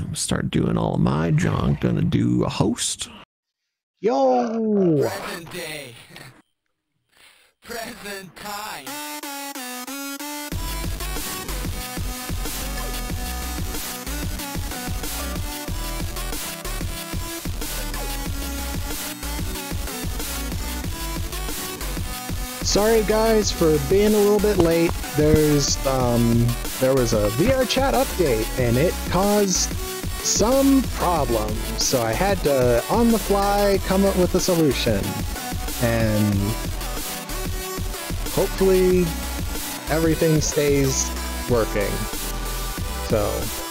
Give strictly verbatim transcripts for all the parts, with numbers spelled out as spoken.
start doing all of my junk. Gonna do a host. Yo! Present day. Present time. Sorry guys for being a little bit late. There's um there was a V R chat update and it caused some problems, so I had to on the fly come up with a solution, and hopefully everything stays working. So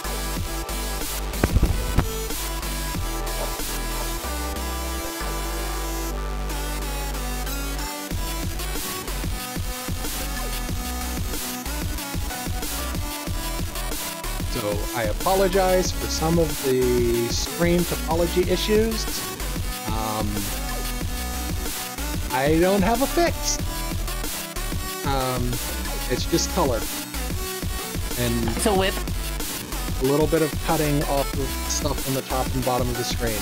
So I apologize for some of the stream topology issues. Um, I don't have a fix. Um, it's just color. And It's a whip. a little bit of cutting off of stuff on the top and bottom of the screen.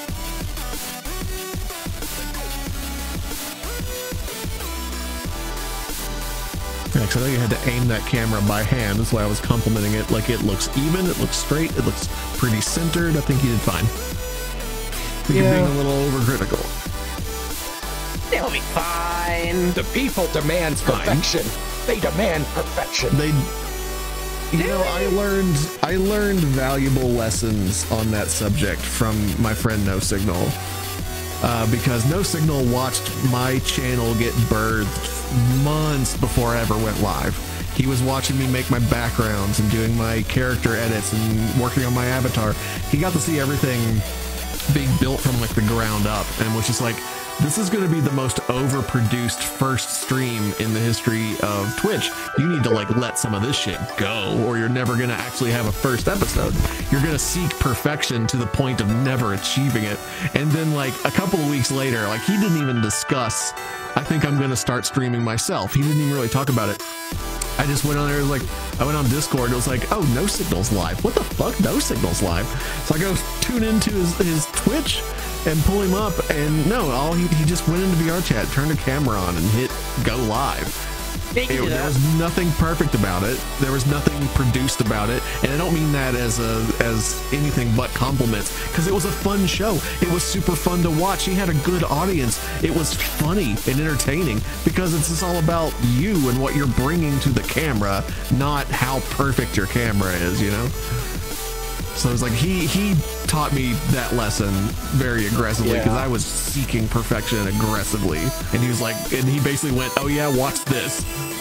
Yeah, 'cause I know you had to aim that camera by hand. That's why I was complimenting it. Like, it looks even, it looks straight, it looks pretty centered. I think you did fine. I think Yeah. you're being a little overcritical. They'll be fine. The people demand perfection. They demand perfection. They, you know, I learned I learned valuable lessons on that subject from my friend No Signal, uh, because No Signal watched my channel get birthed months before I ever went live. He was watching me make my backgrounds and doing my character edits and working on my avatar. He got to see everything being built from like the ground up, and was just like, this is going to be the most overproduced first stream in the history of Twitch. You need to like let some of this shit go, or you're never going to actually have a first episode. You're going to seek perfection to the point of never achieving it. And then like a couple of weeks later, like he didn't even discuss, I think I'm going to start streaming myself. He didn't even really talk about it. I just went on there, like, I went on Discord, it was like, oh, No Signal's live. What the fuck? No Signal's live. So I go tune into his, his Twitch and pull him up, and no, all he, he just went into V R chat, turned a camera on, and hit go live. It, there was nothing perfect about it. There was nothing produced about it, and I don't mean that as a as anything but compliments, because it was a fun show. It was super fun to watch. He had a good audience. It was funny and entertaining, because it's just all about you and what you're bringing to the camera, not how perfect your camera is, you know? So it was like he he taught me that lesson very aggressively, because Yeah. I was seeking perfection aggressively, and he was like, and he basically went, oh yeah, watch this.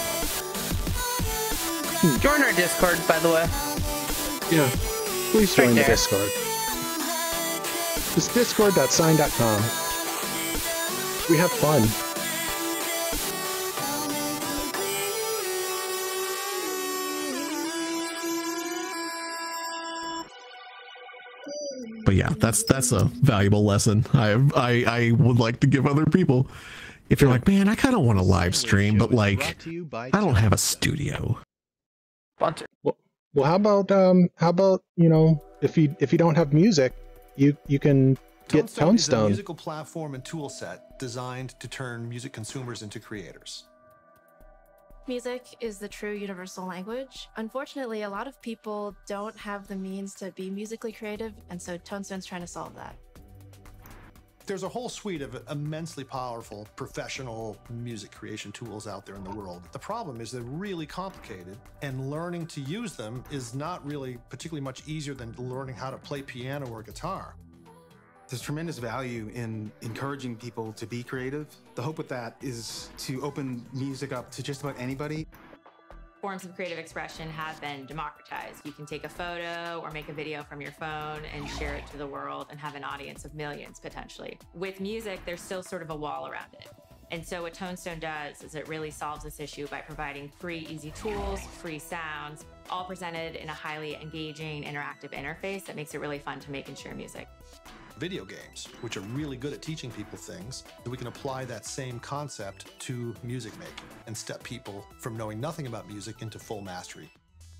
Join our Discord, by the way. Yeah. Please join Right the there. Discord. It's discord dot sign dot com. We have fun. But yeah, that's that's a valuable lesson I I I would like to give other people. If you're like, man, I kind of want to live stream, but like, I don't have a studio. Sponsor. Well, well, how about um, how about you know, if you if you don't have music, you you can get Tonestone is a Tonestone. musical platform and tool set designed to turn music consumers into creators. Music is the true universal language. Unfortunately, a lot of people don't have the means to be musically creative, and so Tonestone's trying to solve that. There's a whole suite of immensely powerful professional music creation tools out there in the world. The problem is they're really complicated, and learning to use them is not really particularly much easier than learning how to play piano or guitar. There's tremendous value in encouraging people to be creative. The hope with that is to open music up to just about anybody. Forms of creative expression have been democratized. You can take a photo or make a video from your phone and share it to the world and have an audience of millions potentially. With music, there's still sort of a wall around it. And so what Tonestone does is it really solves this issue by providing free, easy tools, free sounds, all presented in a highly engaging, interactive interface that makes it really fun to make and share music. Video games, which are really good at teaching people things, so we can apply that same concept to music making and step people from knowing nothing about music into full mastery.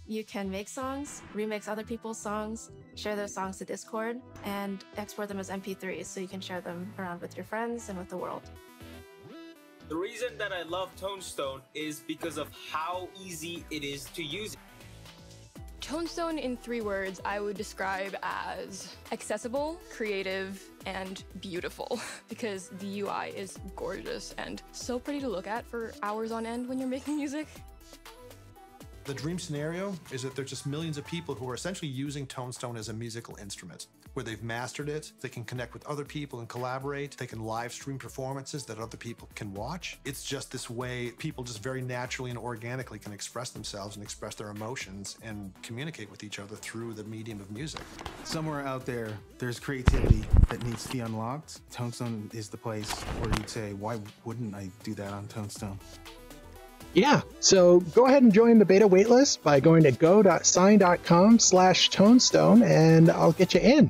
You can make songs, remix other people's songs, share those songs to Discord, and export them as M P threes so you can share them around with your friends and with the world. The reason that I love Tonestone is because of how easy it is to use. Tonestone, in three words, I would describe as accessible, creative, and beautiful, because the U I is gorgeous and so pretty to look at for hours on end when you're making music. The dream scenario is that there's just millions of people who are essentially using Tonestone as a musical instrument, where they've mastered it, they can connect with other people and collaborate, they can live stream performances that other people can watch. It's just this way people just very naturally and organically can express themselves and express their emotions and communicate with each other through the medium of music. Somewhere out there, there's creativity that needs to be unlocked. Tonestone is the place where you'd say, why wouldn't I do that on Tonestone? Yeah, so go ahead and join the beta waitlist by going to go.sign.com slash tonestone and I'll get you in.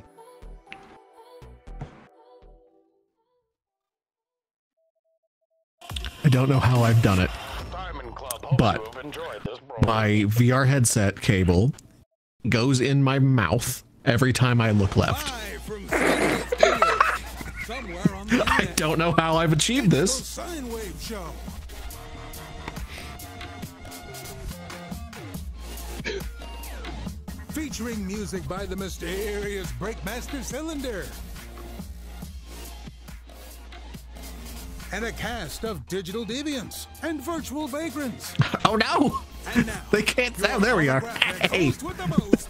I don't know how I've done it, but my V R headset cable goes in my mouth every time I look left. I don't know how I've achieved this. Scynewave show. Featuring music by the mysterious Breakmaster Cylinder. And a cast of digital deviants and virtual vagrants. Oh no! And now, They can't sound. There we are. Hey. host with the most,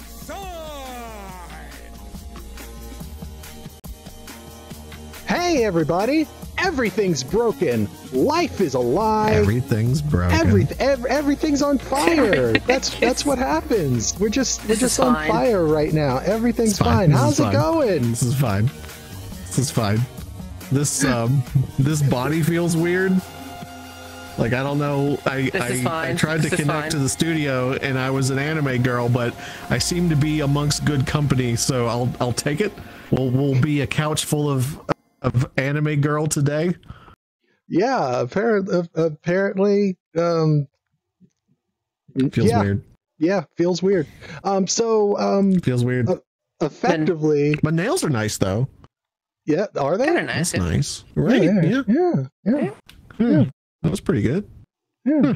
Hey everybody! Everything's broken. Life is alive. Everything's broken. Every, ev everything's on fire. That's that's what happens. We're just we're This just is on fine. fire right now. Everything's It's fine. fine. This How's is it fine. going? This is fine. This is fine. This um this body feels weird. Like I don't know. I This is I, fine. I tried This to is connect fine. to the studio and I was an anime girl, but I seem to be amongst good company, so I'll I'll take it. We'll we'll be a couch full of of anime girl today. Yeah, apparently, apparently, um, Feels yeah, weird. yeah, feels weird. Um, so, um, Feels weird. uh, effectively, My nails are nice though. yeah, are they? Kind of nice. That's nice. Right? Yeah, Yeah. yeah, yeah, Hmm. That was pretty good. yeah.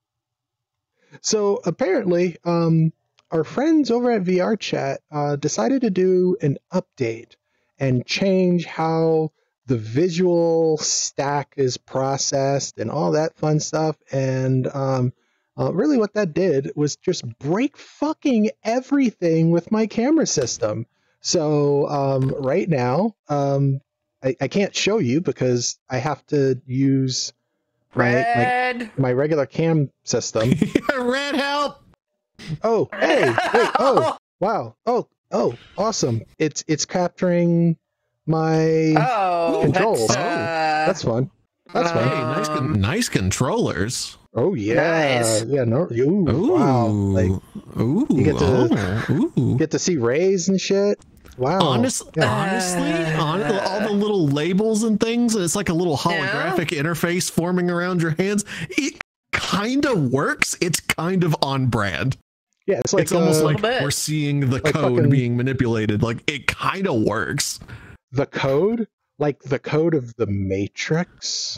So apparently, um, our friends over at V R Chat uh, decided to do an update and change how the visual stack is processed and all that fun stuff. And um, uh, really what that did was just break fucking everything with my camera system. So um, right now, um, I, I can't show you because I have to use my, my, Red. my regular cam system. Red help. Oh, hey, wait, oh, wow, oh, oh, awesome. It's it's capturing my Oh, controls. That's, uh, That's fun. That's Hey, fun. nice, con- Um, nice controllers. Oh yeah, Nice. yeah. No, ooh, Ooh, wow. Like ooh, you get to- oh, ooh. you get to see rays and shit. Wow. Honest, Yeah. honestly, on, all the little labels and things, and it's like a little holographic interface forming around your hands. It kind of works. It's kind of on brand. Yeah, it's like it's almost uh, like Little bit. we're seeing the Like code fucking- being manipulated. Like it kind of works. the code, like the code of the Matrix.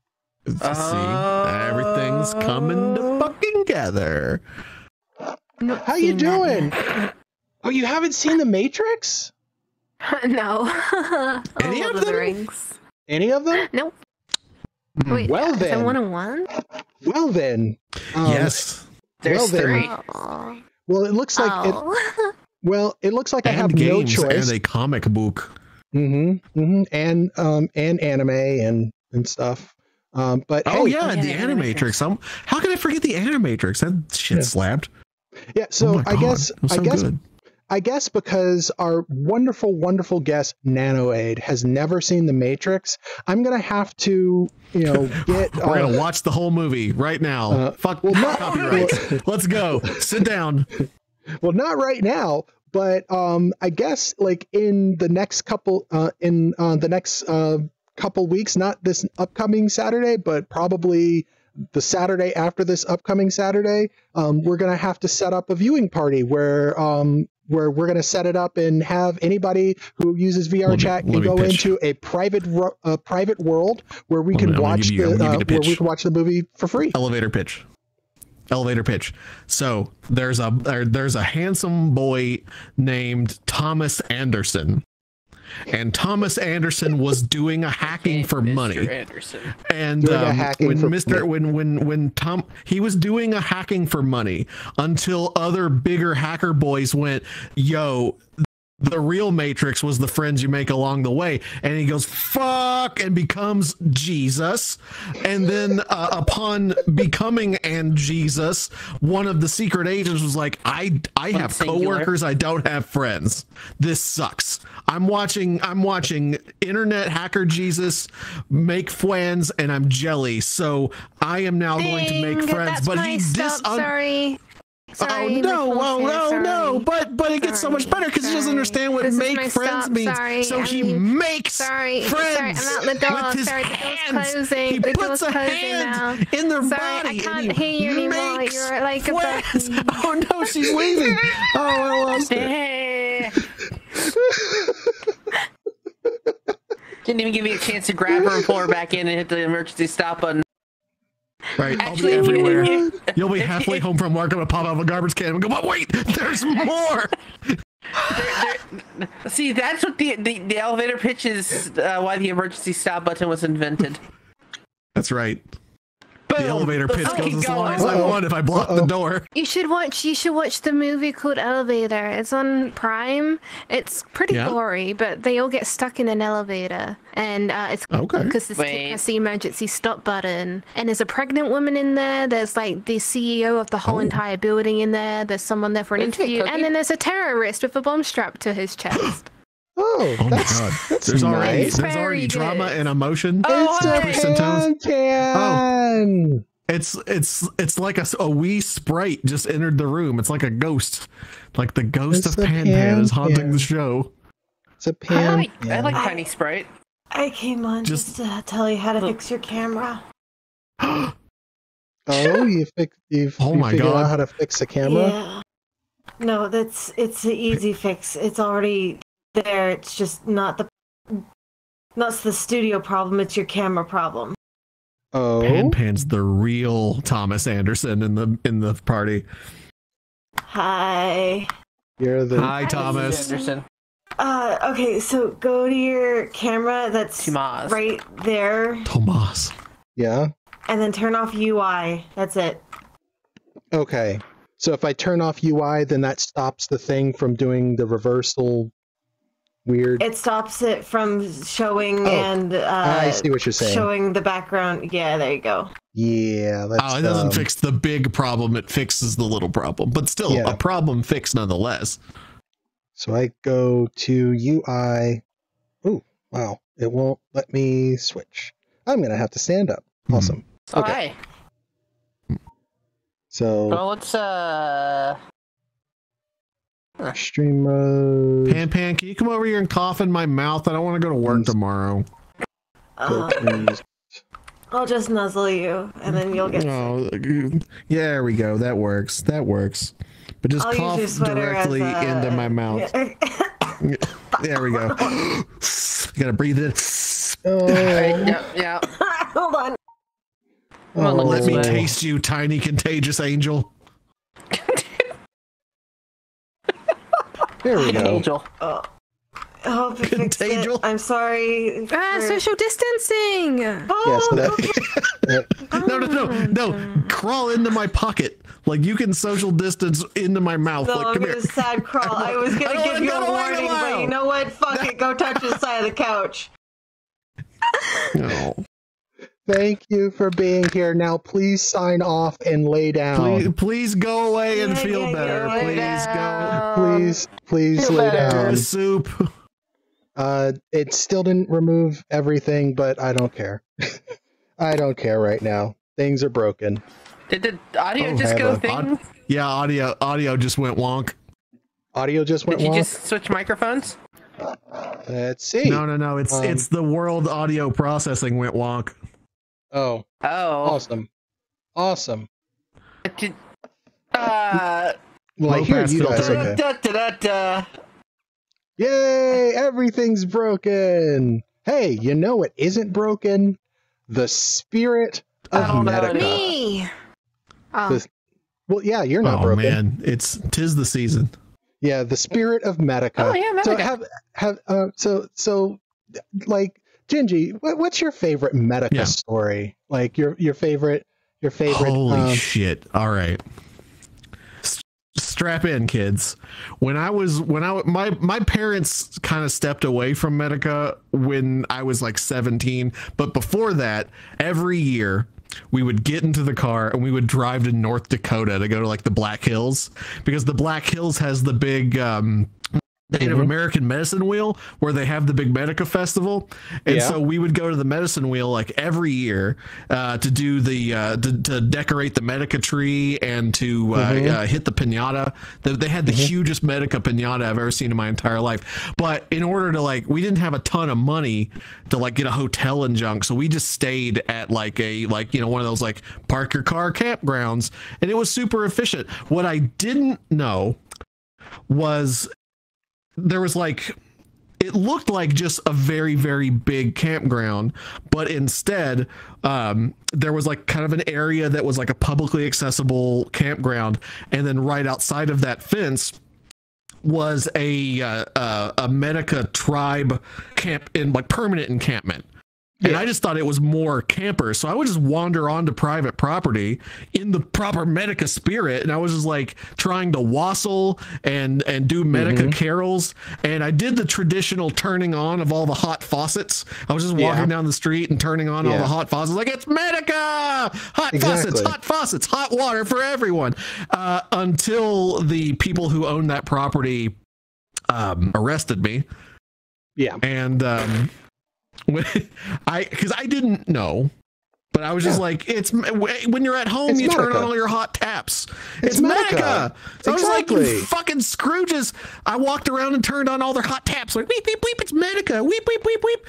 See, everything's coming to fucking together. How you doing? Oh, you haven't seen the Matrix? No. Any Oh, of Lord the them? Rings. Any of them? Nope. Hmm. Wait, Well is it then. one on one? Well then. Um, Yes, There's well then. three. Oh. Well, it looks like it. Oh. Well, it looks like I and have no games choice. and a comic book. Mm-hmm, mm-hmm. And um and anime and and stuff. Um, but Oh hey, yeah, and the Yeah, Animatrix. I'm, how can I forget the Animatrix? That shit Yeah. slapped. yeah. So oh my I God, guess it was I so guess good. I guess because our wonderful, wonderful guest Nanoaid has never seen the Matrix, I'm gonna have to, you know, get. We're uh, gonna watch the whole movie right now. uh, Fuck well, not- copyrights. Let's go. Sit down. well, not right now, but um, I guess like in the next couple, uh, in uh, the next uh, couple weeks, not this upcoming Saturday, but probably the Saturday after this upcoming Saturday, um, we're gonna have to set up a viewing party where um, where we're gonna set it up and have anybody who uses V R Let me- chat let can me go pitch. into a private ro- a private world where we I'm can gonna- I'm gonna watch give you- I'm the, gonna uh, give you the where we pitch. can watch the movie for free. Elevator pitch. Elevator pitch. So there's a there, there's a handsome boy named Thomas Anderson, and Thomas Anderson was doing a hacking for money. Mister Anderson. And Doing a um, hacking when for Mister money. when when when Tom he was doing a hacking for money until other bigger hacker boys went, yo, the real Matrix was the friends you make along the way, and he goes fuck and becomes Jesus, and then uh, upon becoming and Jesus, one of the secret agents was like, I I have Singular. coworkers, I don't have friends. This sucks. I'm watching I'm watching internet hacker Jesus make friends, and I'm jelly. So I am now going to make Dang, friends. that's But my he stop, dis- sorry. Sorry, oh my no! fault Oh here, no! sorry. No! But but it gets so much better because he doesn't Sorry. understand what This is make my friends stop, means. sorry, So I he mean- makes sorry, friends sorry, I'm out the door. with his Sorry, the door's hands. closing. He The puts door's a closing hand now. in their Sorry, body. I and can't he hear you anymore. makes You're like friends. a Oh no! She's leaving. Oh, I lost it. Eh. Didn't even give me a chance to grab her and pull her back in and hit the emergency stop button. Right, I'll Actually, be if you- everywhere. if you- You'll be if you- halfway if- home from work. I'm gonna pop out of a garbage can and go, but wait, there's more. There- there- see, that's what the, the, the elevator pitch is, uh, why the emergency stop button was invented. That's right. Boom. The elevator pitch Let's goes keep as long going. as I Uh-oh. want if I block Uh-oh. the door. You should watch. You should watch the movie called Elevator. It's on Prime. It's pretty Yeah? gory, but they all get stuck in an elevator, and uh, it's Okay. because this kid Wait. has the emergency stop button. And there's a pregnant woman in there. There's like the C E O of the whole Oh. entire building in there. There's someone there for an Is it interview, Cookie? and then there's a terrorist with a bomb strapped to his chest. Oh, Oh my that's, god! that's There's already nice. there's Very already good. drama and emotion. It's Oh, a twists and turns. can. It's it's it's like a, a wee sprite just entered the room. It's like a ghost, like the ghost It's of a Pan Pan is Pan haunting Pan. the show. It's a I pan. like, I pan. like Tiny Sprite. I came on Just- just, to tell you how to fix your camera. Oh, you fix you, Oh you my figured God. out how to fix a camera? Yeah. No, that's it's an easy fix. It's already there. It's just not the not the studio problem. It's your camera problem. Oh, Pan Pan's the real Thomas Anderson in the in the party. Hi. you're the Hi, Thomas. Anderson. Uh, okay, so go to your camera that's Tomas. right there, Tomas. yeah. and then turn off U I. That's it. Okay. So if I turn off U I, then that stops the thing from doing the reversal weird. It stops it from showing Oh, and uh, I see what you're saying. showing the background. Yeah, there you go. Yeah, that's Oh, it doesn't um, fix the big problem. It fixes the little problem, but still Yeah. a problem fixed nonetheless. So I go to U I. Ooh, wow. It won't let me switch. I'm going to have to stand up. Hmm. Awesome. Oh, Okay. hi. So Well, let's, uh... stream mode. Pan Pan, can you come over here and cough in my mouth? I don't want to go to work tomorrow. Uh, filters. I'll just nuzzle you, and then you'll get. Oh, yeah, there we go. That works. That works. But just I'll use cough your sweater as directly a- into my mouth. There we go. You gotta breathe in. Oh, Yeah, yeah. Hold on. Come on, look Let this me way. taste you, tiny contagious angel. there we go. Angel. Oh, I hope it fixed it. Contagious. I'm sorry. Ah, for- social distancing. Oh, Yeah, so that, No, no, no, no. Crawl into my pocket. Like you can social distance into my mouth. no, like, I'm come gonna here. sad crawl. I was I gonna don't give wanna you go a to work warning, tomorrow. but you know what? Fuck it. Go touch the side of the couch. No. thank you for being here. Now please sign off and lay down. Please, please go away and Yeah, feel yeah, better. yeah, Please yeah. Please, please Feel lay better. go. down. Soup. Uh, it still didn't remove everything, but I don't care. I don't care right now. Things are broken. Did the audio Oh, just have go a- thing? Yeah, audio audio just went wonk. Audio just went Did you wonk. just switch microphones? Let's see. No, no, no. It's Um, it's the world audio processing went wonk. Oh, Oh. awesome. Awesome. Uh, well, I hear you guys. Okay. Da, da, da, da. Yay! Everything's broken. Hey, you know what isn't broken? The spirit of Medica. Me. Oh. The, well, yeah, you're not oh, broken. man, it's tis the season. Yeah, the spirit of Medica. Oh yeah, Medica. So have have uh, so so like Gingy, what, what's your favorite Medica Yeah. story? Like your your favorite your favorite. Holy um, shit! All right, S- strap in, kids. When I was when I my my parents kind of stepped away from Medica when I was like seventeen, but before that, every year we would get into the car and we would drive to North Dakota to go to like the Black Hills, because the Black Hills has the big um Native Mhm. American medicine wheel where they have the big Medica festival. And Yeah. so we would go to the medicine wheel like every year uh, to do the uh, to, to decorate the Medica tree and to uh, Mhm. uh, hit the pinata. They, they had the Mhm. hugest Medica pinata I've ever seen in my entire life. But in order to like, we didn't have a ton of money to like get a hotel and junk. So we just stayed at like a, like, you know, one of those like park your car campgrounds, and it was super efficient. What I didn't know was there was like, it looked like just a very, very big campground, but instead um, there was like kind of an area that was like a publicly accessible campground. And then right outside of that fence was a, uh, uh, a Medica tribe camp in like permanent encampment. And Yeah. I just thought it was more campers. So I would just wander onto private property in the proper Medica spirit. And I was just like trying to wassail and, and do Medica Mhm. carols. And I did the traditional turning on of all the hot faucets. I was just walking Yeah. down the street and turning on all Yeah. the hot faucets. Like, it's Medica! Hot faucets, Exactly. hot faucets, hot water for everyone. Uh, until the people who own that property um, arrested me. Yeah. And um, when I, because I didn't know, but I was just Yeah. like, it's when you're at home, It's you turn Medica. on all your hot taps. It's It's, Medica. Medica. So I was like, Exactly. you fucking Scrooges. I walked around and turned on all their hot taps, like weep, weep, weep, it's Medica, weep, weep, weep, weep,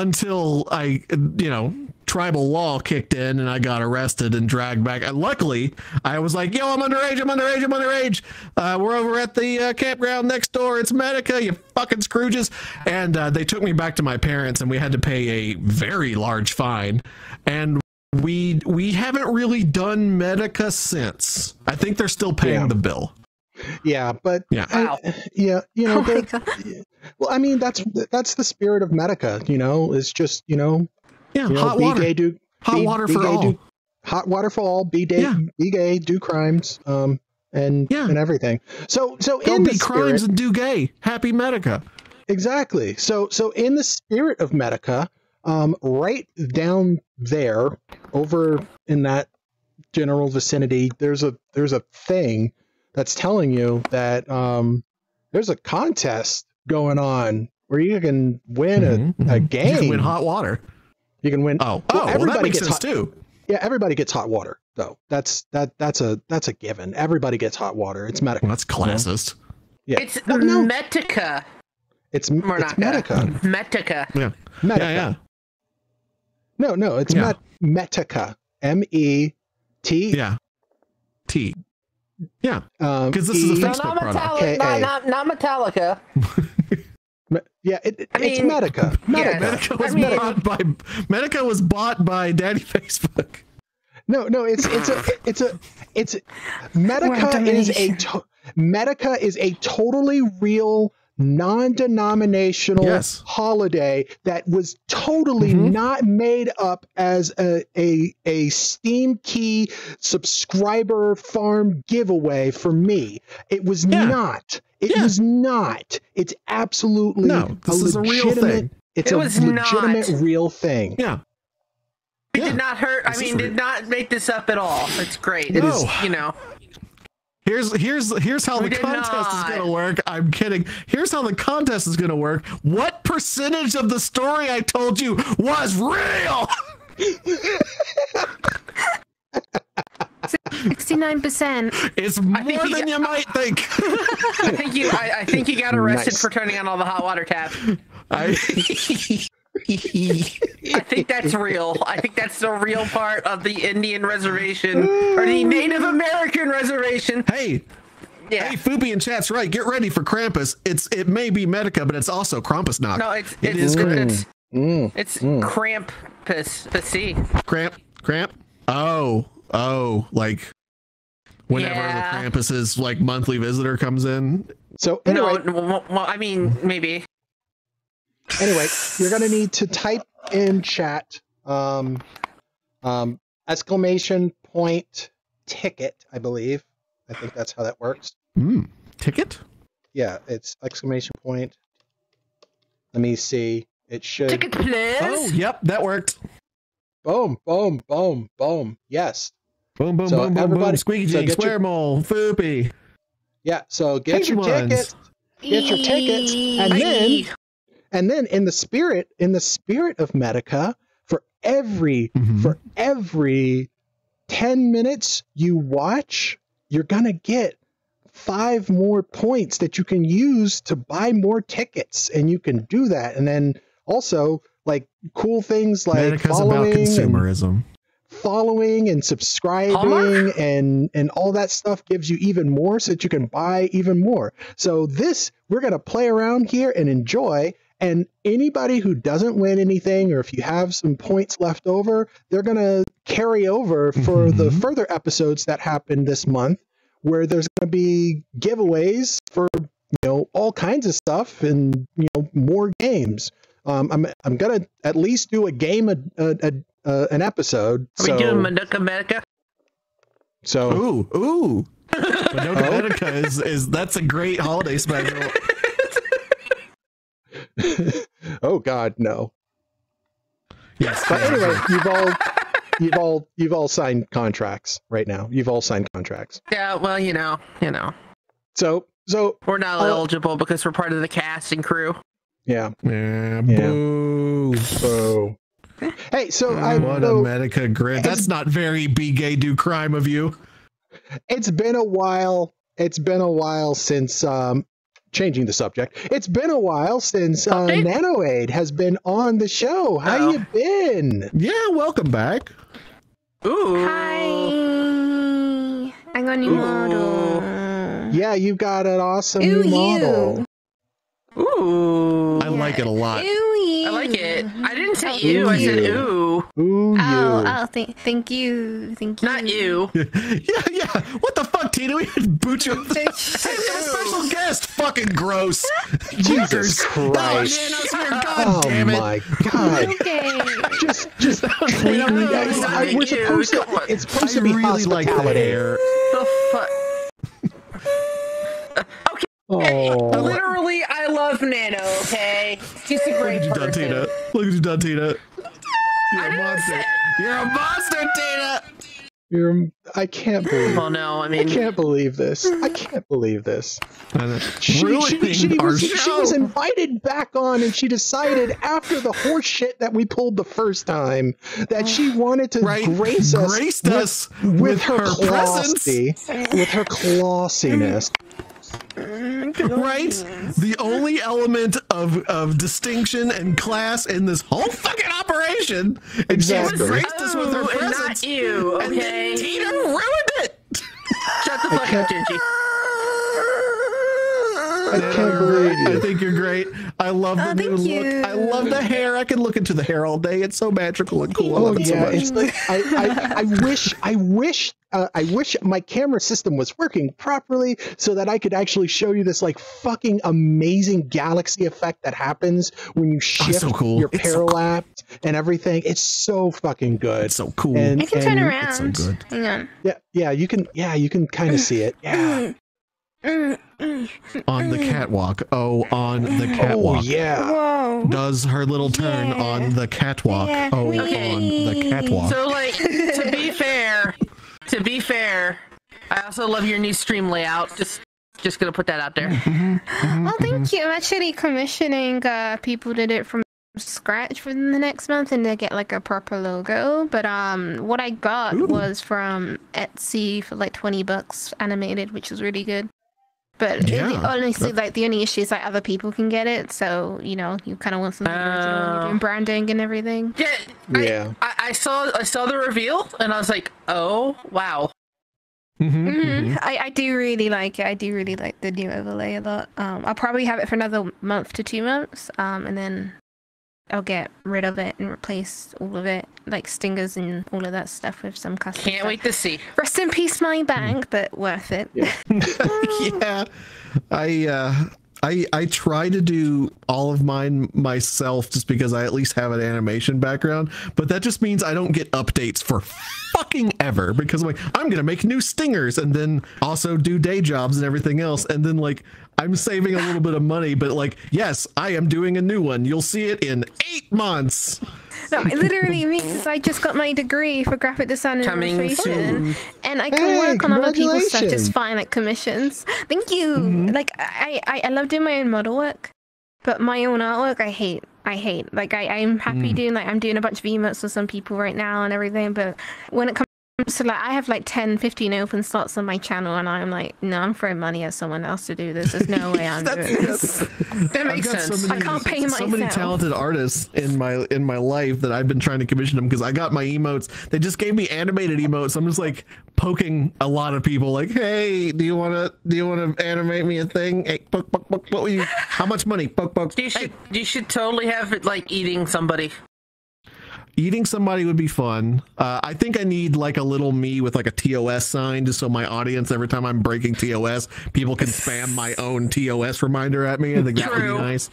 until I, you know, tribal law kicked in and I got arrested and dragged back. And luckily, I was like, yo, I'm underage, I'm underage, I'm underage. Uh, we're over at the uh, campground next door. It's Medica, you fucking Scrooges. And uh, they took me back to my parents and we had to pay a very large fine. And we we haven't really done Medica since. I think they're still paying Yeah. the bill. Yeah, but Yeah. I- yeah, you know, Oh my they're- God. well, I mean, that's that's the spirit of Medica. You know, it's just you know, Yeah, you know, hot be water. gay, do Hot be, water be for gay, all. do hot water for all. Be gay, Yeah. be gay, do crimes, um, and Yeah. and everything. So so Don't in be the crimes spirit, and do gay. Happy Medica. exactly. So so in the spirit of Medica, um, right down there, over in that general vicinity, there's a there's a thing that's telling you that um, there's a contest going on where you can win Mhm, a, a mhm. game. You can win hot water. You can win. Oh, Well, oh, well, that everybody makes gets sense hot, too. Yeah, everybody gets hot water though. That's that that's a that's a given. Everybody gets hot water. It's Medica. Well, that's classist. Yeah, It's Well, no, Medica. it's it's Monaca. Medica. Medica. Yeah. Medica. Yeah, yeah. No, no, it's Yeah. Met, Metica. M E T. Yeah. T. Yeah. Um, Because this is a E- No, Facebook not, product. Metallica, K A. not, not, not Metallica. Me- Yeah, it, it- I it's mean, Medica. Medica. Medica was I mean- bought by Medica was bought by Daddy Facebook. No, no, it's it's a it's a it's Medica What is a donation. to, Medica is a totally real non-denominational Yes. holiday that was totally Mhm. not made up as a, a a Steam Key subscriber farm giveaway for me. It was Yeah. not. It Yeah. was not. It's absolutely No, this is a real legitimate- thing. It's It a was legitimate not. real thing. Yeah. We Yeah. did not hurt. I This is mean, real. did not make this up at all. It's great. It it's, is- you know. Here's here's here's how We the did contest not. is gonna work. I'm kidding. Here's how the contest is gonna work. What percentage of the story I told you was real? sixty-nine percent. It's more think he than got- you might think. I think you. I, I think you got arrested Nice. for turning on all the hot water taps. I I think that's real. I think that's the real part of the Indian reservation or the Native American reservation. Hey, yeah. Hey, Foopy in chat's right. Get ready for Krampus. It's it may be Medica, but it's also Krampusnacht. No, it's it it's is it's, Mm. it's Mm. Krampus. The C. Cramp, cramp. Oh, oh, like whenever Yeah. the Krampus's like monthly visitor comes in. So anyway, No, well, well, I mean, maybe. anyway, you're gonna need to type in chat um, um, exclamation point ticket. I believe. I think that's how that works. Mm, ticket? Yeah, it's exclamation point. Let me see. It should. Ticket, please. Oh, yep, that worked. Boom, boom, boom, boom. Yes. Boom, boom, So boom, boom, boom. everybody- Squeaky so Jig, get your- Square Mole, Foopy. Yeah. So get Tasty your ones. tickets. Get your tickets, and then, and then in the spirit, in the spirit of Medica, for every Mhm. for every ten minutes you watch, you're gonna get five more points that you can use to buy more tickets, and you can do that. And then also like cool things like Medica's about following and, consumerism. following and subscribing Hallmark? and and all that stuff gives you even more so that you can buy even more. So this we're going to play around here and enjoy, and anybody who doesn't win anything, or if you have some points left over, they're going to carry over for the Mhm. further episodes that happen this month, where there's going to be giveaways for, you know, all kinds of stuff and, you know, more games. Um, I'm I'm gonna at least do a game a, a, a uh, an episode. Are so, we doing Medica Medica? so Ooh, ooh. Madoka Oh. Medica is, is that's a great holiday special. oh God, no. Yes. But anyway, you've all you've all you've all signed contracts right now. You've all signed contracts. Yeah, well, you know, you know. So so We're not Uh, eligible because we're part of the cast and crew. yeah. Yeah, Yeah. boo. So hey, so I What a so Medica grid. That's not very be gay do crime of you. it's been a while. It's been a while since um changing the subject. It's been a while since uh, Update? Nanoaid has been on the show. How Oh. you been? Yeah, welcome back. Ooh. Hi. I got a new Ooh. model. Yeah, you've got an awesome Ooh, new model. Ooh. I like it a lot. Ooh, you. I like it. I didn't say Oh, you, I said you. ooh. Ooh, you. Oh, oh, th- thank you, thank you. Not you. Yeah, yeah. What the fuck, Tina? We had boot you. Hey, we have a special guest. Fucking gross. Jesus Fuckers. Christ. Oh, Nano's here. God Oh damn it. my God. Okay. just just completely no, no, I- it's not I- we're you. supposed to Come on. it's supposed I to be really like the hospitality. hair. The fuck? Oh. Literally, I love Nano, okay? She's a Look great at you done, person. Tina. Look at you done, Tina. You're I a didn't monster. say- You're a monster, Tina. You're, I can't believe Well, no, I I mean, can't believe this. I can't believe this. She, she, Ruining she, our was, she show. was invited back on, and she decided after the horse shit that we pulled the first time that she wanted to Right. grace us Graced with, us with, with her, her presence. classy, with her classiness. Right? The only element of, of distinction and class in this whole fucking operation. And Exactly. she was graced us with her ooh, and presence. not you, And then okay? Tina ruined it. Shut the fuck up, Gingy. I can't believe I you. think you're great. I love the Oh, new thank look. you. I love the hair. I can look into the hair all day. It's so magical and cool. I Oh love it so yeah, much. it's like I, I, I wish I wish uh, I wish my camera system was working properly so that I could actually show you this like fucking amazing galaxy effect that happens when you shift so cool. your It's so cool. parallax and everything. It's so fucking good. It's so cool. And- I can turn and- around. It's so good. Hang on. Yeah, yeah, you can. Yeah, you can kind of see it. Yeah. Mm, mm, On the catwalk. Oh, on the Oh catwalk. yeah. Whoa. Does her little turn Yeah. on the catwalk. Yeah. Oh, Okay. on the catwalk. So, like, to be fair, to be fair, I also love your new stream layout. Just, just gonna put that out there. Oh, thank you. I'm actually commissioning uh, people to do it from scratch for the next month and to get like a proper logo. But um, what I got Ooh. was from Etsy for like twenty bucks animated, which was really good. But Yeah. it, honestly, like the only issue is like other people can get it, so you know you kind of want something original when you're doing branding and everything. Yeah, Yeah. I, I saw I saw the reveal and I was like, oh wow. Mm-hmm, Mm-hmm. mm-hmm. I, I do really like it. I do really like the new overlay a lot. Um, I'll probably have it for another month to two months, um, and then I'll get rid of it and replace all of it, like stingers and all of that stuff, with some custom. Can't stuff. wait to see. Rest in peace, my bank, but worth it. Yeah. Yeah, I uh, I I try to do all of mine myself just because I at least have an animation background, but that just means I don't get updates for fucking ever because I'm like I'm gonna make new stingers and then also do day jobs and everything else, and then like I'm saving a little bit of money, but like yes, I am doing a new one. You'll see it in eight months. No, it literally means I just got my degree for graphic design and Coming illustration, soon. and I can Hey, work on other people's stuff congratulations. just fine, like commissions. Thank you. Mhm. Like I, I, I love doing my own model work, but my own artwork I hate. I hate. Like I, I'm happy Mm. doing like I'm doing a bunch of emotes for some people right now and everything, but when it comes to like I have like ten, fifteen open slots on my channel, and I'm like, no, I'm throwing money at someone else to do this. There's no way I'm That's- doing this. That makes I've got sense. So many, I can't pay so many myself. talented artists in my in my life that I've been trying to commission them because I got my emotes. They just gave me animated emotes. I'm just like poking a lot of people, like, hey, do you want to do you want to animate me a thing? Hey, poke, poke, poke, what will you? How much money? Poke, poke. You should you should totally have it like eating somebody. Eating somebody would be fun. Uh, I think I need like a little me with like a T O S sign just so my audience, every time I'm breaking T O S, people can spam my own T O S reminder at me. I think that would True. be nice.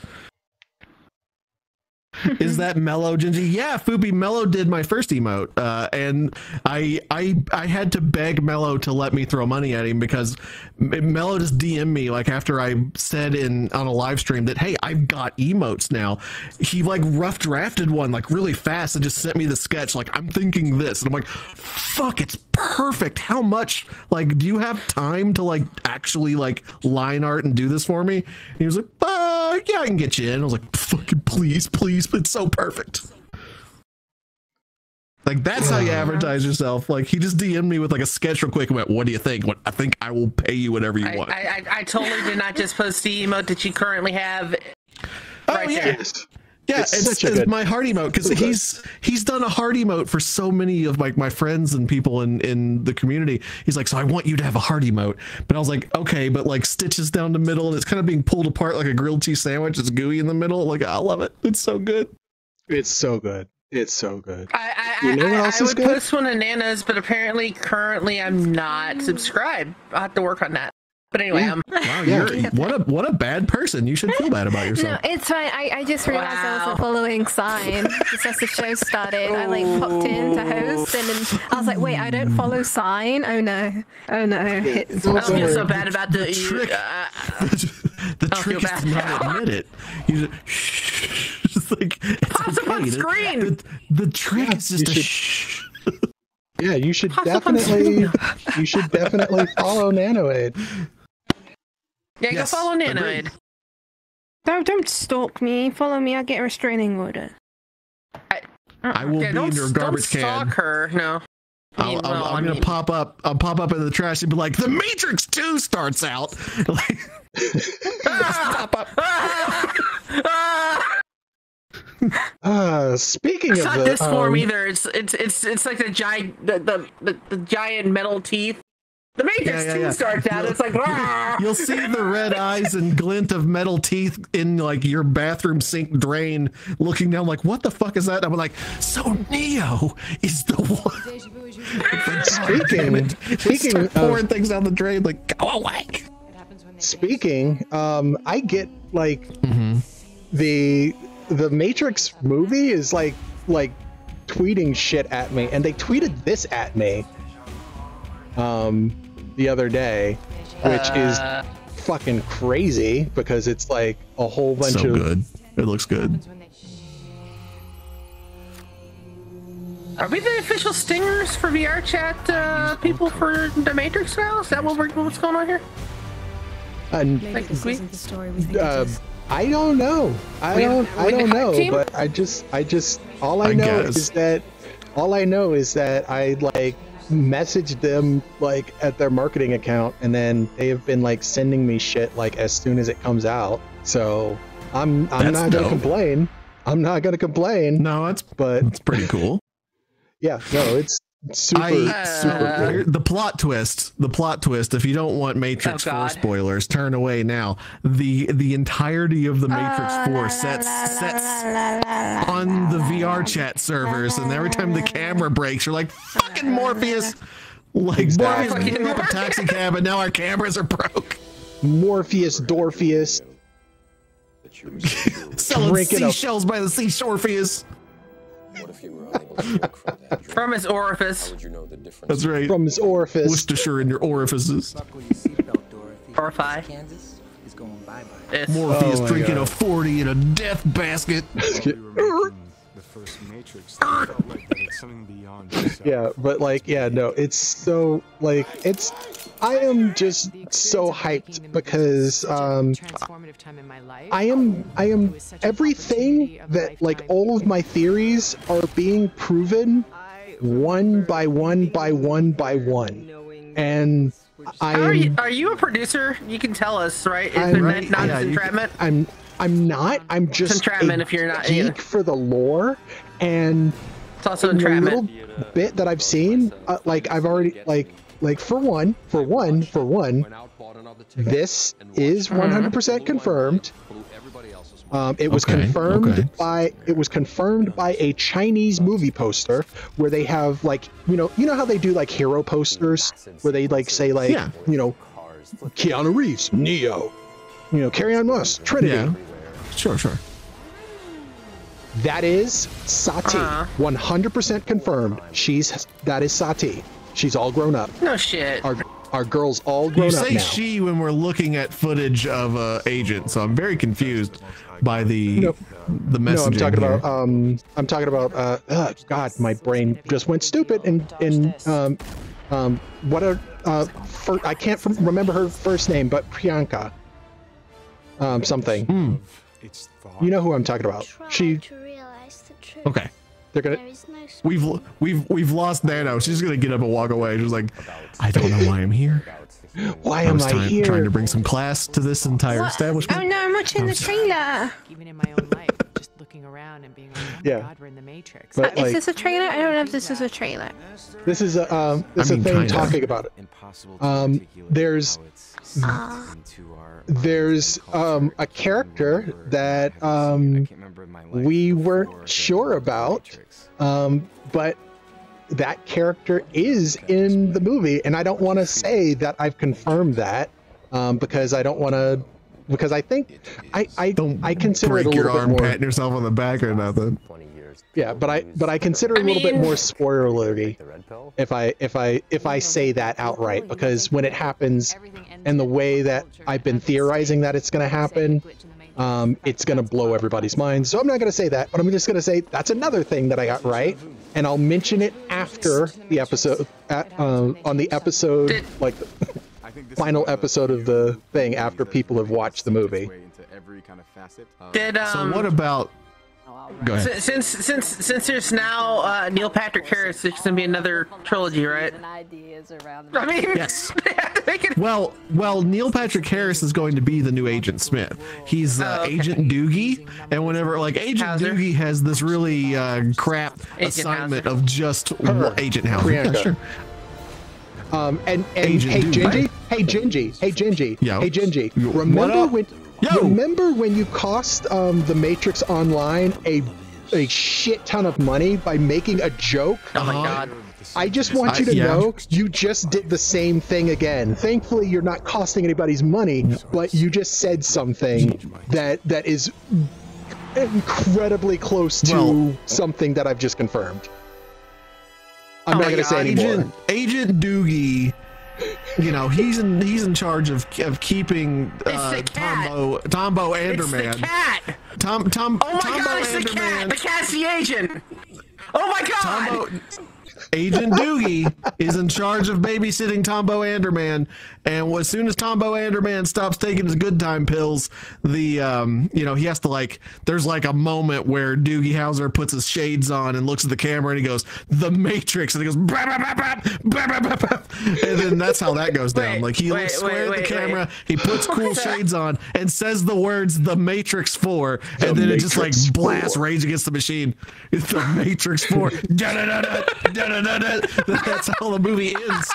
Is that Mellow, Gingy? Yeah, Foopy Mellow did my first emote, uh, and I I I had to beg Mellow to let me throw money at him because M- Mellow just D M'd me like after I said in on a live stream that hey, I've got emotes now. He like rough drafted one like really fast and just sent me the sketch like I'm thinking this, and I'm like, fuck, it's perfect. How much? Like, do you have time to like actually like line art and do this for me? And he was like, uh, yeah, I can get you in. I was like, fucking please, please. It's so perfect. Like that's how you advertise yourself. Like he just D M'd me with like a sketch real quick and went, what do you think? What I think I will pay you whatever you I, want. I, I, I totally did not just post the emote that you currently have. Oh, Right yeah. there. Yeah, It's it's, such a it's good- my heart emote because so good. he's he's done a heart emote for so many of like my friends and people in in the community. He's like, so I want you to have a heart emote, but I was like, okay, but like stitches down the middle and it's kind of being pulled apart like a grilled cheese sandwich. It's gooey in the middle. Like I love it. It's so good. It's so good. It's so good. I, I, You know what I, else I is would good? post one of Nana's, but apparently currently I'm not subscribed. I'll have to work on that. But anyway, Yeah. um, Wow, Yeah. you're what a what a bad person. You should feel bad about No, yourself. it's fine. I, I just realized I Wow. wasn't following Sign just as the show started. I like popped in to host, and then I was like, wait, I don't follow Sign. Oh no, oh no. It's I don't feel so Sorry. bad about the, The trick- uh, the I'll trick feel is to bad. not admit it. You just, just like it's Pops up on okay. The- screen. The, the trick Yeah, is just you to should- shh. Yeah, you should Pops up on definitely you should definitely follow Nanoid. yeah, Yes, go follow agreed. Nanoid. Don't don't stalk me. Follow me. I get a restraining order. I, I will yeah, be don't, in your garbage don't can. stalk her. No. I I'll, mean, I'm, well, I'm I gonna mean- pop up. I'll pop up in the trash and be like, "The Matrix two starts out." Like, pop up. Ah! Ah! Uh, speaking It's of not the, this form um, either. It's it's it's it's like the giant the the, the, the giant metal teeth. The Matrix Yeah, yeah, two yeah. starts out. It's like "Rah!" You'll see the red eyes and glint of metal teeth in like your bathroom sink drain, looking down like, "What the fuck is that?" And I'm like, "So Neo is the one." Speaking- They speaking start of- pouring things down the drain, like, "Go away." Speaking, um, I get like Mm-hmm. the the Matrix movie is like like tweeting shit at me, and they tweeted this at me um the other day, which Uh. is fucking crazy because it's like a whole bunch So of good. It looks good. Are we the official stingers for V R chat uh, people for the Matrix now? Is that what we're, what's going on here? and, Like, we, the story we think uh, I don't know. I We- don't. I we the don't hype know. team? But I just. I just. All I, I know guess. is that. All I know is that I like messaged them like at their marketing account, and then they have been like sending me shit like as soon as it comes out. So I'm I'm That's not gonna dope. complain. I'm not gonna complain. No, that's but it's pretty cool. Yeah, no, it's super I, super uh, cool. The plot twist, the plot twist. If you don't want Matrix Oh, Four God. spoilers, turn away now. The the entirety of the Matrix Four sets sets on the V R chat servers, and every time the camera breaks, you're like, "Fucking Morpheus!" Like Exactly. Morpheus blew up a taxi cab, and now our cameras are broke. Morpheus, Dorpheus, Selling Drinking a- seashells by the seashore. Orpheus. From his orifice. That's right. from his orifice. Worcestershire in your orifices. Orify. It's, Morpheus Oh my drinking God. a forty in a death basket. Yeah, but like, yeah, no, it's so like it's. I am just so hyped because um, I am I am everything that like all of my theories are being proven one by one by one by one, and I How are you, am are you a producer? You can tell us, right? Is I'm- it meant not yeah, as you- entrapment? I'm I'm not. I'm just entrapment a if you're not- geek yeah. for the lore, and It's also in the entrapment. little bit that I've seen, uh, like I've already like like for one, for one, for one, this is one hundred percent confirmed. Um, it was Okay, confirmed okay. by it was confirmed by a Chinese movie poster where they have like you know you know how they do like hero posters where they like say like Yeah. you know Keanu Reeves, Neo, you know Carrie Ann Moss, Trinity. Yeah. Sure, sure. That is Sati, Uh-huh. one hundred percent confirmed. She's that is Sati. She's all grown up. No shit. Our our girl's all grown You up say now. she when we're looking at footage of uh, Agent, so I'm very confused by the No. the messaging. No, I'm talking here. about um, I'm talking about uh, uh, God, my brain just went stupid and and um, um, what a uh, fir- I can't f- remember her first name, but Priyanka, um, something. Hmm. You know who I'm talking about? She, Okay. they're gonna. We've we've we've lost Nano. She's gonna get up and walk away. She's like, I don't know why I'm here. Why I am was I trying, here? trying to bring some class to this entire establishment. Oh no, I'm watching the trailer. Even in my own life, just looking around and being like, oh my Yeah. God, we're in the Matrix. But Is like, this a trailer? I don't know if this is a trailer. this is a um, this I is mean, a thing kinda. talking about it. Um, there's there's um a character that um we weren't sure about, um, but that character is in the movie, and I don't want to say that I've confirmed that um, because I don't want to. Because I think I I Don't I consider it a break your little bit arm more. patting yourself on the back or nothing. Yeah, but I but I consider it a I little bit mean- more spoilery if I if I if I say that outright, because when it happens and the way that I've been theorizing that it's going to happen, um, it's going to blow everybody's minds. So I'm not going to say that, but I'm just going to say that's another thing that I got right, and I'll mention it after the episode at, uh, on the episode Did- like the final episode of the thing after people have watched the movie. Did um? So what about? Go ahead. si- Since since since there's now uh, Neil Patrick Harris, there's gonna be another trilogy, right? I mean, Yes. they have to make it. Well, well, Neil Patrick Harris is going to be the new Agent Smith. He's uh, Oh, okay. Agent Doogie, and whenever like Agent Hauser. Doogie has this really uh, crap Agent assignment Hauser. of just Her. Agent Hauser. Yeah, Priyanka. sure. Um, and and Agent hey Doom, Gingy, right? hey Gingy, hey Gingy, Yo. hey Gingy. Yo, what Remember up? when? Yo. Remember when you cost um, the Matrix Online a a shit ton of money by making a joke? Oh my Uh-huh. god. I just want I- you to yeah. know you just did the same thing again. Thankfully, you're not costing anybody's money, but you just said something that that is incredibly close to Well- something that I've just confirmed. I'm Oh not my going to say God, anymore. Agent Agent Doogie, you know, he's in he's in charge of of keeping uh, It's the cat. Tombo Tombo It's Anderman. the cat. Tom Tom Oh my Tombo god, it's the cat. Anderman. The cat's the agent. Oh my god. Tombo, Agent Doogie is in charge of babysitting Tombo Anderman, and as soon as Tombo Anderman stops taking his good time pills, the um, you know, he has to like. There's like a moment where Doogie Howser puts his shades on and looks at the camera and he goes, "The Matrix," and he goes, bah, bah, bah, bah, bah, bah, bah, bah. And then that's how that goes down. Wait, like he wait, looks square wait, at the wait, camera, wait. he puts cool shades on and says the words "The Matrix four," The and then it just like Matrix blasts four. Rage Against the Machine. It's the Matrix four. Da-da-da-da, da-da-da-da. That's how the movie ends.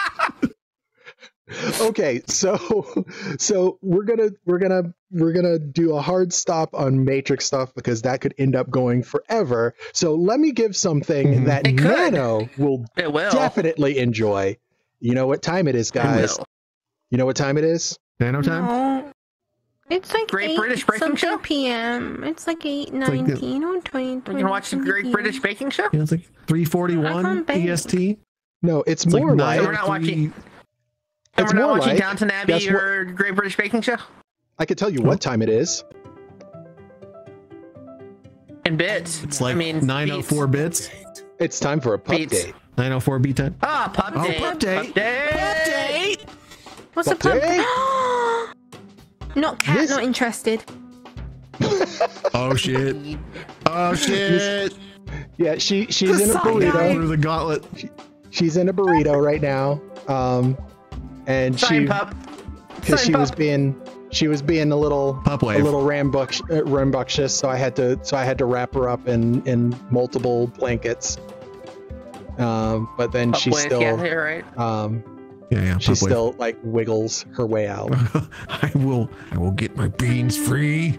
Okay, so so we're gonna we're gonna we're gonna do a hard stop on Matrix stuff because that could end up going forever. So let me give something Mm-hmm. that It could. Nano will, It will. definitely enjoy. You know what time it is, guys? will. You know what time it is? Nano time? No. It's like Great eight British Baking something Show? p m. It's like eight like the- nineteen or twenty. We can watch the Great British Baking Show. Yeah, it's like three I forty-one can't bake. E S T. No, it's, It's like more nine like, So we're not watching. And It's we're not more watching like- Downton Abbey guess what- or Great British Baking Show I can tell you what time it is. in bits. It's like I mean, nine oh four bits. It's time for a pup Beats. date. nine oh four beat time. Ah, pub Oh, date. pub date. Pub date. What's a Pup pub? date? Not cat. This- Not interested. Oh shit. Oh shit. Yeah, she she's The in a side burrito. guy. Under the gauntlet. She's in a burrito right now. Um, and Sign she pup. because Sign she was pup. being she was being a little Pup a wave. little rambunctious, uh, rambunctious, so I had to so I had to wrap her up in in multiple blankets. Um, but then Pup she wave, still Yeah, you're right. um Yeah, yeah. she pup wave. still like wiggles her way out. I will. I will get my beans free.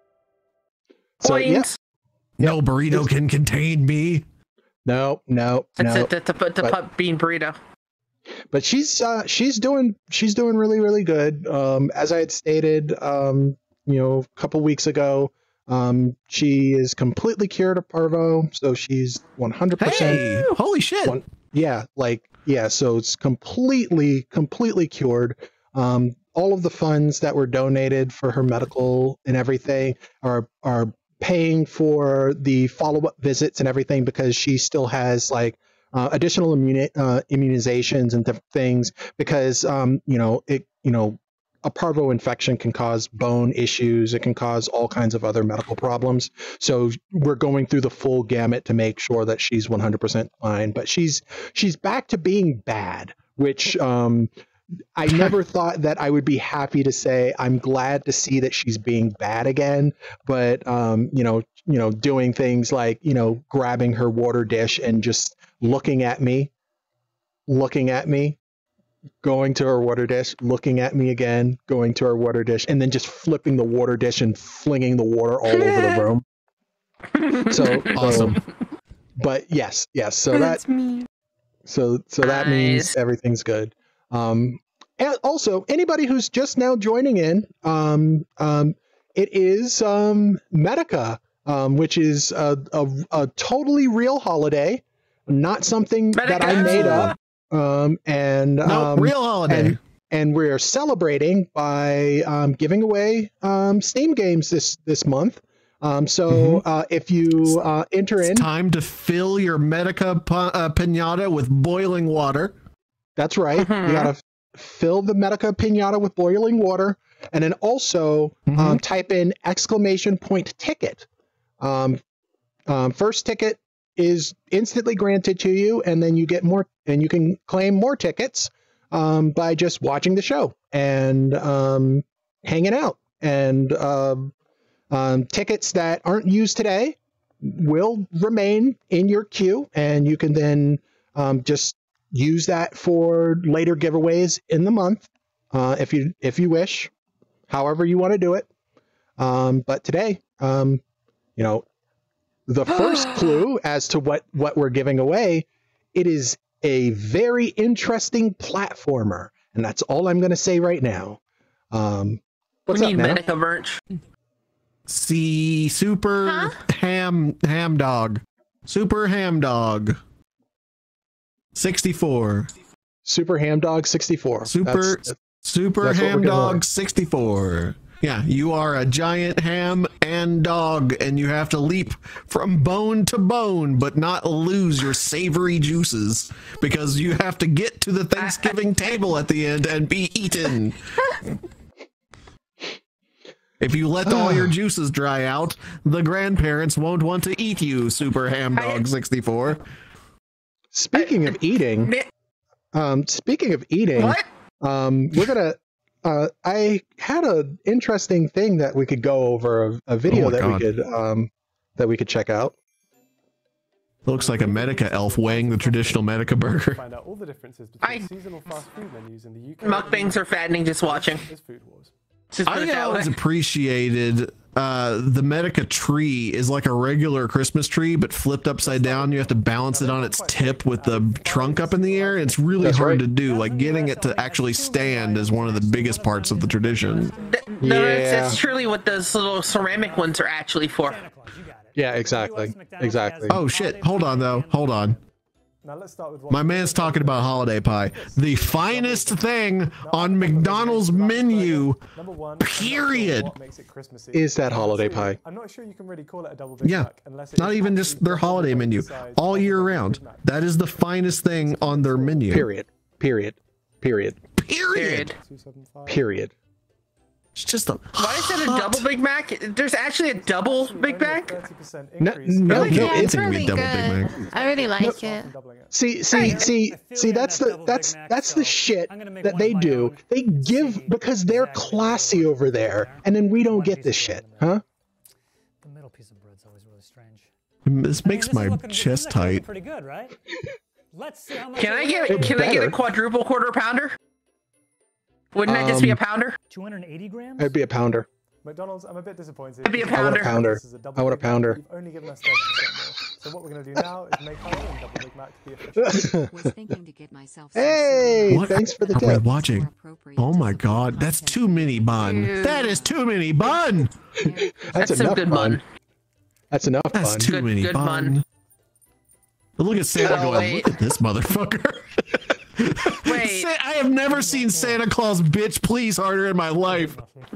So yeah, Points. No burrito can contain me. no, no, That's no. it. That's a, that's a But- pup bean burrito. But she's uh, she's doing she's doing really really good. Um, as I had stated, um, you know, a couple weeks ago, um, she is completely cured of parvo, so she's one hundred percent. Hey, holy shit. One, yeah, like yeah, so it's completely completely cured. Um, all of the funds that were donated for her medical and everything are are paying for the follow up visits and everything because she still has like. Uh, additional immuni- uh, immunizations and different things because um, you know it you know a parvo infection can cause bone issues, it can cause all kinds of other medical problems, so we're going through the full gamut to make sure that she's one hundred percent fine, but she's she's back to being bad, which um, I never thought that I would be happy to say. I'm glad to see that she's being bad again, but um, you know you know doing things like you know grabbing her water dish and just looking at me, looking at me, going to her water dish, looking at me again, going to her water dish, and then just flipping the water dish and flinging the water all over the room. So Awesome. so- but yes, yes. So that That's me. so so that means Nice. everything's good. Um, and also, anybody who's just now joining in, um, um, it is um, Medica, um, which is a, a, a totally real holiday, not something that I Medica! made up. Um, and No, um, real holiday. and, and we're celebrating by um, giving away um, Steam games this this month. Um, so Mhm. uh, if you uh, enter in, It's time to fill your Medica pa- uh, pinata with boiling water. that's right. Mhm. You gotta f- fill the Medica pinata with boiling water, and then also Mhm. um, type in exclamation point ticket. Um, um, first ticket is instantly granted to you, and then you get more, and you can claim more tickets um, by just watching the show and um, hanging out. And um, um, tickets that aren't used today will remain in your queue, and you can then um, just use that for later giveaways in the month, uh, if you if you wish, however you want to do it. Um, but today, um, you know, the first clue as to what what we're giving away, it is a very interesting platformer, and that's all I'm going to say right now. Um, what's we up, need Nana? Medica merch. See, super Huh? ham ham dog, super ham dog, sixty-four, Super Ham Dog sixty-four. super That's- super that's what we're ham giving away. dog sixty-four. Yeah, you are a giant ham and dog, and you have to leap from bone to bone, but not lose your savory juices, because you have to get to the Thanksgiving table at the end and be eaten. If you let all your juices dry out, the grandparents won't want to eat you, Super Ham Dog sixty-four. Speaking of eating, um, speaking of eating, What? um, we're gonna. Uh, I had an interesting thing that we could go over, a, a video Oh my that God. we could um, that we could check out. Looks like a Medica elf weighing the traditional Medica burger. Find out all the differences between I- seasonal fast food menus in the U K. Mukbangs are fattening just watching. Is Food Wars. Just put it I that always way. appreciated uh, the Medica tree is like a regular Christmas tree, but flipped upside down. You have to balance it on its tip with the trunk up in the air. It's really That's hard right. to do. Like getting it to actually stand is one of the biggest parts of the tradition. Th- No, it's, Yeah. it's truly what those little ceramic ones are actually for. Yeah, exactly, exactly. Oh shit! Hold on though. Hold on. Now let's start with what My man's talking about holiday pie. The finest thing on McDonald's menu. Number one, Period. what makes it Christmassy. Is that holiday pie? I'm not sure you can really call it a double Big Yeah, Mac unless it not is even just actually their double holiday the menu. size All of year a round. Big Mac. That is the finest thing on their menu. Period. Period. Period. Period. two seventy-five. Period. It's just a. Why is that a double Big Mac? There's actually a double Big Mac? thirty percent No, increase. no, Really? no, Yeah, it's it's really double Big Mac. I really like it. See, see, see, see. That's the that's that's the shit that they do. They give because they're classy over there, and then we don't get this shit, huh? The middle piece of bread's always really strange. This I mean, makes this is my looking- this is chest looking tight. Pretty good, right? Let's see how much. Can I it get weighs. can I get a better. quadruple quarter pounder? Wouldn't that just be a Um, pounder? two hundred eighty grams? It'd be a pounder. McDonald's, I'm a bit disappointed. It'd be a I want a pounder. pounder. This is a double I want a Big Mac. pounder. You've only given us thirty percent more. So what we're going to do now is make our own double Big Mac to be official. Was thinking to get myself some Hey, What thanks for the am I tip. watching? Oh my god, that's too many bun. Ew. That is too many bun. That's, That's some enough good fun. bun. That's enough That's fun. too Good- many good bun. bun. But look at Santa Oh, going, wait. look at this motherfucker. Wait. Sa- I have never seen Santa Claus bitch please harder in my life.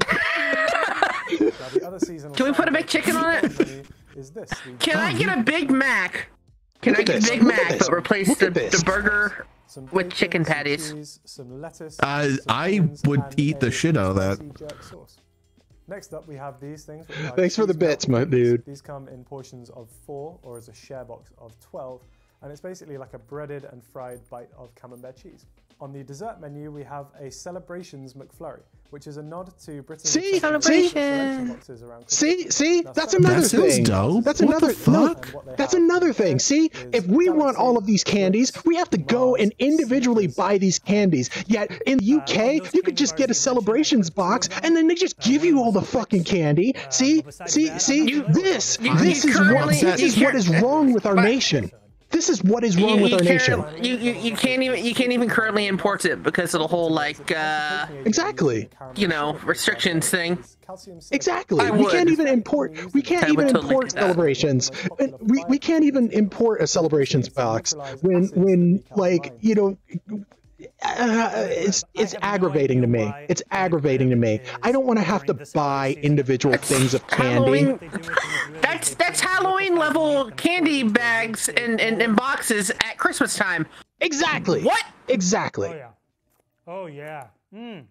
Now, the other seasonal Can we put a side big chicken on it? menu is this. The Can I get a Big Mac? Can Look I at get this, a Big look at Mac this, but replace look the, at this. the burger some with bacon, chicken some patties? cheese, some lettuce, I some I onions, would and eat the a shit out of that. spicy jerk sauce. Next up, we have these things. which are Thanks for the cheese bits, melt my cookies. dude. These come in portions of four or as a share box of twelve, and it's basically like a breaded and fried bite of camembert cheese. On the dessert menu, we have a Celebrations McFlurry, which is a nod to Britain's See? selection Celebration. boxes around Christmas. See, see, Now, that's some- another That sounds thing. dope. That's What another the no. fuck? And what they That's have another here thing. See, is if we want all of these Galaxy, candies, Twix, we have to go Mars, and individually Snickers, buy these candies. Yet in the U K, those you could candy just bars get a you mentioned, celebrations I box, couldn't and then they just give you all the fucking candy. See, but besides see, that, see. I'm not really This, sure. this You is what currently- this you is what is wrong with our but- nation. This is what is wrong You, with you our nation. can't, you, you, you can't even you can't even currently import it because of the whole like uh Exactly. you know restrictions thing. Exactly. I We would. can't even import. We can't I would even totally import do that. celebrations. And we we can't even import a celebrations box when when like you know. Uh, it's it's aggravating to me. It's aggravating to me. I don't want to have to buy individual things of candy. Halloween. That's that's Halloween level candy bags and, and, and boxes at Christmas time. Exactly. What? Exactly. Oh yeah. Oh yeah. Mm.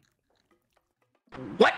What?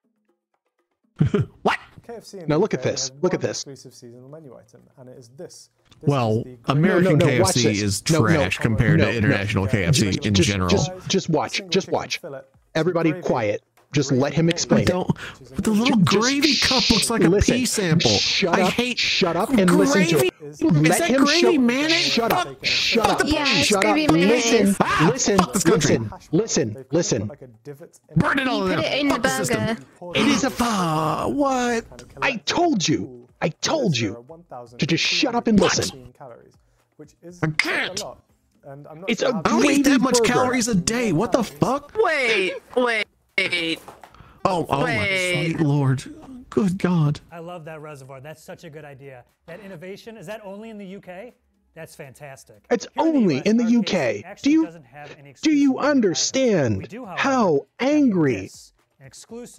What? K F C in Now the look at U K this. has Look at one this. Exclusive seasonal menu item, and it is this. This Well, is the great- American no, no, K F watch C this. is No, no. trash compared No, to no. international K F C Just- in just- general. Just, just watch. Just watch. Everybody quiet. Just let him explain it. Don't. But the little Just gravy cup looks like a listen. pea sample. Shut I up. hate. Shut up and listen to Gravy? it. Is Let that him gravy show. mayonnaise? Shut up. Fuck- Shut fuck up. the- Yeah, it's Shut up. gravy mayonnaise. Listen. Ah, Listen. fuck this country. Listen. Listen. Listen. Like a divot in Burn it all You put out. it in the Fuck the system. burger. It is a uh, what? I told you. I told you to just shut up and listen. Calories, which is I can't. a lot. And I'm not It's sure a how I don't gravy eat that much burger. calories a day. What the fuck? Wait, wait, wait. Oh, oh my Wait. sweet lord. Good God. I love that reservoir. That's such a good idea. That innovation, is that only in the U K? That's fantastic. It's Here only U S, in the our U K F C K. Do actually you doesn't have any do you exclusive items. We understand do, however, how have angry? this, an exclusive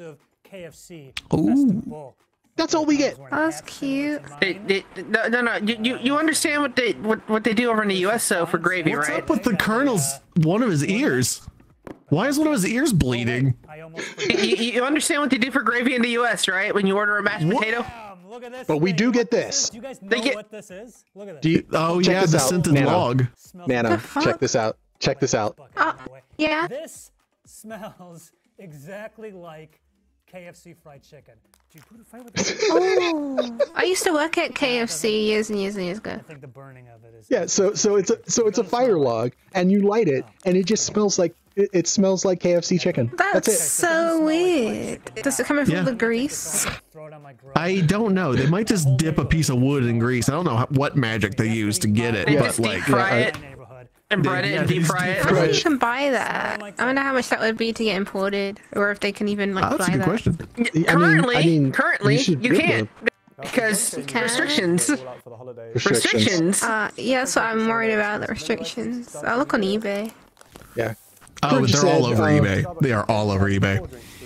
K F C Ooh. That's all we get. That's cute. They, they, no, no, no. You, you you understand what they what, what they do over in the U S though for gravy, What's right? up with the Colonel's one of his ears? Why is one of his ears bleeding? You, you, you understand what they do for gravy in the U S, right? When you order a mashed potato. But we do get this. Do you guys know They get- what this is? Look at this. Do you, Oh check yeah, this the out, scented Nano. log. Nano, check this out. Check this out. Uh, yeah. This smells exactly like K F C fried chicken. Do you put a fight with this? Oh, I used to work at K F C years and years and years ago. I think the burning of it is. Yeah, so so it's a so it's a fire log, and you light it, and it just smells like it, it smells like K F C chicken. That's, That's it. so weird. Does it come in from Yeah. the grease? I don't know. They might just dip a piece of wood in grease. I don't know how, what magic they use to get it, They but just deep like, fry yeah, it and bread it and deep fry I it. don't think you can buy that. I wonder how much that would be to get imported, or if they can even like oh, that's buy a good that. question. I mean- Currently, I mean, currently, you should you be able can't because can. restrictions. Restrictions. Restrictions. Uh, yeah, so I'm worried about the restrictions. I'll look on eBay. Yeah. Oh, Crudge they're all said, over uh, eBay. They are all over eBay.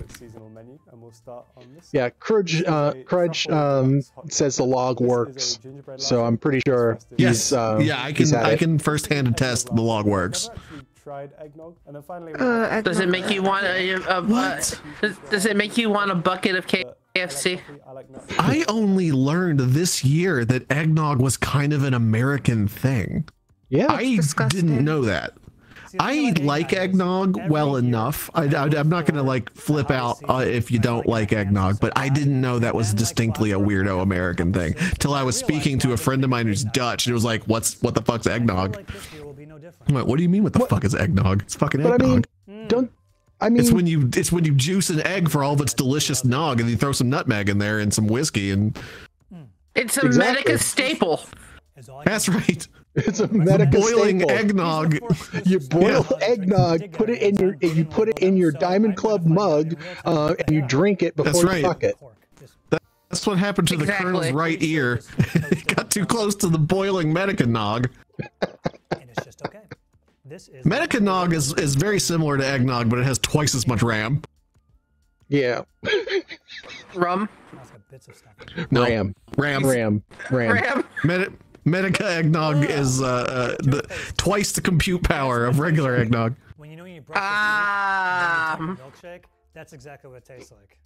Yeah, Crudge, uh, Crudge um, says the log works, so I'm pretty sure he's. Yes. Uh, yeah, I he's can. had I it. can firsthand attest the log works. Tried eggnog, and then finally. Uh, Does it make you want a, a, a What? does, does it make you want a bucket of K F C? I only learned this year that eggnog was kind of an American thing. Yeah, I didn't know that. I like eggnog well enough. I, am not gonna like flip out uh, if you don't like eggnog, but I didn't know that was distinctly a weirdo American thing till I was speaking to a friend of mine who's Dutch, and it was like, "What's what the fuck's eggnog?" I'm like, what do you mean? What the what? fuck is eggnog? It's fucking but eggnog. I mean, don't. I mean, it's when you it's when you juice an egg for all of its delicious nog, and you throw some nutmeg in there and some whiskey, and it's a Exactly. Medica staple. that's right. It's a Medica boiling staple. eggnog. You boil eggnog, put it in your you put it in your Diamond Club mug, uh, and you drink it before That's you right. fuck it. That's what happened to the Exactly. Colonel's right ear. It got too close to the boiling Medica nog. And it's just okay. This is Medica nog is is very similar to eggnog, but it has twice as much RAM. Yeah. Rum. bits of stuff. No, Ram. Ram. Ram. Ram. Ram. Medi- Medica eggnog is uh, uh, the, twice the compute power of regular eggnog. When you know you brush Ah. your milkshake, that's exactly what it tastes like.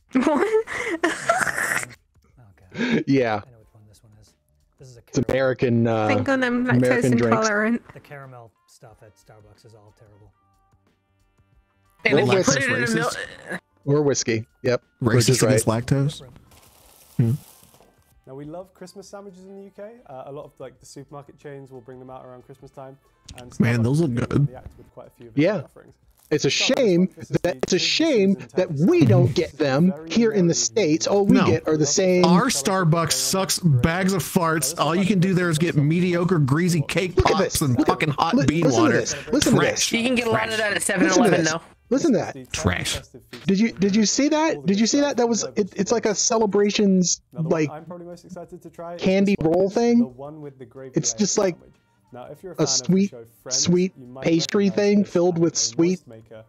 What? Yeah. I know which one this one is. This is a It's American. Uh, Think on them lactose American drinks. intolerant. The caramel stuff at Starbucks is all terrible. And Or if you whiskey. put it in a milk, Or whiskey. Yep. Which is Racist right. against lactose. Hmm. Now we love Christmas sandwiches in the U K. Uh, a lot of like the supermarket chains will bring them out around Christmas time. And Man, Starbucks those look is good. react with quite a few of Yeah. their offerings. It's a shame that it's a shame that we don't get them here in the States. All we No. get are the same. Our Starbucks sucks bags of farts. All you can do there is get mediocre, greasy cake Look at pops this. and Look at- fucking hot li- bean listen to water. this. Listen to Trash. this. you can get a lot of that at seven Listen to eleven this. though. Listen to that. Trash. Did you did you see that? Did you see that? That was it, it's like a celebrations Now, the one like I'm probably most excited to try is candy this one. roll It's thing. The one with the gravy It's layer just like sandwich. Now, if you're a, a fan of the sweet show Friends, sweet you might pastry recognize thing this filled as with a sweet. moist maker.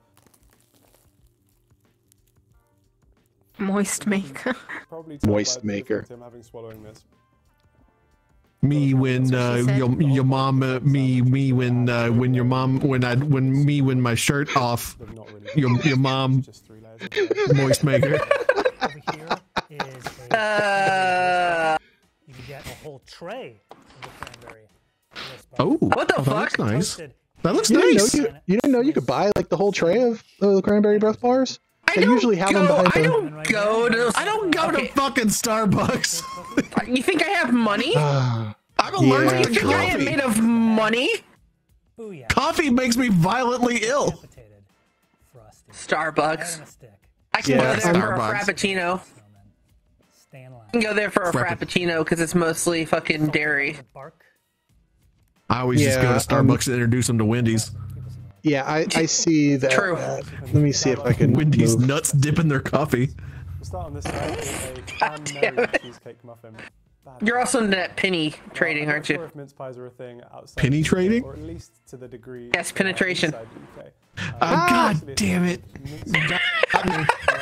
Moist maker. Probably tell Moist by the maker. difference I'm having swallowing this. Me when uh, said. your your mom uh, me me when uh, when your mom when I when me when my shirt off They're not really your your mom just three layers of bread. moist maker. Over here is a. Uh, You can get a whole tray of the cranberry. crisp. Oh, What the oh, that looks fuck? nice. Toasted. That looks You didn't, know nice. you, you didn't know you could buy like the whole tray of uh, the cranberry breath bars. I They don't usually have go, them behind I the. don't go to. I don't go Okay. to fucking Starbucks. You think I have money? Ah, I'm allergic Yeah. to You think I am coffee. made of money? Booyah. Coffee makes me violently ill. Potato. Frosty. Starbucks. And a stick. I can Yeah, go there for a Starbucks. frappuccino. Stay in line. I can go there for a Frappa- frappuccino because it's mostly fucking dairy. Bark. I always just go Yeah, to Starbucks and introduce them to Wendy's. yeah, I, I see that. True. uh, let me see if I can. Wendy's move. nuts dipping their coffee. We'll start on this side with a God damn cranberry it. cheesecake muffin. Bad. You're also into that penny trading, I'm not aren't sure you? if mince pies are a thing outside Penny the U K, trading? or at least to the degree. Yes, uh, penetration. inside the U K. Uh, God actually, damn it. mince- Got me.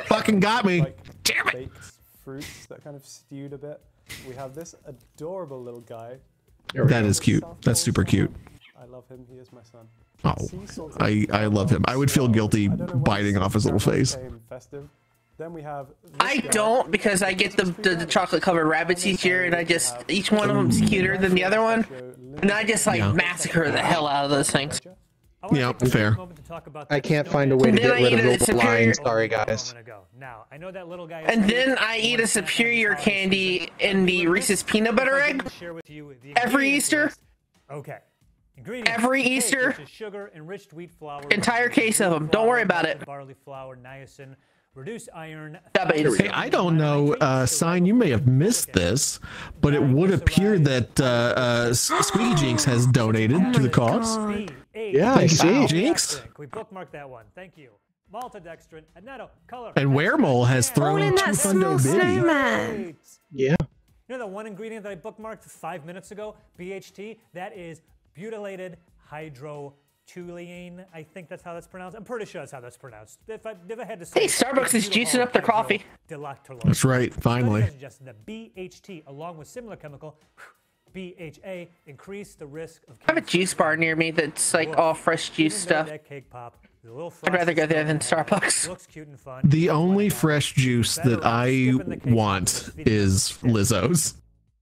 Fucking got me. Like Damn it. baked fruits that kind of stewed a bit. We have this adorable little guy. That is cute. That's super cute. I love him. He is my son. Oh, I I love him. I would feel guilty biting off his little face. Festive. Then we have. I don't because I get the, the, the chocolate covered rabbits each year, and I just each one of them's cuter than the other one, and I just like Yeah. massacre the hell out of those things. Yeah, fair. I can't find a way And to then get I rid eat of a the superior- line. Sorry, guys. Now, I know that little guy. And then I eat a superior candy in the Reese's peanut butter egg every Easter. Okay. Ingredients. Every Cake, Easter. which is sugar, enriched wheat flour, Entire case of them. Don't worry about it. barley flour, niacin, reduced iron. Hey, I don't know, uh, Sign, you may have missed this, but it would appear that uh, uh, Squeaky Jinx has donated to the cause. Yeah, I see. Jinx. We bookmarked that one. Thank you. Maltodextrin, annetto, color. And Weremole has thrown in in that two small hundo biddy. snowman. Yeah. You know the one ingredient that I bookmarked five minutes ago? B H T? That is butylated hydrotoluene. I think that's how that's pronounced. I'm pretty sure that's how that's pronounced. If I, if I had to say Hey, Starbucks is juicing up their coffee. That's right, finally. Just the B H T, along with similar chemical, B H A, increase the risk of I have a juice bar near me that's like all fresh juice stuff. that cake pop. is a little I'd rather go there than frosted, Starbucks. looks cute and fun. The only fresh juice that I want is Lizzo's.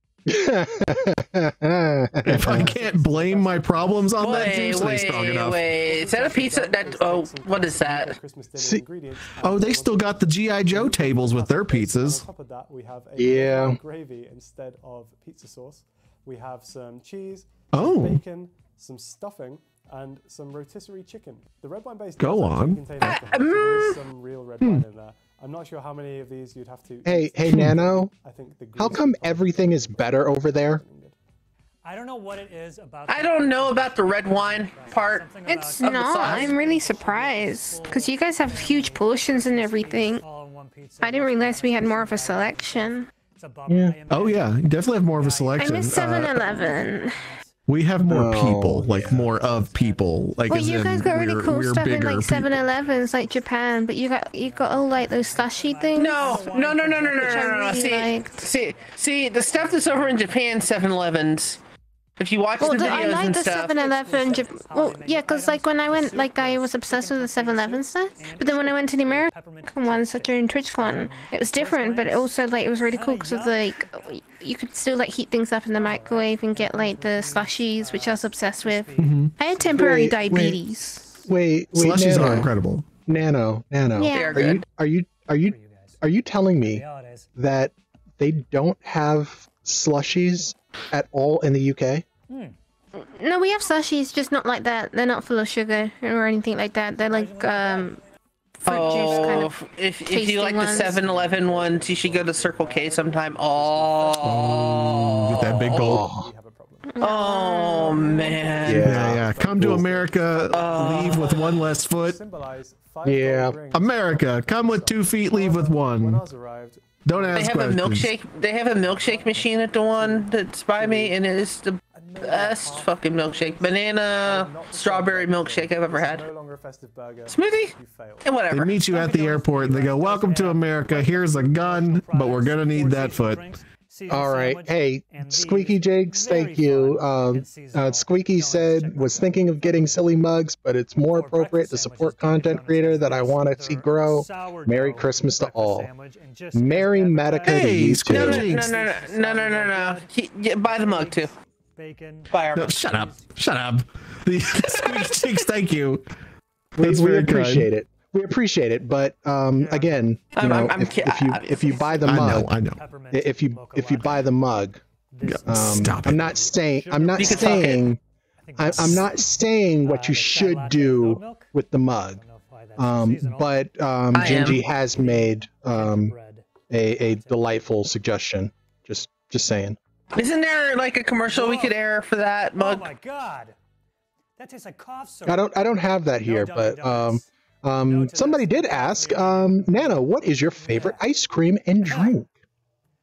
If I can't blame my problems on that Wait, juice, they strong wait, enough. wait. Is that a pizza? That oh, what is that? See, oh, they still got the G I Joe tables with their pizzas. On top of that, we have a Yeah. gravy instead of pizza sauce. We have some cheese, Oh. some bacon, some stuffing, and some rotisserie chicken. The red wine base Go does actually on. contain alcohol, so there is some real red wine in there. I'm not sure how many of these you'd have to. Hey, hey, Nano. I think the How come everything is better over there? I don't know what it is about. I don't know about the red wine part. It's of the not. sauce. I'm really surprised because you guys have huge portions and everything. I didn't realize we had more of a selection. Yeah. Oh yeah, you definitely have more of a I selection. miss Uh, seven eleven. we have more No, people, like more of people. Like Well, as you in guys got really we're, cool we're stuff in bigger like people. seven elevens, like Japan, but you got you got all like those slushy things. No, no, no, no, no, no, Which I no, no, no. really See, liked. see, see, the stuff that's over in Japan, seven elevens. If you watch Well, the the, videos I like and the stuff. seven eleven. Well, yeah, because like when I went, like I was obsessed with the seven eleven stuff. But then when I went to the American ones, like during TwitchCon, it was different. But it also like it was really cool because like you could still like heat things up in the microwave and get like the slushies, which I was obsessed with. Mhm. I had temporary Wait, wait. diabetes. Wait, wait, Slushies Nano. are incredible. Nano, Nano. Yeah. They are Are you good. are you are you are you telling me that they don't have slushies at all in the U K? No, we have slushies, just not like that. They're not full of sugar or anything like that. They're like um, fruit juice kind Oh, of. if, if tasting you like the ones. seven eleven ones, you should go to Circle K sometime. Oh, With that big gulp. oh man. Yeah, yeah. Come to America, leave with one less foot. Yeah. America, come with two feet, leave with one. Don't They ask have a questions. milkshake. They have a milkshake machine at the one that's by me, and it is the best fucking milkshake. Banana strawberry milkshake I've ever had. No longer a festive burger. Smoothie and They whatever. meet you at the airport and they go, "Welcome to America. Here's a gun, but we're gonna need that foot." All right. Hey, Squeaky Jakes, thank you. Um, uh, Squeaky said was thinking of getting silly mugs, but it's more appropriate to support content creator that I want to see grow. Merry Christmas to all. Merry Medica to you too. No, no, no, no, no, no, no, no. He, yeah, buy the mug too. Buy our No, mug. shut up. Shut up. The Squeak Cheeks, thank you. We, That's we very kind. appreciate it. We appreciate it, but um, again, you I'm- know, I'm- I'm if, ki- if you I- if you buy the I mug, know, I know. if you if you buy the mug, um, Stop I'm it. not saying I'm not You can talk it. saying I, I'm not saying what you should do with the mug, um, but um, I am. Gingy has made um, a, a delightful suggestion. Just just saying. Isn't there like a commercial we could air for that Oh mug? my god. That tastes like cough syrup. I don't I don't have that here, No but Dunkin' um, Donuts. um, somebody did ask, um, Nano, what is your favorite ice cream and drink?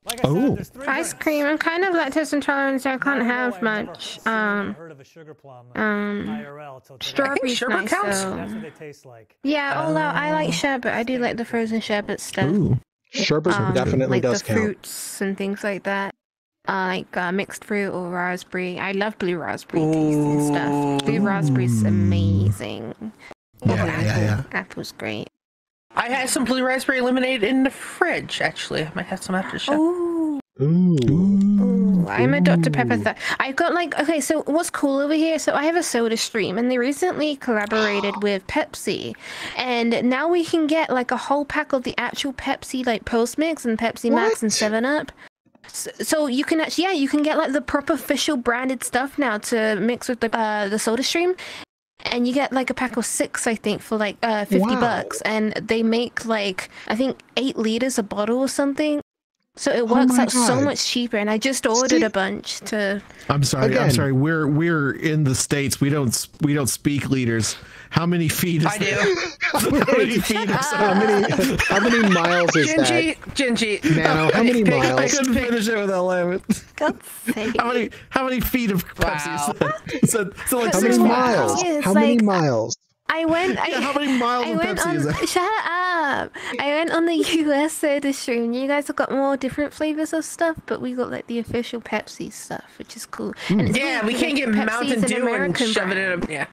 Like I Oh. said, there's three Ice drinks. cream. I'm kind of lactose intolerant, so I can't have much. Um, heard of a sugar plum um, I R L till today. strawberry's sherbet nice counts. though. That's what they taste like. Yeah, although I like sherbet. I do like the frozen sherbet stuff. Ooh. Sherbet Um, definitely like does the count. fruits and things like that. Uh, like uh, mixed fruit or raspberry. I love blue raspberry taste and stuff. Blue raspberry's amazing. Yeah, Or yeah, apple. yeah. Apple's great. I had some blue raspberry lemonade in the fridge, actually. I might have some after the show. Ooh. Ooh. Ooh, I'm a Doctor Pepper th- I've got like, okay, so what's cool over here? So I have a soda stream and they recently collaborated with Pepsi. And now we can get like a whole pack of the actual Pepsi, like Post Mix and Pepsi Max and seven up. So, so you can actually, yeah, you can get like the proper official branded stuff now to mix with the, uh, the soda stream. And you get like a pack of six, I think, for like uh, fifty Wow. bucks. And they make like, I think eight liters a bottle or something. So it works my out so God. much cheaper. And I just ordered See- a bunch to. I'm sorry. I'm Again. sorry. We're we're in the States. We don't we don't speak liters. How many feet is I do. that? How many feet is How that? many how many miles is Gingy, that? Gingy. Nano, how many I miles? couldn't finish it without laughing. God's sake. How many how many feet of Pepsi Wow. is that? So, so like How six many miles. miles? Yeah, it's How many like- miles? I went. I, Yeah, how many miles I of went Pepsi on, is that? Shut up! I went on the U S soda stream. You guys have got more different flavors of stuff, but we got like the official Pepsi stuff, which is cool. And it's Yeah, weird we because can't get Pepsi's Mountain an Dew and American shove it in brand. a... Yeah.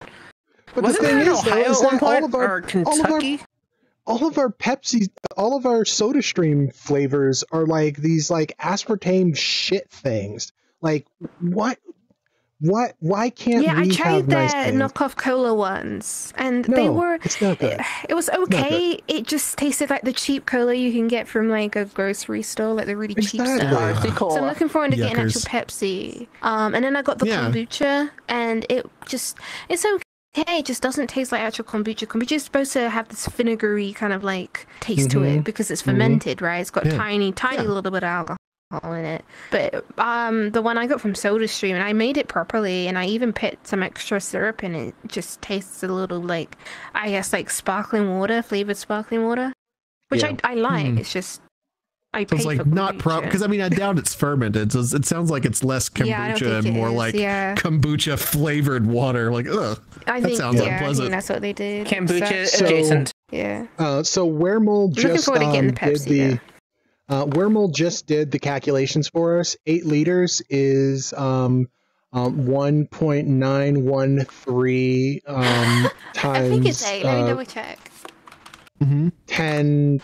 But Wasn't the thing that in is, though, Ohio is at one that all point? of our Or all of our Kentucky? all of our Pepsi, all of our Soda Stream flavors are like these like aspartame shit things. Like what? What? Why can't Yeah, I we tried have their nice things? knockoff cola ones, and No, they were. it's not good. It was okay. It just tasted like the cheap cola you can get from like a grocery store, like the really cheap Exactly. stuff. Darcy So I'm Cola. looking forward to getting actual Yuckers. Pepsi. Um, and then I got the Yeah. kombucha, and it just it's okay. It just doesn't taste like actual kombucha. Kombucha is supposed to have this vinegary kind of like taste to Mhm. it because it's fermented, right? It's got Yeah. tiny, tiny Yeah. little bit of alcohol in it. But um, the one I got from SodaStream, and I made it properly, and I even put some extra syrup in it. It just tastes a little like, I guess, like sparkling water, flavored sparkling water, which Yeah. I I like. Hmm. It's just I So it's pay like for not prop kombucha. because I mean I doubt it's fermented. So it sounds like it's less kombucha Yeah, I don't think and it more is, like yeah. kombucha flavored water. Like ugh, I that think sounds yeah, I think unpleasant. that's what they did. Kombucha So- adjacent. yeah. Uh, so Wermel Looking just forward to getting um, the did Pepsi, the uh, Wermel just did the calculations for us. Eight liters is um, um, one point nine one three um, times I think it's eight. Let me uh, double check. Mm-hmm. ten.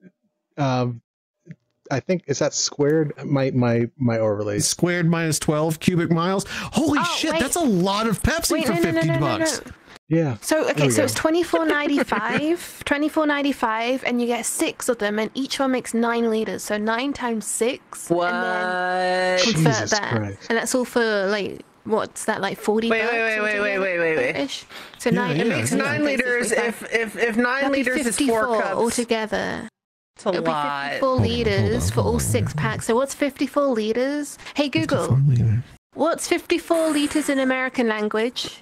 Um, I think is that squared? My my my overlays. Squared minus twelve cubic miles. Holy Oh, shit, wait. that's a lot of Pepsi Wait, for no, no, no, fifty no, no, bucks. no. Yeah. So There okay, we so go. it's twenty four ninety five, twenty four ninety five, and you get six of them, and each one makes nine liters. So nine times six. What? And then convert Jesus that, Christ. and that's all for like what's that like forty? Wait, bucks wait, wait, wait, wait, wait, wait, wait. Ish. So Yeah, nine. yeah, It makes yeah. nine liters if if if nine That'd be liters is four fifty-four cups. altogether. It's a It'll be lot. fifty-four Hold on, liters hold on, for all hold on, six hold on. packs. So what's fifty-four liters? Hey Google, what's fifty-four liters in American language?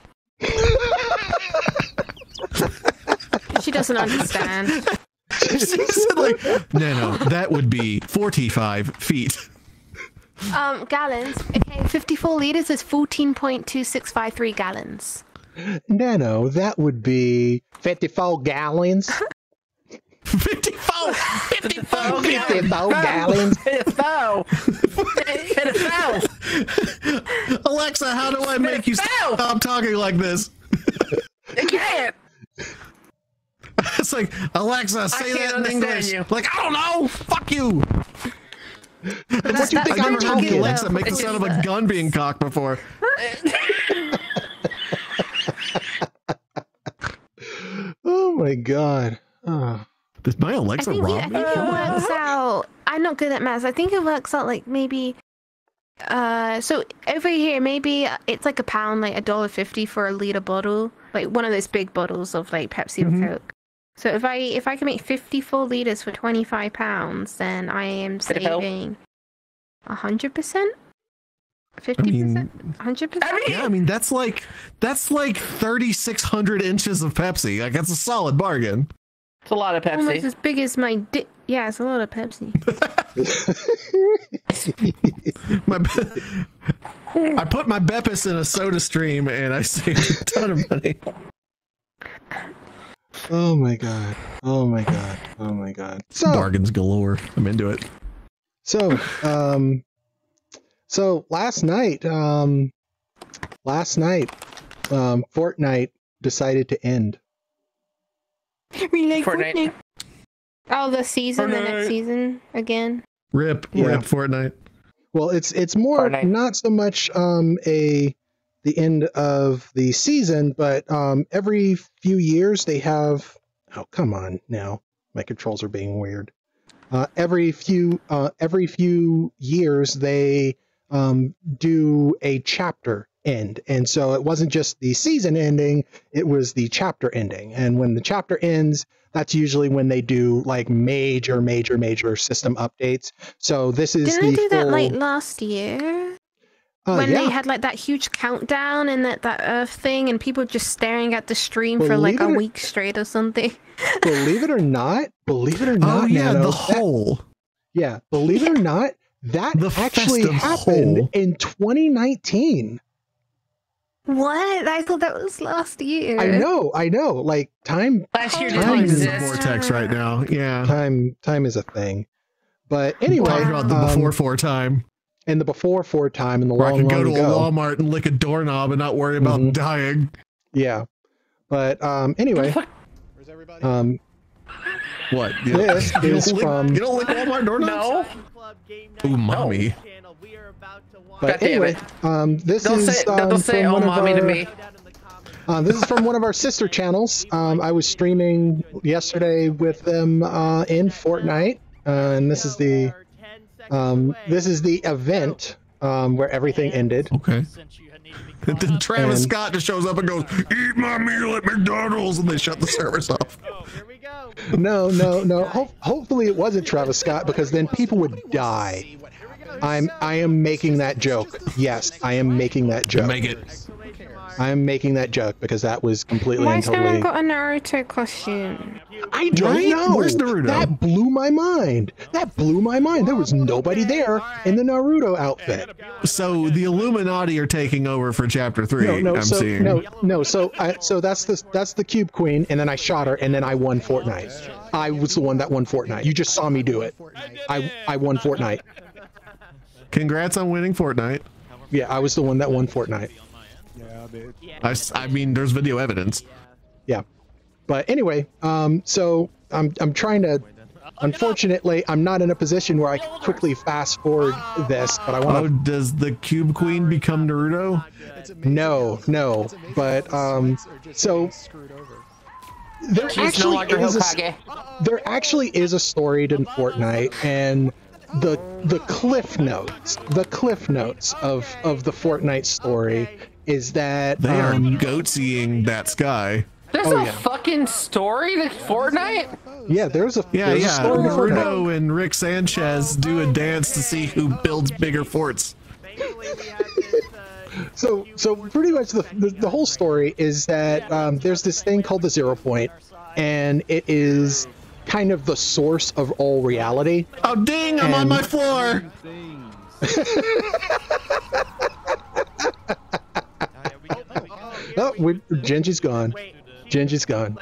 She doesn't understand. She said like, no, no, that would be forty-five feet. Um, gallons. Okay, fifty-four liters is fourteen point two six five three gallons. Nano, that would be fifty-four gallons. fifty-four, fifty-four, fifty-four gallons. Fifty-four. Fifty-four. Alexa, how do I make you stop talking like this? You can't. It's like, Alexa, say can't that in understand English. you. Like, I don't know. Fuck you. What you think I've I'm never heard talking? Alexa make the sound of a gun being cocked before. Oh my god. Oh. Does my I Alexa think, I rob me? think it works out. I'm not good at maths. I think it works out like maybe. Uh, so over here, maybe it's like a pound, like a dollar fifty for a liter bottle, like one of those big bottles of like Pepsi Mhm. or Coke. So if I if I can make fifty-four liters for twenty-five pounds, then I am Could it help? saving a hundred percent, fifty percent, hundred percent. Yeah, I mean that's like that's like thirty-six hundred inches of Pepsi. Like that's a solid bargain. It's a lot of Almost Pepsi. as big as my dick. Yeah, it's a lot of Pepsi. my, I put my Beppis in a soda stream and I saved a ton of money. Oh my god. Oh my god. Oh my god. So bargains galore. I'm into it. So, um so last night, um last night, um Fortnite decided to end. We like Fortnite. Fortnite. Oh, the season, the Fortnite. next season again. Rip, Yeah. rip Fortnite. Well, it's it's more Fortnite. not so much um a the end of the season, but um every few years they have oh come on now. My controls are being weird. Uh every few uh every few years they um do a chapter end. And so it wasn't just the season ending, it was the chapter ending. And when the chapter ends, that's usually when they do like major, major, major system updates. So this is Didn't the they do that full- like last year? Uh, when yeah. they had like that huge countdown and that, that Earth thing and people just staring at the stream for like Believe a it or- week straight or something. Believe it or not, believe it or not, Oh yeah, Nano, the that- hole. yeah, believe it or not, that The actually festive happened hole. in twenty nineteen. What? I thought that was last year. I know, I know. Like time, Last year time didn't Time's in is, the exist. vortex right now. Yeah. time, time is a thing. But anyway, Talking about the um, before four time. and the before for time and the Where I long, could go long to ago. a Walmart and lick a doorknob and not worry about Mhm. dying. Yeah, but um, anyway, um, What? You This you is don't lick, from- You don't lick Walmart doorknobs? No. Ooh, mommy. but God damn anyway, it. um, this Don't is say, um, don't say from oh one of mommy our, to me. Um, this is from one of our sister channels. Um, I was streaming yesterday with them uh, in Fortnite, uh, and this is the um, this is the event um, where everything ended. Okay. And then Travis And- Scott just shows up and goes, "Eat my meal at McDonald's," and they shut the service off. No, no, no. Ho- hopefully it wasn't Travis Scott because then people would die. I'm I am making that joke. Yes, I am making that joke. Make it. I am making that joke because that was completely Why and has no one totally. got a Naruto costume? I don't Right? know. Where's Naruto? That blew my mind. That blew my mind. There was nobody there in the Naruto outfit. So the Illuminati are taking over for chapter three. No, no, I'm so seeing. no, no. So, I, so that's the that's the Cube Queen, and then I shot her, and then I won Fortnite. I was the one that won Fortnite. You just saw me do it. I I won Fortnite. Congrats on winning Fortnite. Yeah, I was the one that won Fortnite. I, s- I mean, there's video evidence. Yeah, but anyway, um, so I'm I'm trying to. Unfortunately, I'm not in a position where I can quickly fast forward this, but I Oh, want does the Cube Queen become Naruto? to. No, no, but um, so there She's no actually longer is a, Hokage. there actually is a story to Fortnite, and the the cliff notes, the cliff notes of of the Fortnite story is that They are um, goatseeing that sky. There's Oh, a yeah. fucking story to Fortnite? yeah, there's a Yeah, there's a yeah. story to Fortnite. Naruto and Rick Sanchez do a dance to see who builds bigger forts. So, so pretty much the, the, the whole story is that um, there's this thing called the zero point, and it is kind of the source of all reality. Oh, ding! I'm on And- my floor. Oh, we, Genji's gone. Genji's gone.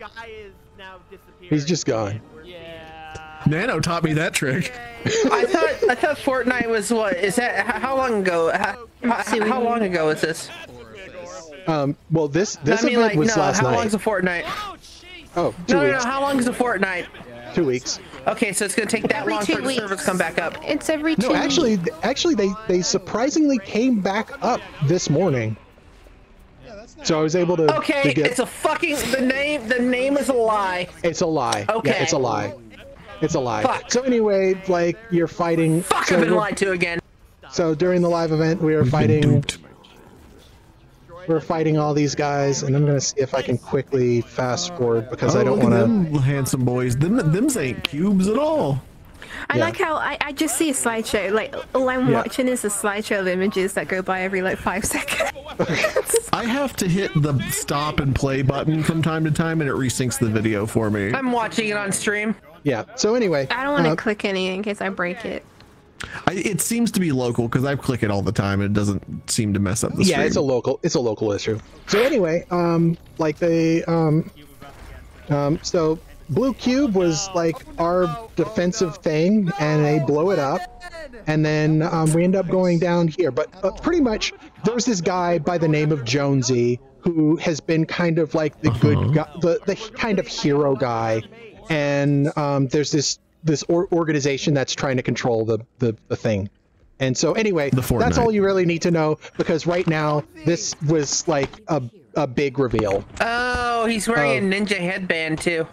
He's just gone. Nano taught me that trick. I thought I thought Fortnite was what? Is that h- how long ago? How, how, how long ago is this? Um, well, this this I mean, event like, was no. last How night. long's a Fortnite? Oh, two No, no, no. weeks. How long is a Fortnite? Two weeks. Okay, so it's gonna take that Every long two for the weeks. servers to come back up. It's every two No, actually, actually, they they surprisingly came back up this morning. So I was able to, Okay, to get. it's a fucking the name. The name is a lie. It's a lie. Okay. Yeah, it's a lie. It's a lie. Fuck. So anyway, like you're fighting. Fuck, so I've been we're- lied to again. So during the live event, we were fighting. We were fighting all these guys, and I'm gonna see if I can quickly fast forward because oh, I don't look at want to. them handsome boys. Them, them's ain't cubes at all. I Yeah. like how I, I just see a slideshow. Like all I'm Yeah. watching is a slideshow of images that go by every like five seconds. I have to hit the stop and play button from time to time, and it resyncs the video for me. I'm watching it on stream. Yeah. So anyway, I don't want to uh, click any in case I break it. I, it seems to be local because I click it all the time. And it doesn't seem to mess up the yeah, stream. it's a local. It's a local issue. So anyway, um, like they, um, um, so Blue Cube was like our defensive thing, and they blow it up, and then um, we end up going down here. But uh, pretty much, there's this guy by the name of Jonesy who has been kind of like the good guy, the the kind of hero guy, and um, there's this. this or organization that's trying to control the, the, the thing. And so anyway, that's all you really need to know, because right now this was like a, a big reveal. Oh, he's wearing uh, a ninja headband too.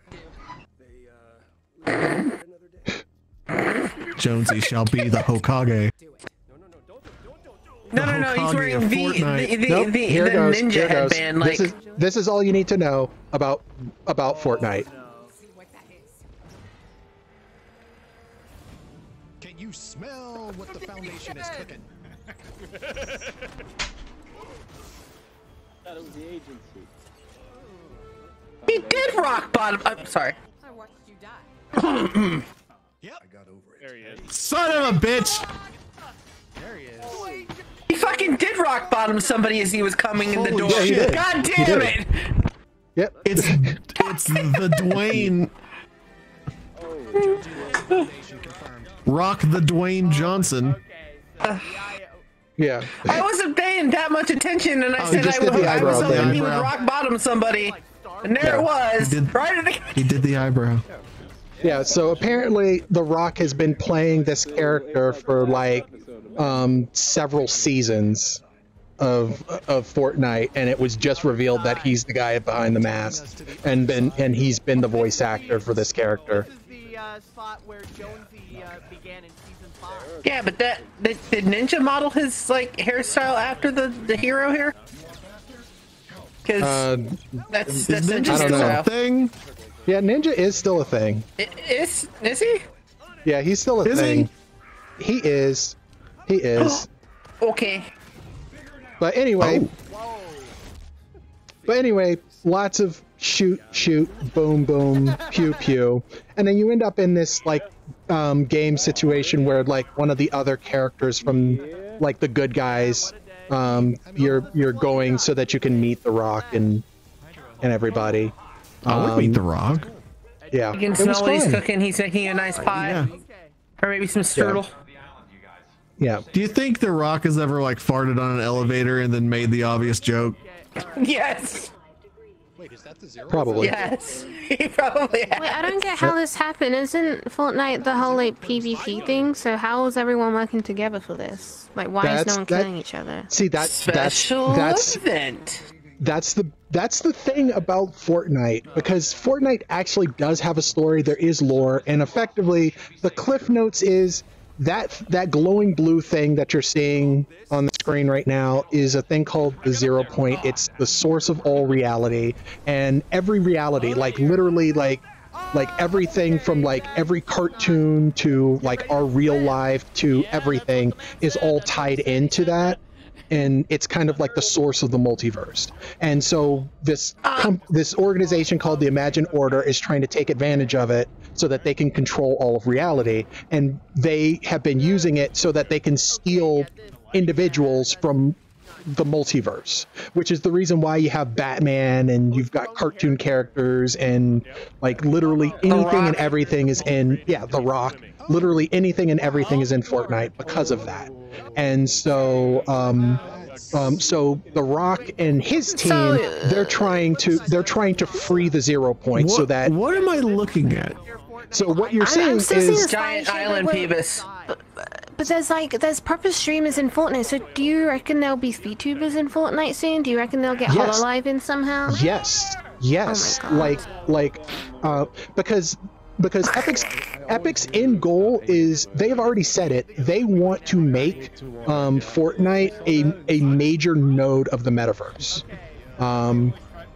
Jonesy shall be the Hokage. No, no, no, he's wearing the, the, the, Nope, the, here the goes, ninja here goes. headband. Like, This is, this is all you need to know about about Fortnite. Can you smell what the foundation is cooking? Thought it was the agency. he did rock bottom. I'm sorry. I watched you die. Yep. I got over it. There he is. Son of a bitch! There he is. He fucking did rock bottom somebody as he was coming in the Holy door. shit. God He damn did. it! Yep. It's it's the Dwayne. Rock the Dwayne Johnson. Yeah. I wasn't paying that much attention, and I Oh, he said just I, did was, the I was eyebrow hoping thing. he would rock bottom somebody, and there Yeah. it was. He did- right at the He did the eyebrow. Yeah, so apparently The Rock has been playing this character for like um, several seasons of of Fortnite, and it was just revealed that he's the guy behind the mask, and been and he's been the voice actor for this character. The uh, spot where Jonesy uh, began in season five. Yeah, but that did, did Ninja model his like hairstyle after the the hero here? Because Uh, that's that's I Ninja's don't know. style. Thing. Yeah, Ninja is still a thing. I- Is is he? Yeah, he's still a Is he? thing. He is. He is. Okay. But anyway, Oh. but anyway, lots of shoot, shoot, boom, boom, pew, pew, and then you end up in this like um, game situation where like one of the other characters from like the good guys, um, you're you're going so that you can meet The Rock and and everybody. I would meet Um, The Rock. Yeah, You can it was smell what he's fun. cooking. He's making a nice pie, Yeah. or maybe some strudel. Yeah. Do you think The Rock has ever like farted on an elevator and then made the obvious joke? Yes. Wait, is that the zero? Probably. Yes. He probably has. Wait, I don't get how this happened. Isn't Fortnite the whole like PvP thing? So how is everyone working together for this? Like, why is That's- no one that- killing each other? See that that's Special that's event. That's the that's the thing about Fortnite, because Fortnite actually does have a story. There is lore, and effectively the cliff notes is that that glowing blue thing that you're seeing on the screen right now is a thing called the zero point. It's the source of all reality, and every reality, like literally like like everything from like every cartoon to like our real life to everything is all tied into that. And it's kind of like the source of the multiverse. And so this com- this organization called the Imagine Order is trying to take advantage of it so that they can control all of reality. And they have been using it so that they can steal individuals from the multiverse, which is the reason why you have Batman and you've got cartoon characters and like literally anything and everything is in, yeah, The Rock. Literally anything and everything is in Fortnite because of that. And so, um, um, so The Rock and his team, they're trying to they're trying to free the zero point so What- that. What am I looking at? So what you're I'm- saying I'm still seeing is this Giant fine shit, Island but wait- Peebus. But there's like there's proper streamers in Fortnite. So do you reckon there'll be VTubers in Fortnite soon? Do you reckon they'll get Yes. Hololive in somehow? yes, yes, Oh my God. like like uh, because because Epic's Epic's end goal is they've already said it. They want to make um, Fortnite a a major node of the metaverse. Um,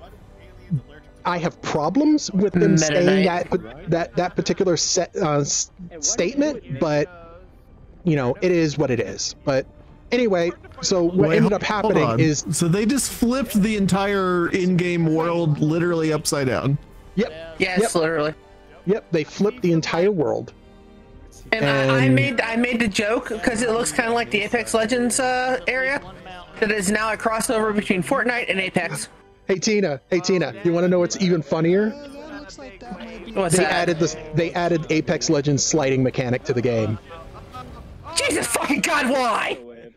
I have problems with them Meta saying Knight. that that that particular set, uh, s- statement, but you know it is what it is. But anyway, so what Wait, ended up hold happening on. is so they just flipped the entire in-game world literally upside down. yep, Yes, Yep. literally. Yep, they flipped the entire world. And, And- I, I made I made the joke because it looks kind of like the Apex Legends uh, area that is now a crossover between Fortnite and Apex. Hey Tina, hey Tina, you want to know what's even funnier? What's they that? added this. They added Apex Legends sliding mechanic to the game. Jesus fucking God, why?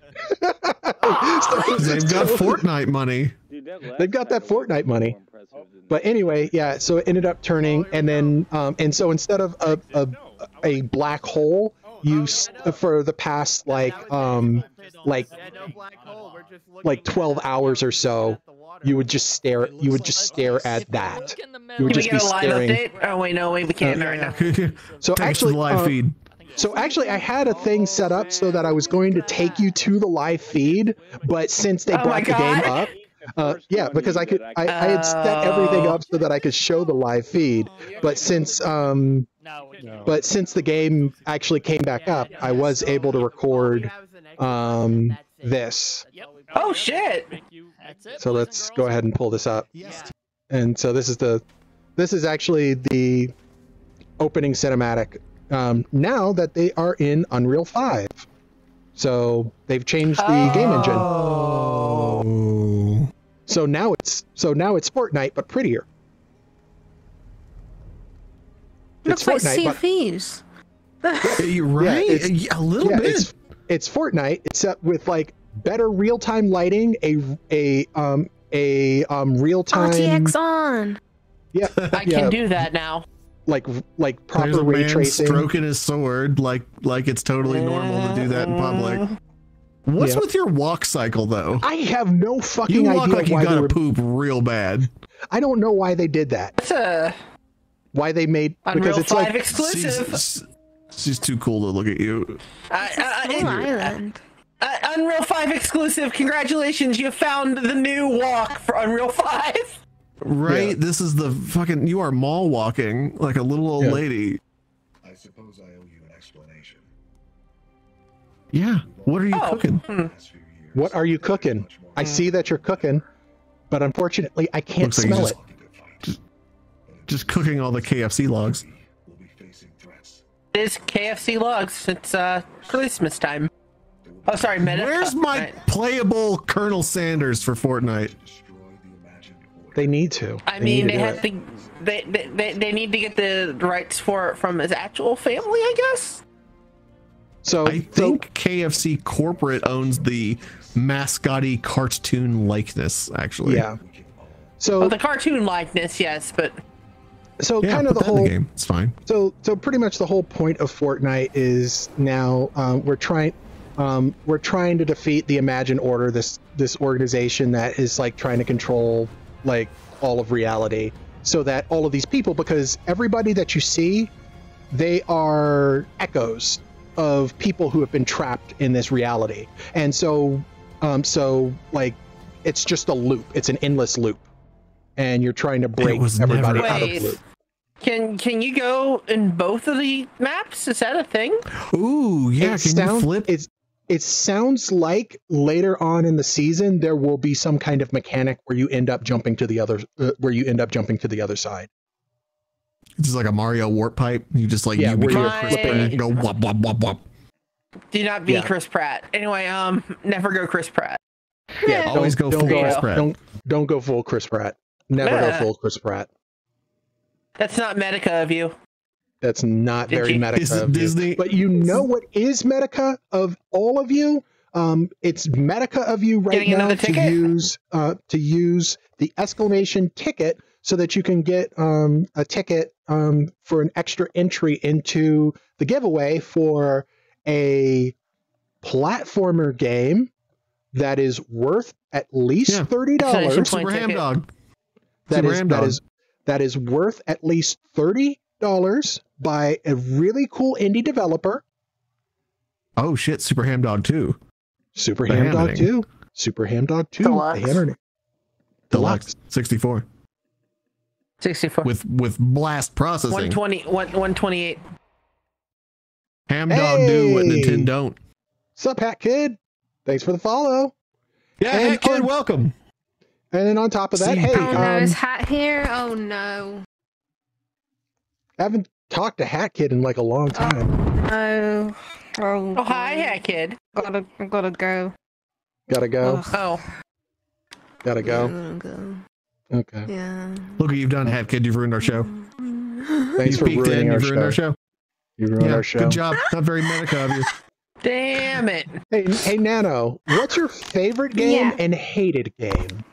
They've got Fortnite money. They've got that Fortnite money. But anyway, yeah. So it ended up turning, and then um, and so instead of a a, a black hole, you s- for the past like um like like twelve hours or so, you would just stare. You would just stare at that. You would Can we just get be a live staring. update? Oh wait, no, wait, we can't Uh, right now. So Take us to actually, the live uh, feed. So actually, I had a thing set up so that I was going to take you to the live feed, but since they Oh my brought the game God. up, uh, yeah, because I could, I, I had set everything up so that I could show the live feed, but since, um, but since the game actually came back up, I was able to record, um, this. Oh shit! So let's go ahead and pull this up. And so this is the, this is actually the opening cinematic. Um, now that they are in Unreal five. So they've changed the Oh. game engine. So now it's so now it's Fortnite but prettier. Looks like Fortnite, Sea but- of Thieves. You're right. Yeah, it's- a little yeah, bit. It's, it's Fortnite except with like better real-time lighting, a a um a um real-time R T X on. Yeah, I yeah, can do that now. like like There's proper a ray man tracing. stroking his sword like like it's totally normal to do that in public. What's Yeah. with your walk cycle though? I have no fucking You walk idea like you why they gotta were, poop real bad. I don't know why they did that. That's a Why they made Unreal because it's five like exclusive. She's, she's too cool to look at you. Uh, uh, Cool uh, Island. uh, Unreal five exclusive. Congratulations, you found the new walk for Unreal five. Right? Yeah. This is the fucking. You are mall walking like a little old Yeah. lady. I suppose I owe you an explanation. Yeah. What are you Oh, cooking? hmm. what are you cooking? I see that you're cooking, but unfortunately I can't Looks like you smell just- it. Just cooking all the K F C logs. We'll be facing threats. It is K F C logs. It's uh Christmas time. Oh, sorry, Meta. Where's uh, my right. playable Colonel Sanders for Fortnite? They need to. I They mean, need they to have do to. They, they they they need to get the rights for it from his actual family, I guess. So I think K F C corporate owns the mascoty cartoon likeness. Actually, yeah. So Well, the cartoon likeness, yes, but so yeah. kind of put the that in whole the game. It's fine. so so pretty much the whole point of Fortnite is now um, we're trying um, we're trying to defeat the Imagine Order, this this organization that is like trying to control like all of reality, so that all of these people, because everybody that you see, they are echoes of people who have been trapped in this reality, and so um, so like it's just a loop. It's an endless loop, and you're trying to break was everybody never- out of the Wait. loop. can can you go in both of the maps? Is that a thing? Ooh, yeah. it Can sound- you flip? It's, it sounds like later on in the season there will be some kind of mechanic where you end up jumping to the other, uh, where you end up jumping to the other side. It's just like a Mario warp pipe. You just like Yeah, you where become you're Chris Pratt and go wop wop wop wop. Do not be Yeah. Chris Pratt. Anyway, um, never go Chris Pratt. Yeah, Always don't, go don't full go, Chris Pratt. Don't don't go full Chris Pratt. Never Yeah. go full Chris Pratt. That's not Medica of you. That's not Did very you- Medica Is it of you. Disney? But you know what is Medica of all of you? Um, it's Medica of you right Getting now another to ticket? use uh, to use the exclamation ticket so that you can get um, a ticket um, for an extra entry into the giveaway for a platformer game that is worth at least Yeah. thirty dollars. Exclamation point Super ham ticket. dog. That Super is ham that dog. is that is worth at least thirty dollars by a really cool indie developer. Oh shit! Super ham dog too. Super The Ham Dog hammering. two. Super Ham Dog two. Deluxe. The hammering. Deluxe sixty-four sixty-four. with with blast processing. one twenty, one, one twenty-eight. Ham dog do what Hey! Nintendo don't. Sup, Hat Kid? Thanks for the follow. Yeah, And hey, kid, on- welcome. And then on top of that, See, hey, Oh no, um, is Hat here? Oh no. haven't talked to Hat Kid in like a long time. Oh, oh, Oh, hi, Hat Kid. Gotta, gotta go. Gotta go. Oh. Gotta go. Gotta go. Okay. Yeah. Look what you've done, Hat Kid. You've ruined our show. Thanks You for peeked ruining in, our you've ruined show. our show. You ruined Yeah, our show. good job. Not very Medica of you. Damn it. Hey, hey, Nano, what's your favorite game Yeah. and hated game?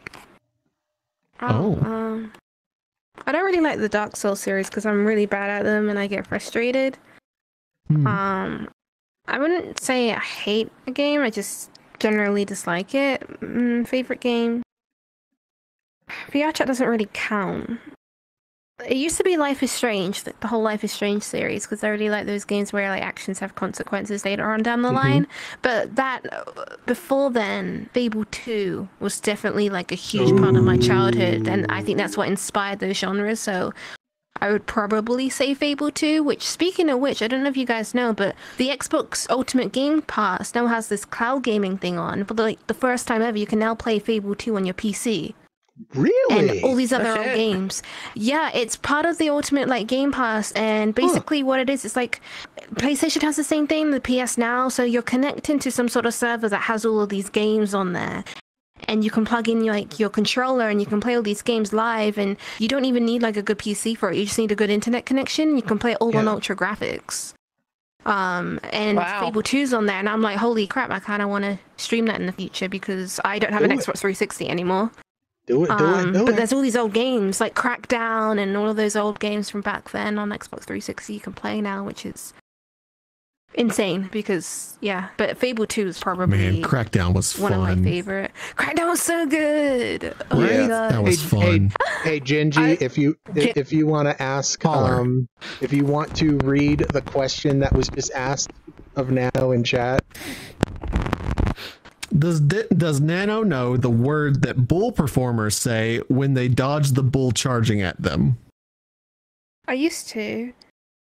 Oh. Um, I don't really like the Dark Souls series because I'm really bad at them and I get frustrated. Hmm. Um, I wouldn't say I hate a game. I just generally dislike it. Mm, favorite game? V R Chat doesn't really count. It used to be Life is Strange, the the whole Life is Strange series, because I really like those games where like actions have consequences later on down the Mhm. line. But that uh, before then, Fable two was definitely like a huge part of my childhood, and I think that's what inspired those genres. So I would probably say Fable two. Which, speaking of which, I don't know if you guys know, but the Xbox Ultimate Game Pass now has this cloud gaming thing on. For like the first time ever, you can now play Fable two on your P C. Really? And all these other Oh, old shit. games. Yeah, it's part of the Ultimate like Game Pass, and basically what it is, it's like PlayStation has the same thing, the P S Now, so you're connecting to some sort of server that has all of these games on there. And you can plug in your, like your controller and you can play all these games live, and you don't even need like a good P C for it. You just need a good internet connection. You can play it all on Yeah. ultra graphics. Um, and Wow. Fable two's on there, and I'm like, holy crap, I kind of want to stream that in the future because I don't have an Do it. Xbox three sixty anymore. Do it, do Um, it, do but it. there's all these old games like Crackdown and all of those old games from back then on Xbox three sixty you can play now, which is insane because, yeah. But Fable two is probably Man, Crackdown was one of my fun. favorite. Crackdown was so good. Oh my Yeah, god. That was hey, fun. Hey, hey Gingy, I- if you Gin- if you want to ask, Caller. um, if you want to read the question that was just asked of Nano in chat, Does does Nano know the word that bull performers say when they dodge the bull charging at them? I used to.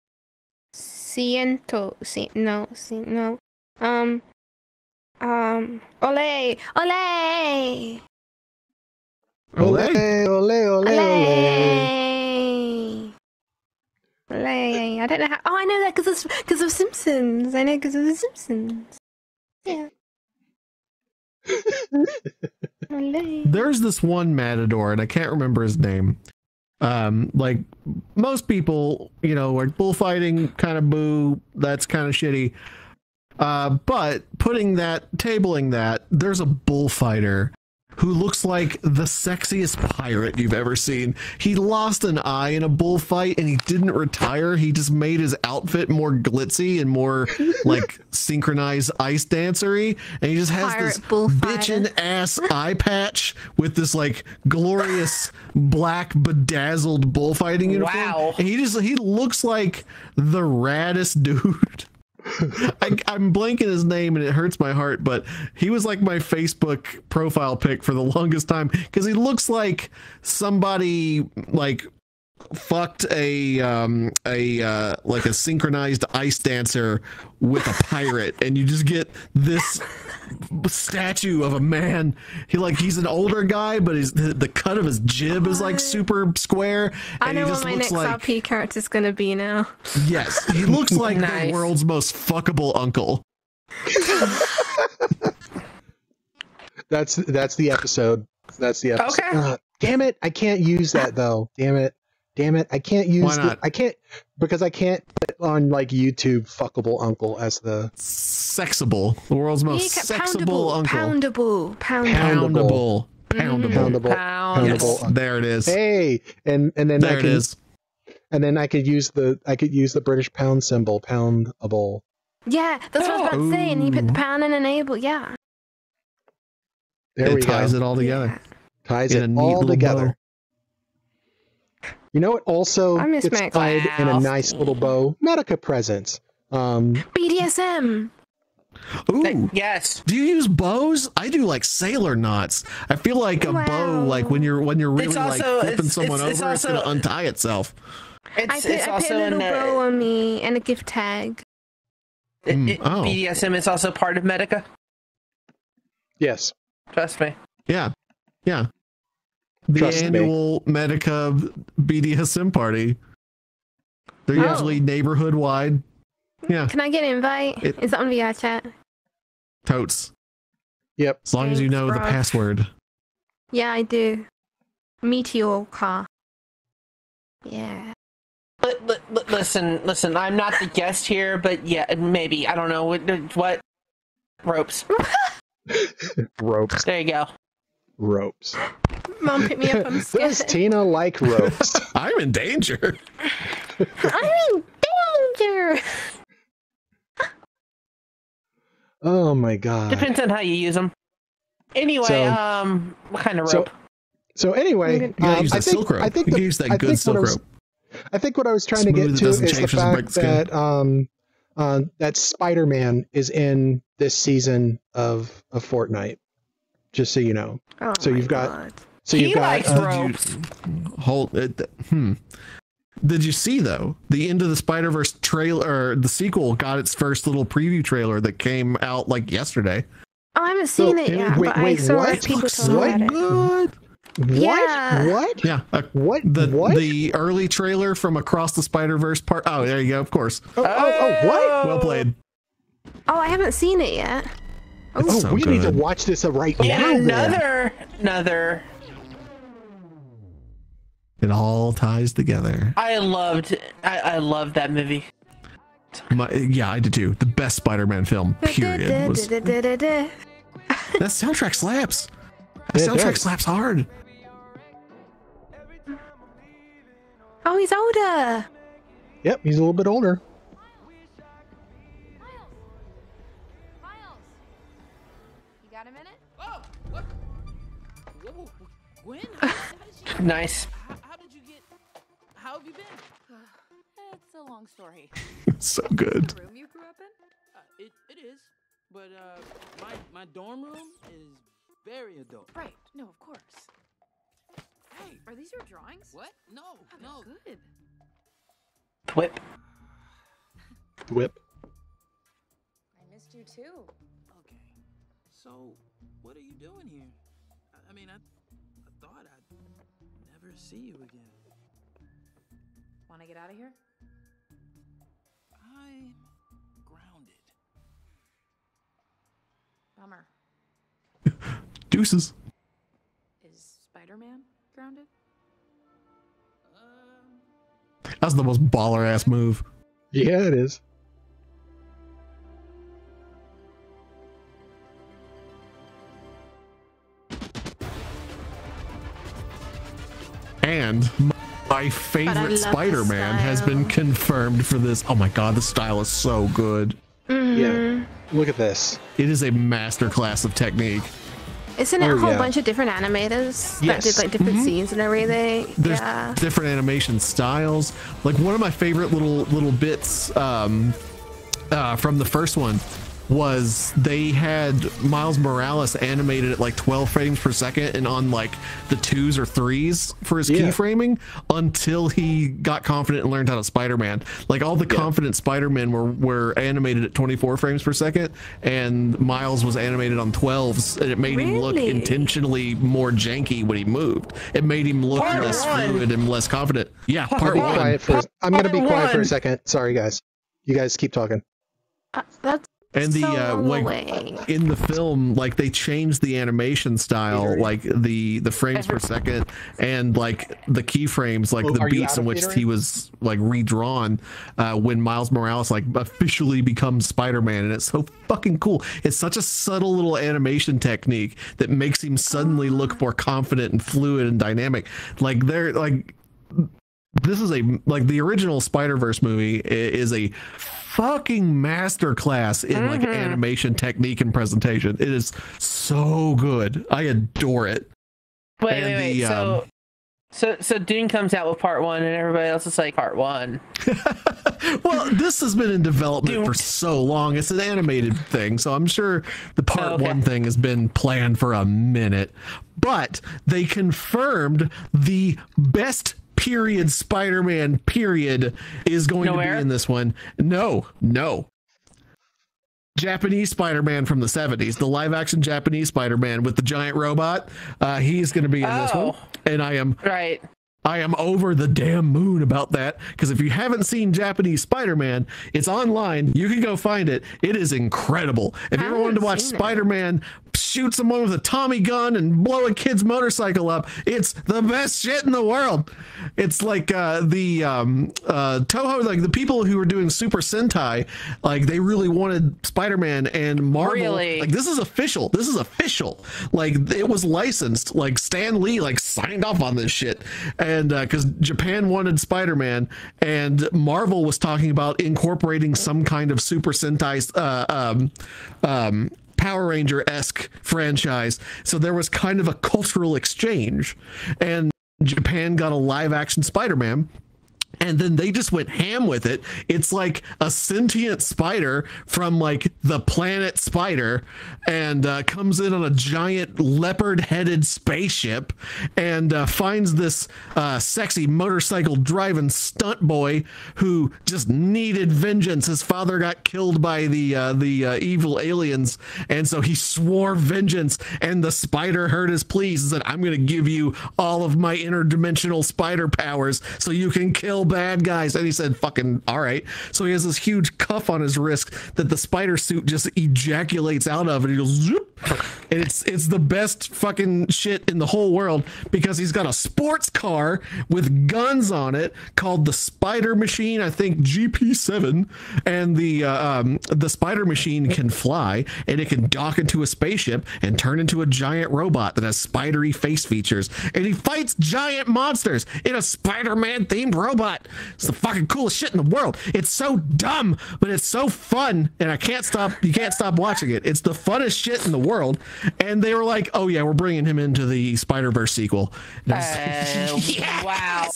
Ciento. C- no, c- no. Um. Um. Ole! Ole! ole, ole, ole, ole. Ole! Ole! I don't know how. Oh, I know that because of, 'cause of Simpsons. I know because of the Simpsons. Yeah. Ole. There's this one matador, and I can't remember his name. Um, like most people, you know, like bullfighting, kind of boo. That's kind of shitty. Uh, but putting that, tabling that, there's a bullfighter who looks like the sexiest pirate you've ever seen. He lost an eye in a bullfight and he didn't retire. He just made his outfit more glitzy and more like synchronized ice dancery. And he just has Pirate this bullfighter. bitchin' ass eye patch with this like glorious black bedazzled bullfighting uniform. Wow. And he just, he looks like the raddest dude. I, I'm blanking his name and it hurts my heart, but he was like my Facebook profile pic for the longest time because he looks like somebody like fucked a um a uh like a synchronized ice dancer with a pirate, and you just get this statue of a man. He like he's an older guy, but his the, the cut of his jib is like super square, I and know he what just my looks next like R P character's gonna be now. yes, he looks like Nice. the world's most fuckable uncle. That's that's the episode. That's the episode. Okay. Uh, damn it! I can't use that though. Damn it! Damn it! I can't use. Why the- not? I can't because I can't put on like YouTube fuckable uncle as the Sexable, the world's most Yeah, sexable uncle. Poundable, poundable. Poundable, Mhm. poundable. poundable. Pound. Yes, Poundable. there it is. Hey, and and then I There it can, is. and then I could use the I could use the British pound symbol, poundable. Yeah, that's what I was about to say. And you put the pound and enable. Yeah. There it we ties go. it all together. Ties in a it neat all little together. bow. You know what? Also, I miss it's my tied in a class. nice little bow. Medica presents. Um, B D S M. Ooh. Yes. Do you use bows? I do like sailor knots. I feel like a bow, Wow. like when you're when you're really It's like also- flipping it's- someone it's- it's over, it's also- gonna untie itself. I It's, put, it's I put also a little in the, bow on me and a gift tag. it, Mm, it- oh. B D S M is also part of Medica. yes. Trust me. Yeah, yeah. The Trust me. annual Medica B D S M party. They're Oh. usually neighborhood wide. Yeah, Can I get an invite? It- Is it on V R chat? totes. Yep. As long as you Thanks, know the bro. password. Yeah, I do. Meteor car. Yeah. Li- li- li- listen, listen. I'm not the guest here, but yeah, maybe I don't know what. what? Ropes. Ropes. There you go. Ropes. Mom, pick me up. I'm scared. Does Tina like ropes? I'm in danger. I'm in danger. Oh my god. Depends on how you use them. Anyway, So- um, what kind of So, rope? so anyway, You gotta um, use I that think silk rope. I think You the, can use that I good think what silk I was, rope. I think what I was trying to Smooth, get it to doesn't is the chafe, doesn't break fact the skin. that um uh, that Spider-Man is in this season of of Fortnite. Just so you know. Oh so my you've got God. so He you've got likes uh, ropes. Hold it. Hmm. Did you see though? The Into the Spider-Verse trailer, or the sequel, got its first little preview trailer that came out like yesterday. Oh, I haven't So, seen it wait, yet, wait, but I wait, saw what? people Looks talking so about it. good. what? Yeah. What? Yeah. uh, What? The What? the early trailer from Across the Spider-Verse part. Oh, there you go. Of course. Oh, oh, oh, what? Well played. Oh, I haven't seen it yet. It's Oh, so we need to good. watch this right Yeah, now. then. another, another. It all ties together. I loved, I, I loved that movie. My, yeah, I did too. The best Spider-Man film, period. Was that soundtrack slaps. That It soundtrack does. slaps hard. Oh, he's older. Yep, he's a little bit older. You got a minute? Oh, what? Whoa, Gwen? Nice. How, how did you get? How have you been? It's a long story. So good. The room you grew up in? Uh, it it is, but uh, my my dorm room is very adult. Right. No, of course. Hey, are these your drawings? What? No, Oh, they're no. good. Whip. Whip. I missed you too. Okay. So, what are you doing here? I, I mean, I I thought I'd never see you again. Want to get out of here? I'm grounded. Bummer. Deuces. Is Spider-Man grounded? Um. That's the most baller ass move. Yeah, it is. And my favorite love the Spider-Man has style. been confirmed for this. Oh my god, the style is so good. Yeah. Look at this. It is a masterclass of technique. Isn't it Oh, a whole yeah. bunch of different animators that Yes. did like different Mhm. scenes and everything? There's Yeah. different animation styles. Like one of my favorite little little bits um, uh, from the first one was they had Miles Morales animated at like twelve frames per second and on like the twos or threes for his Yeah. keyframing until he got confident and learned how to Spider-Man. Like all the confident Spider-Man were were animated at twenty-four frames per second, and Miles was animated on twelves, and it made him look Really? intentionally more janky when he moved. It made him look Part less one. fluid and less confident. Yeah, I'll part be one. quiet for. I'm gonna be Part quiet for a one. second. Sorry, guys. You guys keep talking. Uh, that's And the so uh, long like away. in the film, like they changed the animation style, like the the frames per second, and like the keyframes, like Oh, the are you beats out in of which theater? he was like redrawn uh, when Miles Morales like officially becomes Spider-Man, and it's so fucking cool. It's such a subtle little animation technique that makes him suddenly look more confident and fluid and dynamic. Like they're like. This is a like the original Spider-Verse movie i- is a fucking masterclass in like Mhm. animation technique and presentation. It is so good. I adore it. Wait, And wait, wait. the, so, um, so, so Dune comes out with part one, and everybody else is like part one. Well, this has been in development Dude. for so long. It's an animated thing, so I'm sure the part Oh, okay. one thing has been planned for a minute. But they confirmed the best period Spider-Man period is going Nowhere? to be in this one. No, no. Japanese Spider-Man from the seventies, the live-action Japanese Spider-Man with the giant robot. Uh, he's going to be in this one, Oh. and I am Right. I am over the damn moon about that, because if you haven't seen Japanese Spider-Man, it's online. You can go find it. It is incredible. If you ever wanted to watch Spider-Man shoot someone with a Tommy gun and blow a kid's motorcycle up, it's the best shit in the world. It's like uh, the um, uh, Toho, like the people who were doing Super Sentai, like they really wanted Spider-Man, and Marvel. Really? Like this is official. This is official. Like it was licensed. Like Stan Lee like signed off on this shit, and because uh, Japan wanted Spider-Man, and Marvel was talking about incorporating some kind of Super Sentai uh, um, um, Power Ranger-esque franchise. So there was kind of a cultural exchange, and Japan got a live action Spider-Man. And then they just went ham with it. It's like a sentient spider from like the planet Spider, and uh, comes in on a giant leopard-headed spaceship, and uh, finds this uh, sexy motorcycle driving stunt boy who just needed vengeance. His father got killed by the uh, the uh, evil aliens, and so he swore vengeance. And the spider heard his pleas and said, "I'm going to give you all of my interdimensional spider powers so you can kill bad guys." And he said, fucking all right. So he has this huge cuff on his wrist that the spider suit just ejaculates out of, and he goes zoop, and it's it's the best fucking shit in the whole world, because he's got a sports car with guns on it called the Spider Machine, I think G P seven, and the uh, um, the Spider Machine can fly, and it can dock into a spaceship and turn into a giant robot that has spidery face features, and he fights giant monsters in a Spider-Man themed robot. It's the fucking coolest shit in the world. It's so dumb, but it's so fun, and I can't stop. You can't stop watching it. It's the funnest shit in the world. And they were like, "Oh yeah, we're bringing him into the Spider-Verse sequel." Uh, yes! Wow.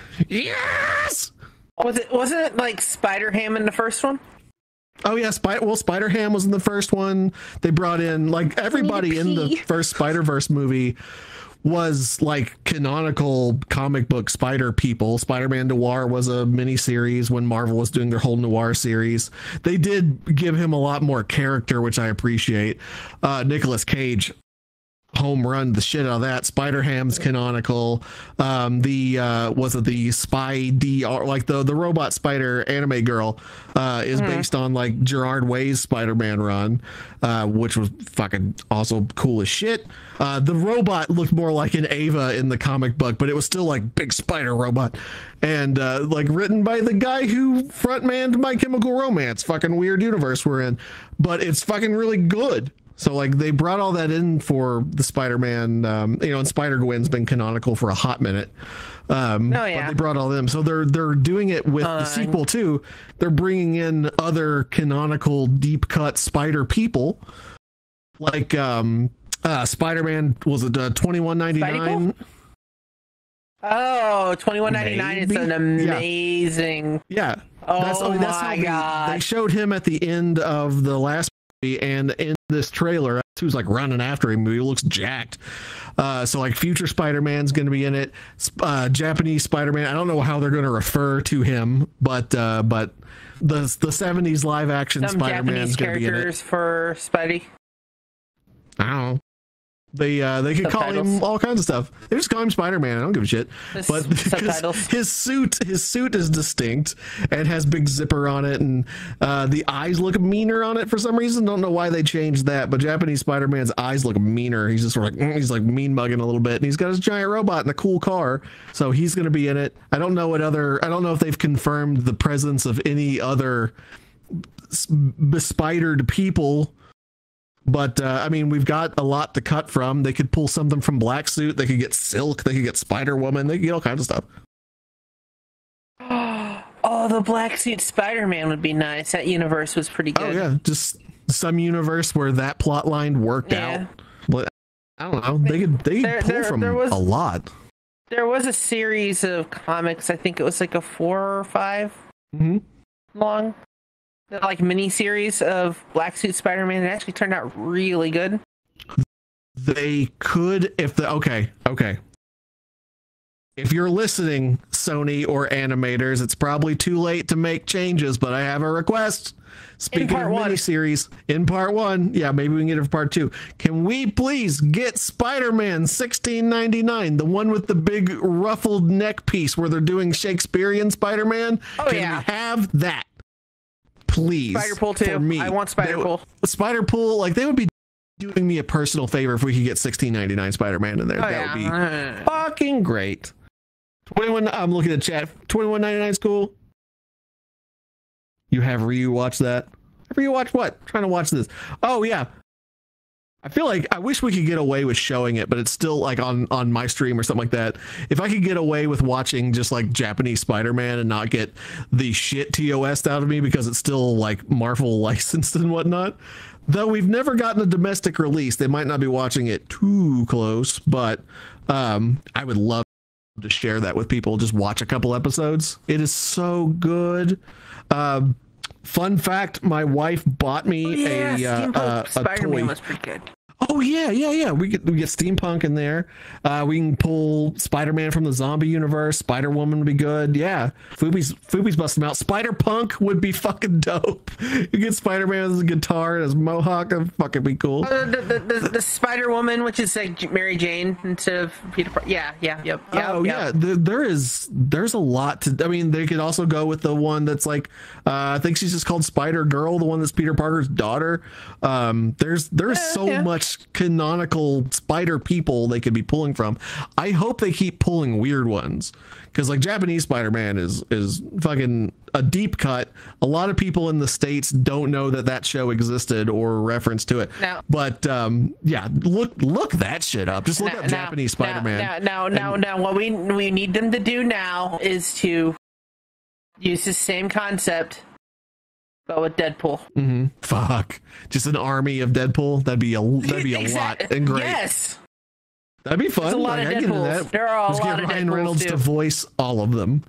Yes. Was it wasn't it like Spider-Ham in the first one? Oh yeah, Spider. Well, Spider-Ham was in the first one. They brought in like everybody in the first Spider-Verse movie was like canonical comic book Spider people. Spider-Man Noir was a mini series when Marvel was doing their whole Noir series. They did give him a lot more character, which I appreciate. Uh, Nicolas Cage home run the shit out of that. Spider-Ham's canonical. Um, the uh, was it the Spy D R, like the the robot spider anime girl, uh, is mm-hmm. based on like Gerard Way's Spider-Man run, uh, which was fucking also cool as shit. Uh, the robot looked more like an Ava in the comic book, but it was still like big spider robot, and uh, like written by the guy who frontmanned My Chemical Romance, fucking weird universe we're in, but it's fucking really good. So like they brought all that in for the Spider-Man, um, you know, and Spider-Gwen's been canonical for a hot minute. Um, oh yeah. But they brought all them, so they're they're doing it with uh, the sequel too. They're bringing in other canonical deep cut Spider people, like um, uh, Spider-Man. Was it uh, twenty-one ninety-nine? Oh, twenty-one ninety-nine is an amazing. Yeah. Oh that's, I mean, that's my how god. They, they showed him at the end of the last movie, and in this trailer, who's like running after him. He looks jacked. Uh, so like future Spider-Man's going to be in it. Uh, Japanese Spider-Man. I don't know how they're going to refer to him, but uh, but the the seventies live action Some Spider-Man's Japanese going to be in it. characters for Spidey. I don't know. They uh, they could call him all kinds of stuff. They just call him Spider-Man. I don't give a shit. This but because his suit his suit is distinct and has big zipper on it, and uh, the eyes look meaner on it for some reason. Don't know why they changed that, but Japanese Spider-Man's eyes look meaner. He's just sort of like mm, he's like mean mugging a little bit, and he's got his giant robot in a cool car, so he's going to be in it. I don't know what other. I don't know if they've confirmed the presence of any other bespidered people. But uh, I mean, we've got a lot to cut from. They could pull something from Black Suit. They could get Silk. They could get Spider Woman. They could get all kinds of stuff. Oh, the Black Suit Spider-Man would be nice. That universe was pretty good. Oh yeah, just some universe where that plot line worked yeah. out. But I don't know. They could they there, could pull there, from there was, a lot. There was a series of comics. I think it was like a four or five mm-hmm. long. Like mini series of Black Suit Spider-Man. It actually turned out really good. They could, if the okay, okay. If you're listening, Sony or animators, it's probably too late to make changes, but I have a request. Speaking part of one. miniseries, in part one, yeah, maybe we can get it for part two. Can we please get Spider-Man sixteen ninety-nine, the one with the big ruffled neck piece where they're doing Shakespearean Spider-Man? Oh, Can yeah. we have that? Please. Spider-Pool too. For me. I want Spider-Pool. Spider-Pool, like they would be doing me a personal favor if we could get sixteen ninety-nine Spider-Man in there. Oh, that yeah. would be fucking great. twenty-one, I'm looking at chat. twenty-one ninety-nine is cool. You have Ryu watch that? Ryu watch what? I'm trying to watch this. Oh yeah. I feel like I wish we could get away with showing it, but it's still like on on my stream or something like that. If I could get away with watching just like Japanese Spider-Man and not get the shit T O S out of me because it's still like Marvel licensed and whatnot. Though we've never gotten a domestic release, they might not be watching it too close, but um, I would love to share that with people. Just watch a couple episodes. It is so good. Um, fun fact: my wife bought me Oh, yeah, a, uh, Steampunk uh, a Spider-Man toy. was pretty good. Oh yeah, yeah, yeah. We get we get steampunk in there. Uh, we can pull Spider-Man from the zombie universe. Spider-Woman would be good. Yeah, Fubi's Fubi's busting out. Spider-Punk would be fucking dope. You get Spider-Man with his guitar and his mohawk. That'd fucking be cool. Uh, the, the, the, the Spider-Woman, which is like Mary Jane instead of Peter Parker. Yeah, yeah, yep. yep Oh yep. yeah, there, there is there's a lot to. I mean, they could also go with the one that's like uh, I think she's just called Spider Girl, the one that's Peter Parker's daughter. Um, there's there's Yeah, so yeah. much canonical spider people they could be pulling from. I hope they keep pulling weird ones because like Japanese Spider-Man is is fucking a deep cut. A lot of people in the States don't know that that show existed or reference to it. Now- but um, yeah, look look that shit up. Just look Now- up now- Japanese now- Spider-Man. Now, now, now, and- now, what we we need them to do now is to use the same concept, but with Deadpool. Mm-hmm. Fuck. Just an army of Deadpool. That'd be a that'd be a lot and great. Yes. That'd be fun. There's a lot Like, of I get into Deadpools. that. There are a Just lot get of Ryan Deadpools, Reynolds too. to voice all of them.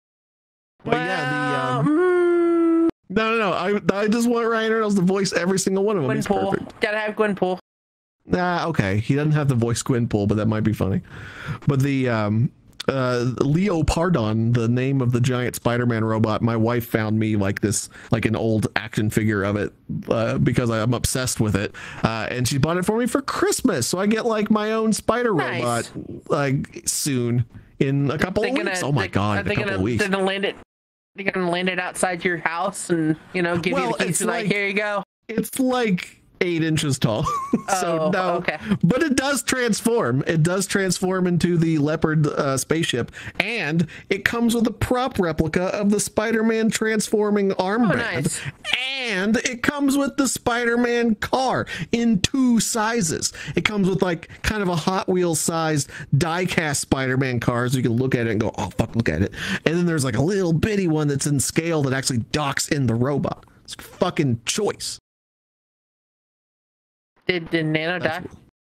But yeah, the um, mm, no, no, no. I I just want Ryan Reynolds to voice every single one of them. He's Gwenpool. perfect. Gotta have Gwenpool. Nah, okay. He doesn't have to voice Gwenpool, but that might be funny. But the um. Uh, Leo Pardon, the name of the giant Spider-Man robot. My wife found me like this, like an old action figure of it, uh, because I'm obsessed with it. Uh, and she bought it for me for Christmas, so I get like my own spider Nice. robot like soon in a couple They're of gonna- weeks. Oh my they- god, are in a they couple gonna, of weeks. They're gonna land it. They're gonna land it outside your house, and you know, give Well, you the keys. it's and Like, like- here you go. It's like eight inches tall. so Oh, no, okay. but it does transform. It does transform into the Leopard uh, spaceship, and it comes with a prop replica of the Spider-Man transforming armband. Oh, nice. And it comes with the Spider-Man car in two sizes. It comes with like kind of a Hot Wheels sized die-cast Spider-Man car, so you can look at it and go, oh fuck, look at it. And then there's like a little bitty one that's in scale that actually docks in the robot. It's a fucking choice. Did, did Nano die?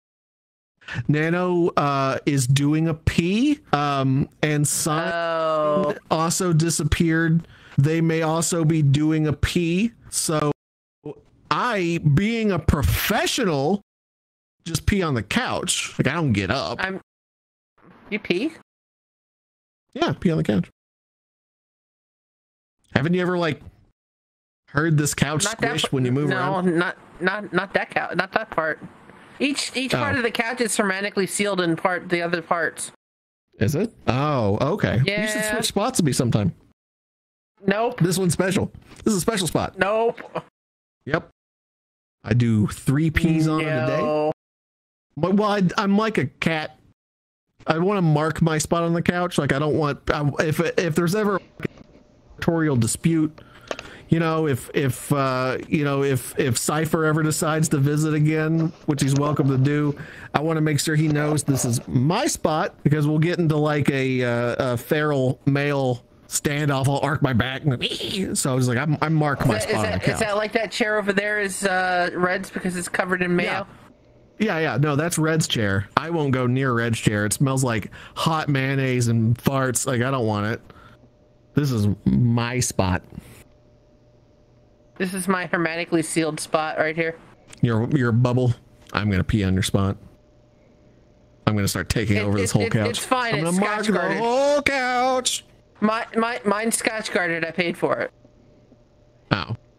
Nano uh, is doing a pee, um, and Sign Oh. also disappeared. They may also be doing a pee. So I, being a professional, just pee on the couch. Like I don't get up. I'm. You pee? Yeah, pee on the couch. Haven't you ever like heard this couch Not that squish pa- when you move no, around? not not not that couch. Not that part. Each each Oh. part of the couch is hermetically sealed in part the other parts. Is it? Oh, okay. You should Yeah. switch spots with me sometime. Nope. This one's special. This is a special spot. Nope. Yep. I do three peas on it a day. No. But well, I, I'm like a cat. I want to mark my spot on the couch. Like I don't want I, if if there's ever a territorial dispute, you know, if if uh, you know if if Cypher ever decides to visit again, which he's welcome to do, I want to make sure he knows this is my spot because we'll get into like a, uh, a feral male standoff. I'll arc my back, and so I was like, I'm I mark my Is that, spot is, on the that, is couch. that like that chair over there is uh, Red's because it's covered in mayo? Yeah, yeah, no, that's Red's chair. I won't go near Red's chair. It smells like hot mayonnaise and farts. Like, I don't want it. This is my spot. This is my hermetically sealed spot right here. Your your bubble. I'm gonna pee on your spot. I'm gonna start taking It- over this it- whole it- couch. It's fine. I'm It's gonna mark scotch the guarded. whole couch. My my mine's scotch guarded. I paid for it. Oh.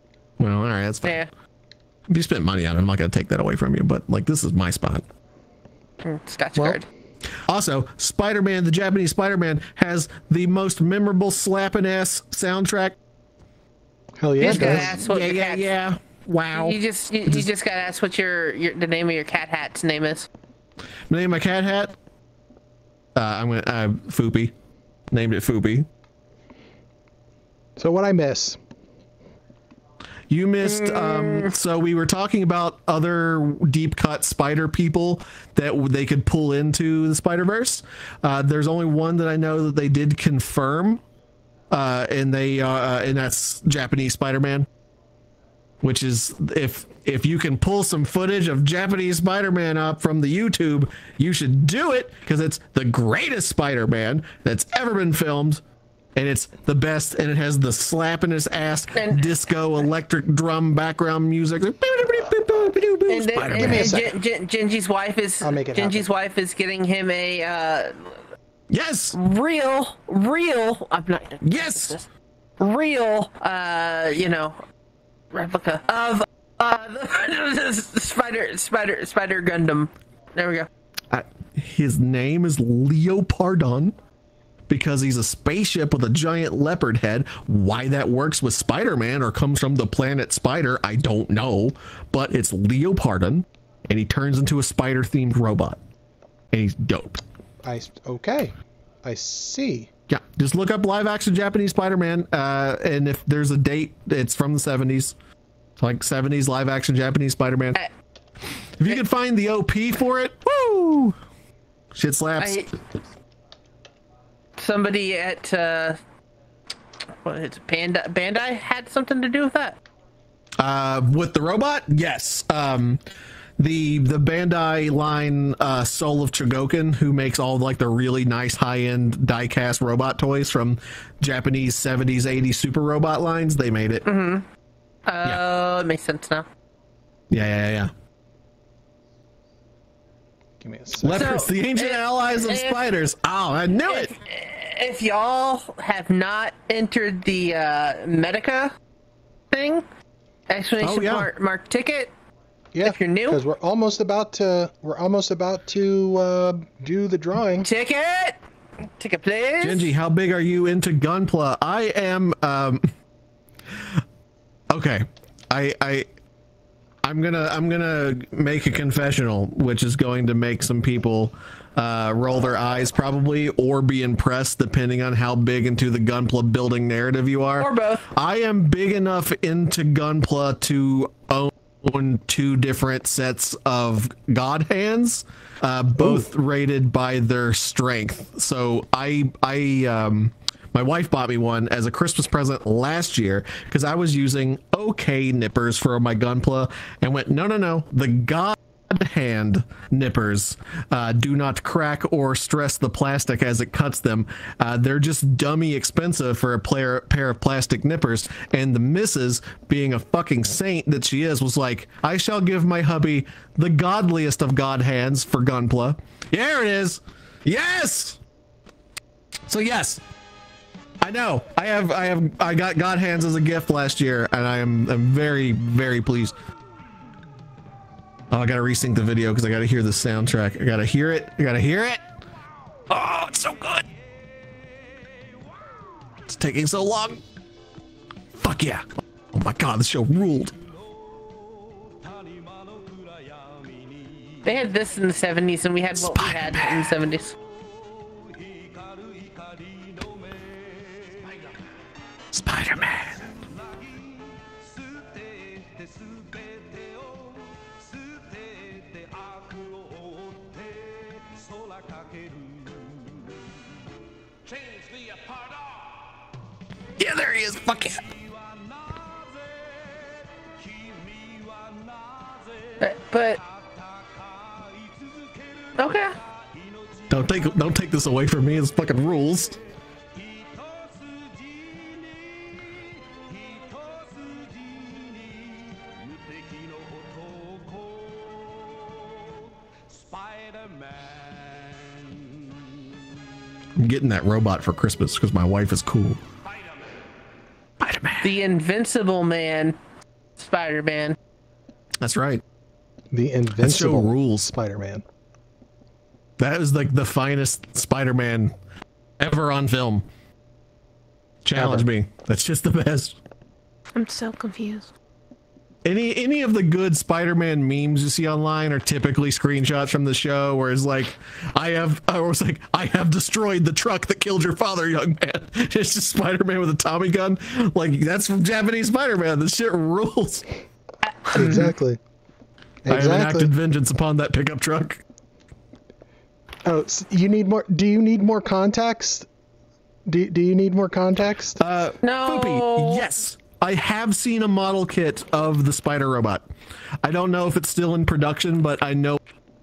Well, all right, that's fine. Yeah. If you spent money on it, I'm not going to take that away from you, but like, this is my spot. Mm, Scotch Well, guard. Also, Spider-Man, the Japanese Spider-Man, has the most memorable slapping ass soundtrack. Hell You yeah, just it gotta does. ask what Yeah, your yeah, cat's- yeah. Wow. You just you, you just gotta ask what your, your the name of your cat hat's name is. The name of my cat hat? Uh, I'm gonna uh, Foopy. Named it Foopy. So what I miss? You missed. Um, so we were talking about other deep cut spider people that w- they could pull into the Spider-Verse. Uh, there's only one that I know that they did confirm, uh, and they uh, and that's Japanese Spider-Man. Which is if if you can pull some footage of Japanese Spider-Man up from the YouTube, you should do it because it's the greatest Spider-Man that's ever been filmed. And it's the best, and it has the slap in his ass disco electric drum background music. And, then, Spider-Man. and, and Gen- Gen- Genji's wife is Genji's wife is getting him a uh, yes real real. I'm not yes real. Uh, you know, replica of uh the Spider Spider Spider Gundam. There we go. Uh, his name is Leopardon. Because he's a spaceship with a giant leopard head. Why that works with Spider-Man or comes from the planet Spider, I don't know. But it's Leopardon, and he turns into a spider-themed robot. And he's dope. I okay. I see. Yeah, just look up live-action Japanese Spider-Man, uh, and if there's a date, it's from the seventies. Like seventies live-action Japanese Spider-Man. If you can find the O P for it, woo! Shit slaps. I, somebody at uh what is it, Panda Bandai had something to do with that. Uh with the robot? Yes. Um the the Bandai line uh Soul of Chogokin, who makes all like the really nice high-end die-cast robot toys from Japanese seventies, eighties super robot lines, they made it. Mm-hmm. Uh yeah. It makes sense now. Yeah, yeah, yeah. Give me a second. Leopards, So, the ancient if, allies of if, spiders. Oh, I knew if, it. If y'all have not entered the uh, Medica thing, exclamation Oh, yeah. mark, mark ticket. Yeah, if you're new, because we're almost about to we're almost about to uh, do the drawing. Ticket, ticket, please. Genji, how big are you into Gunpla? I am. Um, okay, I I. I'm gonna I'm gonna make a confessional, which is going to make some people uh, roll their eyes probably, or be impressed, depending on how big into the Gunpla building narrative you are. Or both. I am big enough into Gunpla to own two different sets of God hands, uh, both Ooh. rated by their strength. So I I um. My wife bought me one as a Christmas present last year because I was using okay nippers for my Gunpla and went, no, no, no. The God hand nippers uh, do not crack or stress the plastic as it cuts them. Uh, they're just dummy expensive for a player, pair of plastic nippers. And the missus, being a fucking saint that she is, was like, I shall give my hubby the godliest of God hands for Gunpla. There it is. Yes. So yes. I know. I have. I have. I got God hands as a gift last year, and I am. I'm very, very pleased. Oh, I gotta resync the video because I gotta hear the soundtrack. I gotta hear it. I gotta hear it. Oh, it's so good. It's taking so long. Fuck yeah! Oh my god, this show ruled. They had this in the seventies, and we had what Spider-Man. we had in the seventies. Spider-Man. Yeah, there he is. Fuck it. But, but okay. Don't take don't take this away from me. It's fucking rules. I'm getting that robot for Christmas because my wife is cool. The Invincible Man Spider-Man. That's right. The invincible rules Spider-Man. That is like the finest Spider-Man ever on film. Challenge ever. me. That's just the best. I'm so confused. Any any of the good Spider-Man memes you see online are typically screenshots from the show, where it's like, I have, I was like, I have destroyed the truck that killed your father, young man. It's just Spider-Man with a Tommy gun. Like, that's from Japanese Spider-Man. This shit rules. Exactly. I have Exactly. enacted vengeance upon that pickup truck. Oh, so you need more? Do you need more context? Do Do you need more context? Uh, no. Poopy, yes. I have seen a model kit of the spider robot. I don't know if it's still in production, but I know.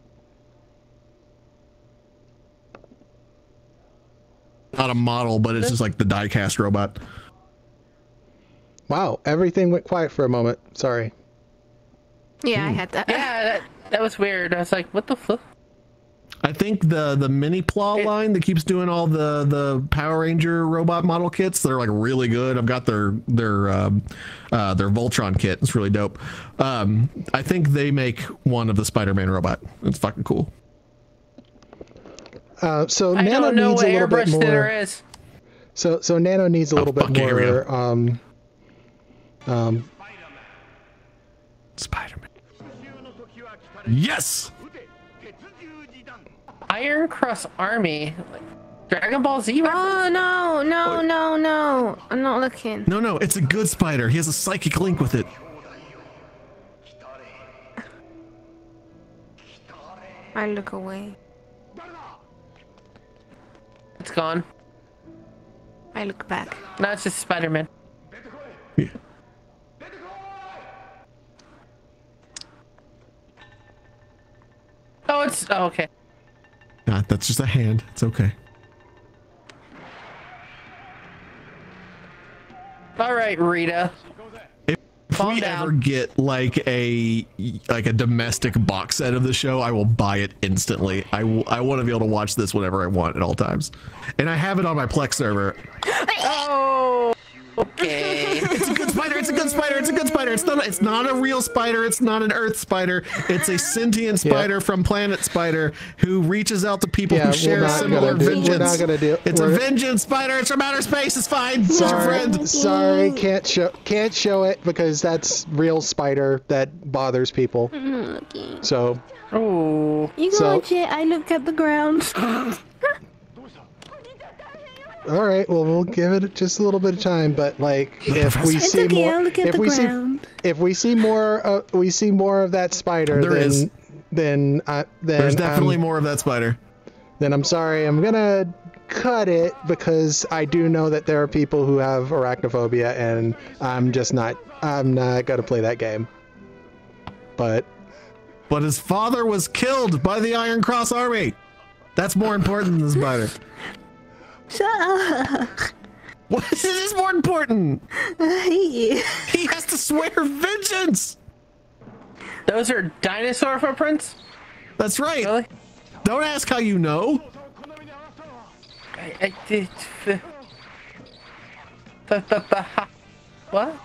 Not a model, but it's just like the die-cast robot. Wow, everything went quiet for a moment. Sorry. Yeah, I had that. Yeah, that, that was weird. I was like, what the fuck? I think the the mini Claw line that keeps doing all the the Power Ranger robot model kits, they're like really good. I've got their their um, uh, their Voltron kit. It's really dope. Um, I think they make one of the Spider-Man robot. It's fucking cool. Uh, so I Nano don't know needs what a little bit airbrush more. there is. So so Nano needs a little Oh, bit fuck, here we more. Um, um, Spider-Man. Yes. Iron Cross Army. Dragon Ball Z? Oh, no, no, no, no. I'm not looking. No, no, it's a good spider. He has a psychic link with it. I look away. It's gone. I look back. No, it's just Spider-Man. Yeah. Oh, it's... Oh, okay. Nah, that's just a hand. It's okay. All right, Rita. If Calm we down. ever get like a like a domestic box set of the show, I will buy it instantly. I, w- I want to be able to watch this whenever I want at all times, and I have it on my Plex server. Oh, okay. It's a good spider. It's a good spider. It's a good spider. It's not. It's not a real spider. It's not an Earth spider. It's a sentient spider Yep. from Planet Spider who reaches out to people Yeah, who we're share not similar gonna do- we're vengeance. not gonna do- It's we're- a vengeance spider. It's from outer space. It's fine. It's your sorry, friend. sorry, can't show can't show it because that's real spider that bothers people. I'm not looking. So Oh. You go So- watch it. I look at the ground. all right, well we'll give it just a little bit of time, but like if we It's see okay, more, I'll look at if the we ground. see if we see more, uh, we see more of that spider. There then, is. Then I then There's definitely I'm, more of that spider. Then I'm sorry, I'm gonna cut it because I do know that there are people who have arachnophobia, and I'm just not. I'm not gonna play that game. But But his father was killed by the Iron Cross Army. That's more important than the spider. Shut up. What is this more important? I hate you. He has to swear vengeance. Those are dinosaur footprints? That's right. Really? Don't ask how you know. I, I did. What?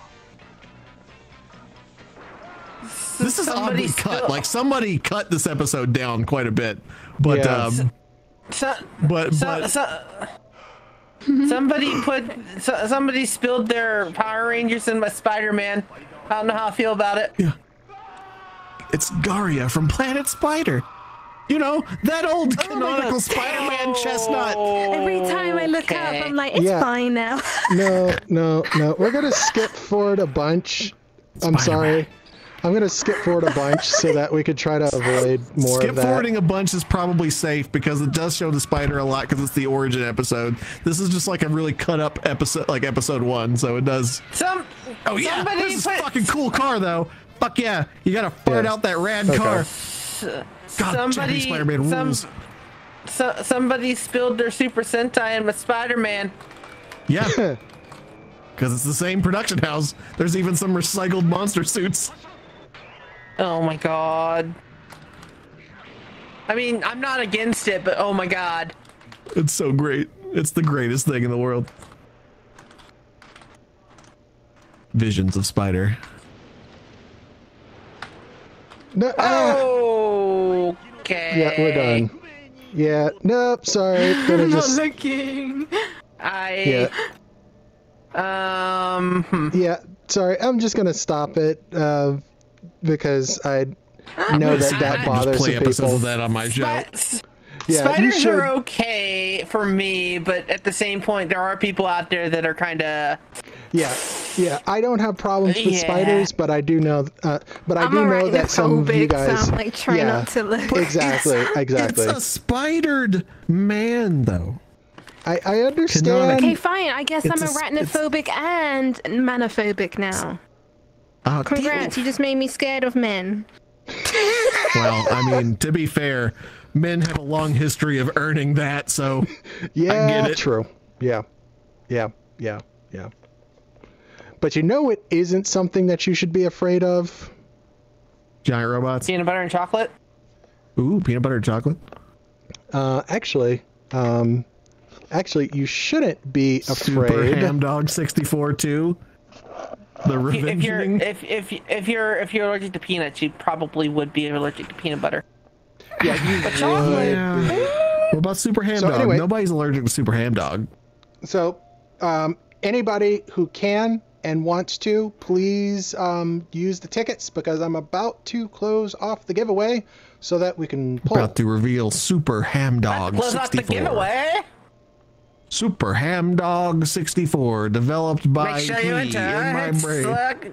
This is Somebody oddly cut. still- Like somebody cut this episode down quite a bit. But Yeah. um So, but so, but so, somebody put so, somebody spilled their Power Rangers in my Spider-Man. I don't know how I feel about it. yeah. It's Garia from Planet Spider. You know, that old canonical Spider-Man chestnut. Every time I look up, I'm like, it's Yeah. fine now. no, no, no. We're gonna skip forward a bunch. I'm sorry. I'm gonna skip forward a bunch so that we could try to avoid more Skip of that. forwarding a bunch is probably safe because it does show the spider a lot because it's the origin episode. This is just like a really cut up episode, like episode one, so it does. Some. Oh yeah, somebody this is put, a fucking cool car though. Fuck yeah, you gotta fart Yeah. out that rad Okay. car. God, somebody. Japanese Spider-Man some, rules. so, somebody spilled their Super Sentai in my Spider-Man. Yeah, because it's the same production house. There's even some recycled monster suits. Oh my god. I mean, I'm not against it, but oh my god. It's so great. It's the greatest thing in the world. Visions of Spider. No, ah. Okay. Yeah, we're done. Yeah, nope, sorry. Gonna just... I'm looking. I... Yeah. Um... Hmm. Yeah, sorry, I'm just gonna stop it, uh, because I know that that bothers play some episodes people. of that on my show. Yeah, Spiders you should... are okay for me, but at the same point, there are people out there that are kind of... Yeah, yeah. I don't have problems with Yeah. spiders, but I do know, uh, but I I'm do know that some of you arachnophobic, so guys, I'm, like, trying yeah, not to look. exactly, exactly. It's a spidered man, though. I, I understand. Okay, fine. I guess It's I'm a- arachnophobic and manophobic now. Uh, Congrats, you just made me scared of men. Well, I mean, to be fair, men have a long history of earning that, so Yeah, I get it. true. Yeah, yeah, yeah, yeah. But you know it isn't something that you should be afraid of? Giant robots. Peanut butter and chocolate? Ooh, peanut butter and chocolate. Uh, actually, um, actually, you shouldn't be Super afraid. Ham Dog sixty-four too. The If you're revenging. if if if you're if you're allergic to peanuts, you probably would be allergic to peanut butter. Yeah, you But chocolate. Yeah. What about Super Ham So Dog? anyway- Nobody's allergic to Super Ham Dog. So, um, anybody who can and wants to, please um, use the tickets because I'm about to close off the giveaway so that we can pull. About to reveal Super Ham Dog Close out the sixty-four. giveaway. Super Ham Dog sixty-four, developed by Make sure you me enter. in my It's brain. like-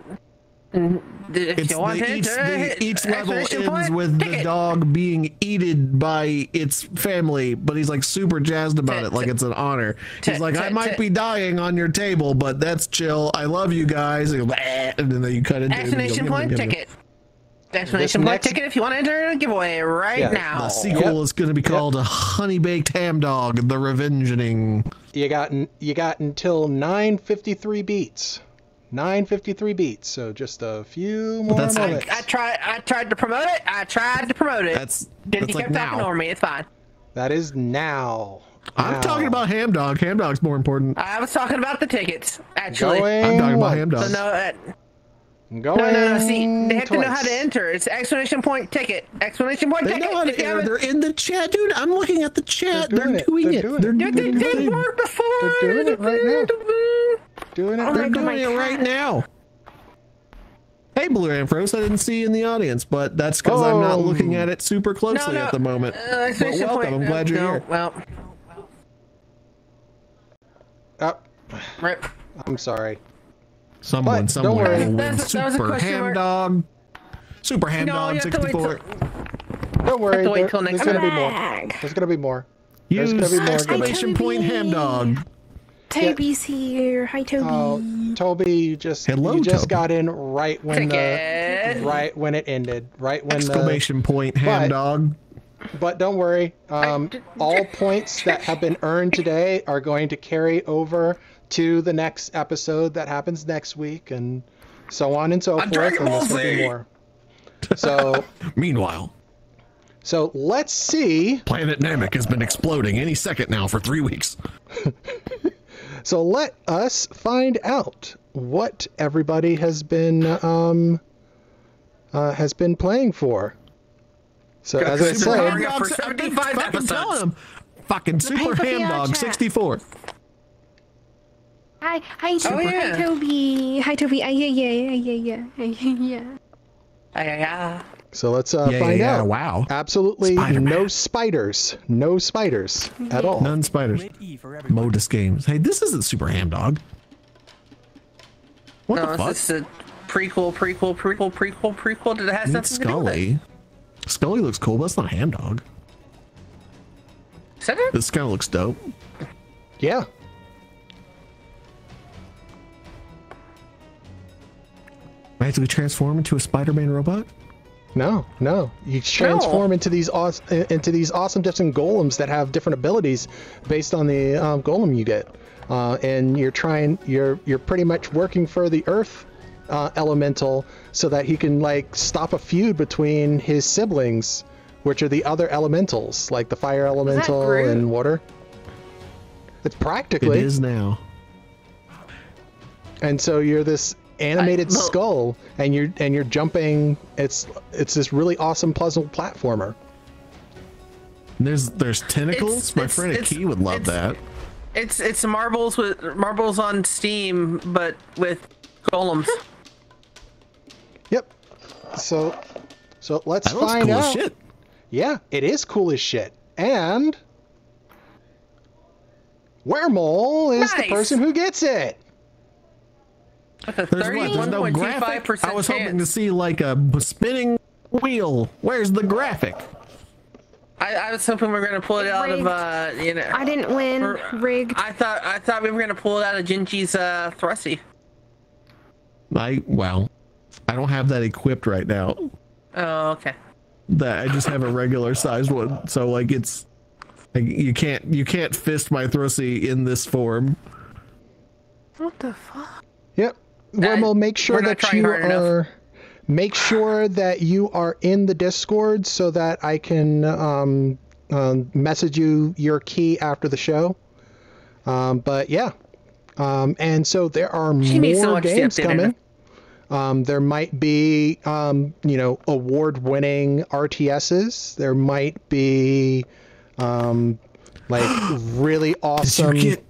If It's you want the, to each, enter, the, hit each level exclamation ends point, with the ticket. dog being eaten by its family, but he's like super jazzed about T- it, like t- it's an honor. t- He's like, t- I might t- be dying on your table, but that's chill. I love you guys. And, and then you cut into it. and you go, Exclamation "Yum, point yum, yum, yum." ticket. Exclamation point next- ticket if you want to enter a giveaway right Yeah, now. The sequel Yep. is going to be called a Honey Baked Ham Dog: The Revenging. You got you got until nine fifty-three beats. nine fifty-three beats. So just a few more that's- I, minutes. I tried. I tried to promote it. I tried to promote it. That's Didn't that's you like keep talking now. over me? It's fine. That is now. I'm Now. talking about Ham Dog. Ham Dog's more important. I was talking about the tickets, actually. Going I'm talking about once. Ham Dog. So no, uh, Going no, no, no. See, they have to know how twice. to enter. It's exclamation point ticket. Exclamation point They ticket. know how If to you enter. haven't- They're in the chat, dude. I'm looking at the chat. They're They're, doing it. doing They're it. doing it. They're, They they're did doing it. work before. They're doing it right now. Doing it. Oh They're right my doing it God. right now. Hey, Blue Amphros, I didn't see you in the audience, but that's because I'm not Oh. looking at it super closely no. at the moment. Uh, Well, exclamation welcome. point. I'm glad you're no, here. Well, Oh, rip. I'm sorry. Someone, But don't somewhere worry. will win That's- that was a Super question Ham mark. Dog. Super Ham No, Dog you have to wait sixty-four. Don't worry. to wait there- till next there's gonna be time. more. Bag. There's gonna be more. Use There's gonna be more. exclamation point Ham Dog. Toby's here. Hi, Toby. Oh, Toby, you just Hello, you just Toby. got in right when Ticket. the right when it ended. Right when Exclamation point Ham But- Dog. the. But don't worry. Um, all points that have been earned today are going to carry over to the next episode that happens next week, and so on and so I'm forth. Dragon And Ball there's gonna be Z. more. So Meanwhile, so let's see. Planet Namek has been exploding any second now for three weeks. So let us find out what everybody has been um, uh, has been playing for. So as I Super said, Mario for seventy-five fucking telling episodes. him. Fucking Super paper Ham VR Dog chat. sixty-four. Hi, hi, Toby. Oh, yeah. Hi, Toby. Hi, Toby. Ah, yeah, yeah, yeah, yeah, yeah, yeah. Ah, yeah, yeah. so let's uh, Yeah, find yeah, out. wow. Absolutely Spider-Man. no spiders, no spiders at all. None spiders. Modus Games. Hey, this isn't Super Ham Dog. What No, the it's fuck? just a prequel, prequel, prequel, prequel, prequel. Did it have It's something to do with it? Scully. Scully looks cool, but it's not Ham Dog. Is that it? This kind of looks dope. Yeah. Magically transform into a Spider-Man robot? No, no. You transform into these awesome, into these awesome different golems that have different abilities based on the um, golem you get, uh, and you're trying. You're you're pretty much working for the Earth uh, elemental so that he can like stop a feud between his siblings, which are the other elementals, like the fire elemental Groot? and water. It's practically. It is now. And so you're this animated I, well, skull, and you're and you're jumping. It's it's this really awesome puzzle platformer. There's there's tentacles. It's- My it's- friend it's- Aki would love it's- that. It's it's marbles with marbles on Steam, but with golems. Yep. So so let's That looks find cool as out. shit. Yeah, it is cool as shit. And Weremole is the Nice. person who gets it. With a There's what? There's thirty-one no point two graphic. five percent I was hoping to chance. see like a spinning wheel. Where's the graphic? I, I was hoping we were gonna pull it out of uh, you know. I didn't win. or- Rigged. I thought I thought we were gonna pull it out of Gingy's uh, Thrusty. I well, I don't have that equipped right now. Oh, okay. That I just have a regular sized one, so like it's like you can't you can't fist my Thrusty in this form. What the fuck? Yep. Weremole, make sure we're not that trying you hard enough. are make sure that you are in the Discord so that I can um, um, message you your key after the show. Um, but yeah. Um, and so there are She needs to more watch the games updated coming. Um, there might be, um, you know, award-winning R T Ss. There might be, um, like really awesome. Did you get?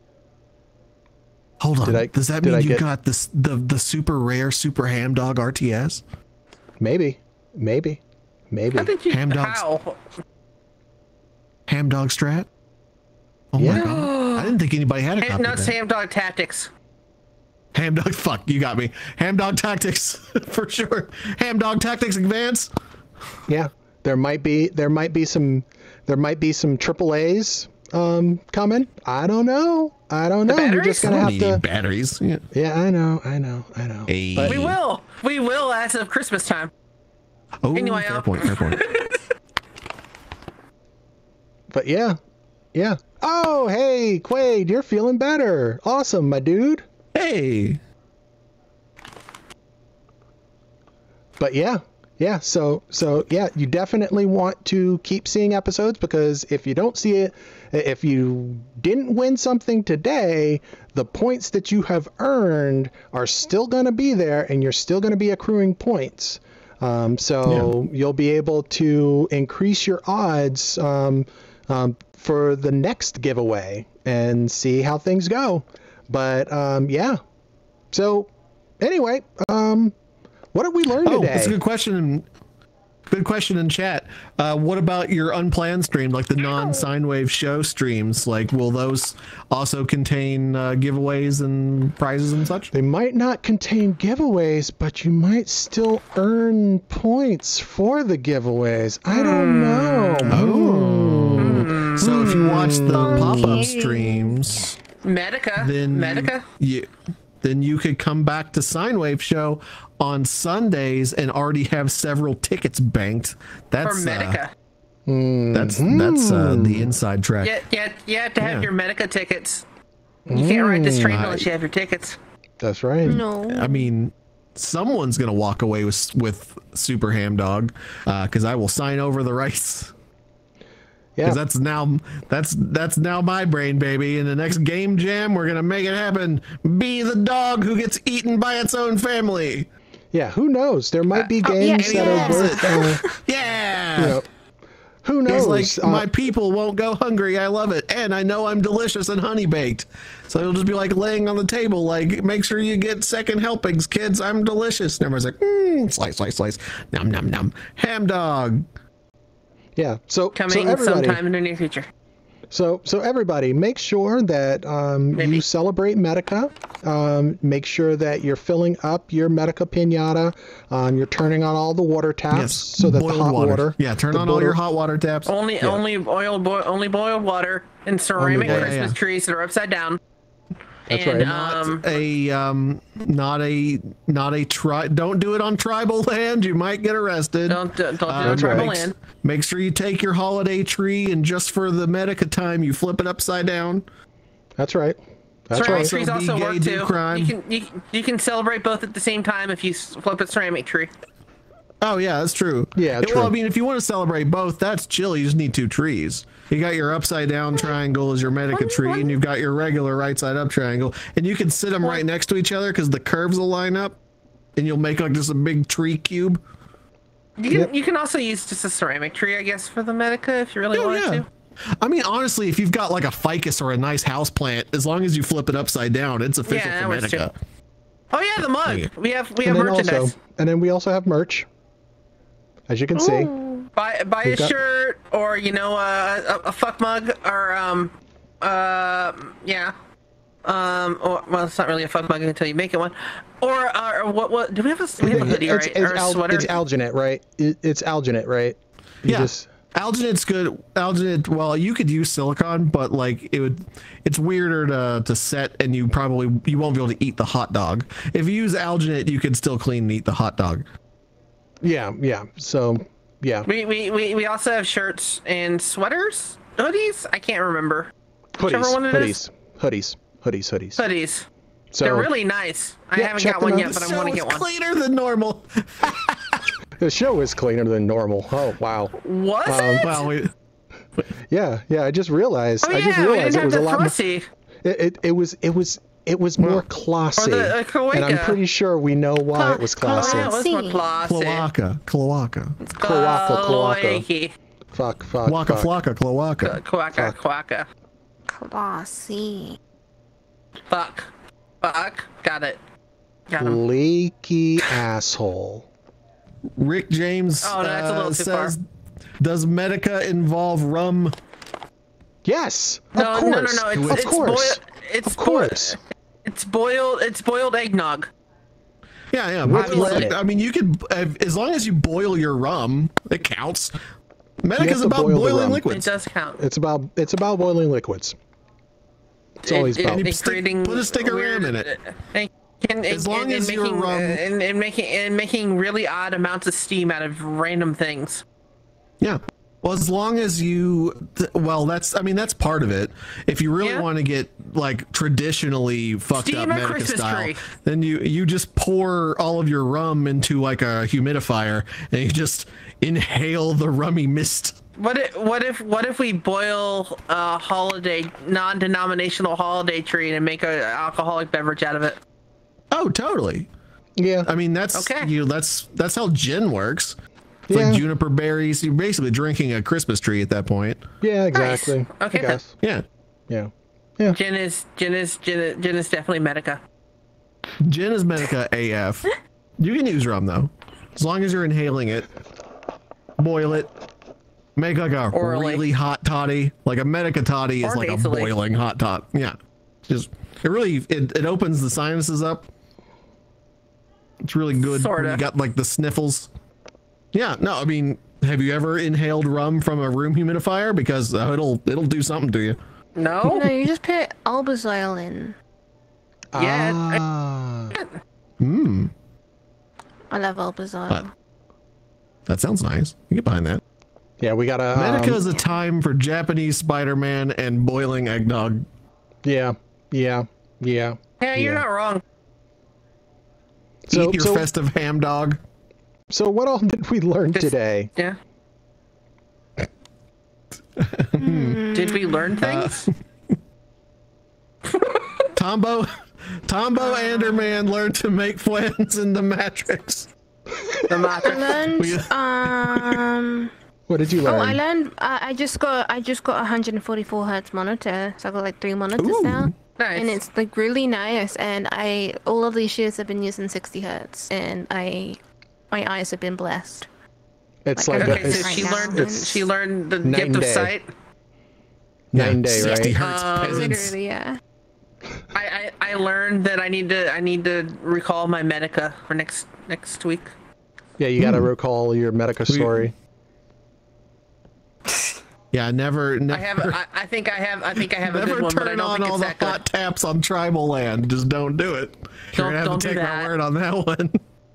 Hold on. Did I- Does that did mean I you get- got this the the super rare super ham dog R T S? Maybe, maybe, maybe. How did you? Ham dogs. How? Ham dog strat? Oh Yeah. my god. I didn't think anybody had a Ham, copy not of that. Sam Dog Tactics. Ham dog fuck, you got me. Ham dog tactics for sure. Ham dog tactics advance. Yeah, there might be there might be some there might be some triple A's um, coming. I don't know. I don't know. You're just gonna I don't have need any to. batteries. Yeah. Yeah, I know. I know. I know. Hey. But- We will. We will as of Christmas time. Oh, Anyway, fair uh, point. Fair point. But yeah, yeah. Oh, hey, Quaid, you're feeling better. Awesome, my dude. Hey. But yeah, yeah. So, so yeah, you definitely want to keep seeing episodes because if you don't see it, if you didn't win something today, the points that you have earned are still going to be there, and you're still going to be accruing points. Um, so yeah. You'll be able to increase your odds um, um, for the next giveaway and see how things go. But um, yeah. So anyway, um, what did we learn Oh, today? that's a good question. Good question in chat. Uh, what about your unplanned stream, like the non-Scynewave show streams? Like, will those also contain uh, giveaways and prizes and such? They might not contain giveaways, but you might still earn points for the giveaways. I don't know. Oh. So if you watch the pop-up streams, Medica. then Medica. you, then you could come back to Scynewave show on Sundays and already have several tickets banked. That's For Medica. Uh, that's that's uh, the inside track. Yeah, yeah, you have to have Yeah. your Medica tickets. You can't ride this train Mm. unless you have your tickets. That's right. No. I mean, someone's gonna walk away with with Super Ham Dog, because I will sign over the rights. Yeah, because that's now that's that's now my brain, baby. In the next game jam, we're gonna make it happen. Be the dog who gets eaten by its own family. Yeah, who knows? There might be Uh, oh, games yeah, that yeah. are worth. Uh, Yeah. you know, who knows? He's like, Uh, my people won't go hungry. I love it, and I know I'm delicious and honey baked. So it'll just be like laying on the table, like, make sure you get second helpings, kids. I'm delicious. And everyone's like, mm, slice, slice, slice, nom, nom, nom. Ham dog. Yeah. So Coming so everybody, sometime in the near future. So so everybody, make sure that um, you celebrate Medica. Um, make sure that you're filling up your Medica pinata. Um, you're turning on all the water taps Yes, so that the boiled hot water. water. Yeah, turn the on all water- your hot water taps. Only, Yeah. only oiled, boil, only boiled water and ceramic boiled- Christmas yeah, yeah. trees that are upside down. That's and, right. Um, Not a um, not a not a tri. Don't do it on tribal land. You might get arrested. Don't don't do it Uh, on tribal make, land. Make sure you take your holiday tree and just for the Medica time, you flip it upside down. That's right. That's ceramic right. trees So be also gay, work do too. crime. You can you, you can celebrate both at the same time if you s- flip a ceramic tree. Oh yeah, that's true. Yeah, Well, true. I mean, if you want to celebrate both, that's chill. You just need two trees. You got your upside down triangle as your medica tree, and you've got your regular right side up triangle, and you can sit them right next to each other because the curves will line up, and you'll make like just a big tree cube. You can yep. you can also use just a ceramic tree, I guess, for the medica if you really oh, wanted yeah. to. I mean, honestly, if you've got like a ficus or a nice house plant, as long as you flip it upside down, it's official Yeah, for medica. Oh yeah, the mug. We have we and have then merchandise. Also, and then we also have merch, as you can Ooh. see. Buy buy We've a got- shirt or you know uh, a, a fuck mug or um uh yeah um or well it's not really a fuck mug until you make it one or uh, or what what do we have a, do we have a hoodie it's, right it's, or a al- sweater? it's alginate, right? It, it's alginate, right? You yeah. Just... Alginate's good. Alginate, well, you could use silicone, but like it would, it's weirder to to set, and you probably you won't be able to eat the hot dog. If you use alginate, you can still clean and eat the hot dog. Yeah, yeah. So yeah. We we we, we also have shirts and sweaters, hoodies. I can't remember. Hoodies, Whichever one it hoodies, is. hoodies, hoodies, hoodies. Hoodies. So They're really nice. I yeah, haven't check got them one out. yet, but The I want to show get is one. cleaner than normal. The show is cleaner than normal. Oh wow. Was Um, it? Well, we, Yeah, yeah. I just realized. Oh, I just yeah, we realized didn't it was have a the lot more. Frosty. It, it it was it was it was more classy, Or the, uh, cloaca. and I'm pretty sure we know why it was classy. Oh, yeah, it was more classy. cloaca, cloaca, Cloaca, cloaca. Cloaca. Fuck, fuck, waka fuck. flocka, cloaca. Quacka, quacka. Classy. Fuck. Fuck. Got it. Got him. Leaky asshole. Rick James Oh, no, that's a little uh, too says, "Does medica involve rum?" Yes. No, of no, no, course. no. It's, of it's course. boiled. It's of course. Boiled, it's boiled. It's boiled eggnog. Yeah, yeah. With but, lemon. like, I mean, you could, uh, as long as you boil your rum, it counts. You Medica's have to about boil the boiling rum. It liquids. does count. It's about it's about boiling liquids. It's It- always it- about. And you it's stick- creating put a stick of weird- ram in it. And, and, As long and, as and your making, rum- uh, and, and making and making really odd amounts of steam out of random things. Yeah. Well, as long as you, th- well, that's, I mean, that's part of it. If you really Yeah. want to get like traditionally fucked Steam up a Medica Christmas style, tree. then you you just pour all of your rum into like a humidifier and you just inhale the rummy mist. What if what if what if we boil a holiday non-denominational holiday tree and make an alcoholic beverage out of it? Oh, totally. Yeah. I mean, that's Okay. you know, that's that's how gin works. It's Yeah. like juniper berries. You're basically drinking a Christmas tree at that point. Yeah, exactly. Nice. Okay, I guess. Yeah. Yeah. Yeah. Gin is gin is gin is, gin is definitely Medica. Gin is Medica A F. You can use rum though, as long as you're inhaling it. Boil it. Make like a Orally. really hot toddy. Like a Medica toddy is Or like nasally. a boiling hot tot. Yeah. Just it really it, it opens the sinuses up. It's really good when Sorta. you got like the sniffles. Yeah. No, I mean, have you ever inhaled rum from a room humidifier? Because uh, it'll it'll do something to you. No. No, you just put albazole in. Yeah. Ah. Hmm. I love albazole. But that sounds nice. You get behind that. Yeah, we gotta. Medica um, is a time for Japanese Spider-Man and boiling eggnog. Yeah. Yeah. Yeah. Yeah, you're yeah. not wrong. So, Eat your so, festive ham dog. so what all did we learn Just- today? Yeah. Did we learn things? Tombo, Tombo Anderman learned to make friends in the Matrix. The I Matrix. learned. Um. What did you learn? Oh, I learned. Uh, I just got. I just got a one hundred forty-four hertz monitor. So I got like three monitors Ooh. now, Nice. and it's like really nice. And I all of these years I've been using sixty hertz, and I, my eyes have been blessed. It's Like, like, I a, Okay, it's so she right now. learned It's- she learned the Nine gift of day. sight. nine day, sixty right? hertz Um, peasants. Literally, yeah. I, I I learned that I need to I need to recall my Medica for next next week. Yeah, you gotta recall your Medica We- story. Yeah, never, never, I have I, I think I have I think I have a never good one, but I turn don't on think all it's the that good. hot taps on Tribal Land. Just don't do it. You're Don't- gonna have don't to do take my that. word on that one.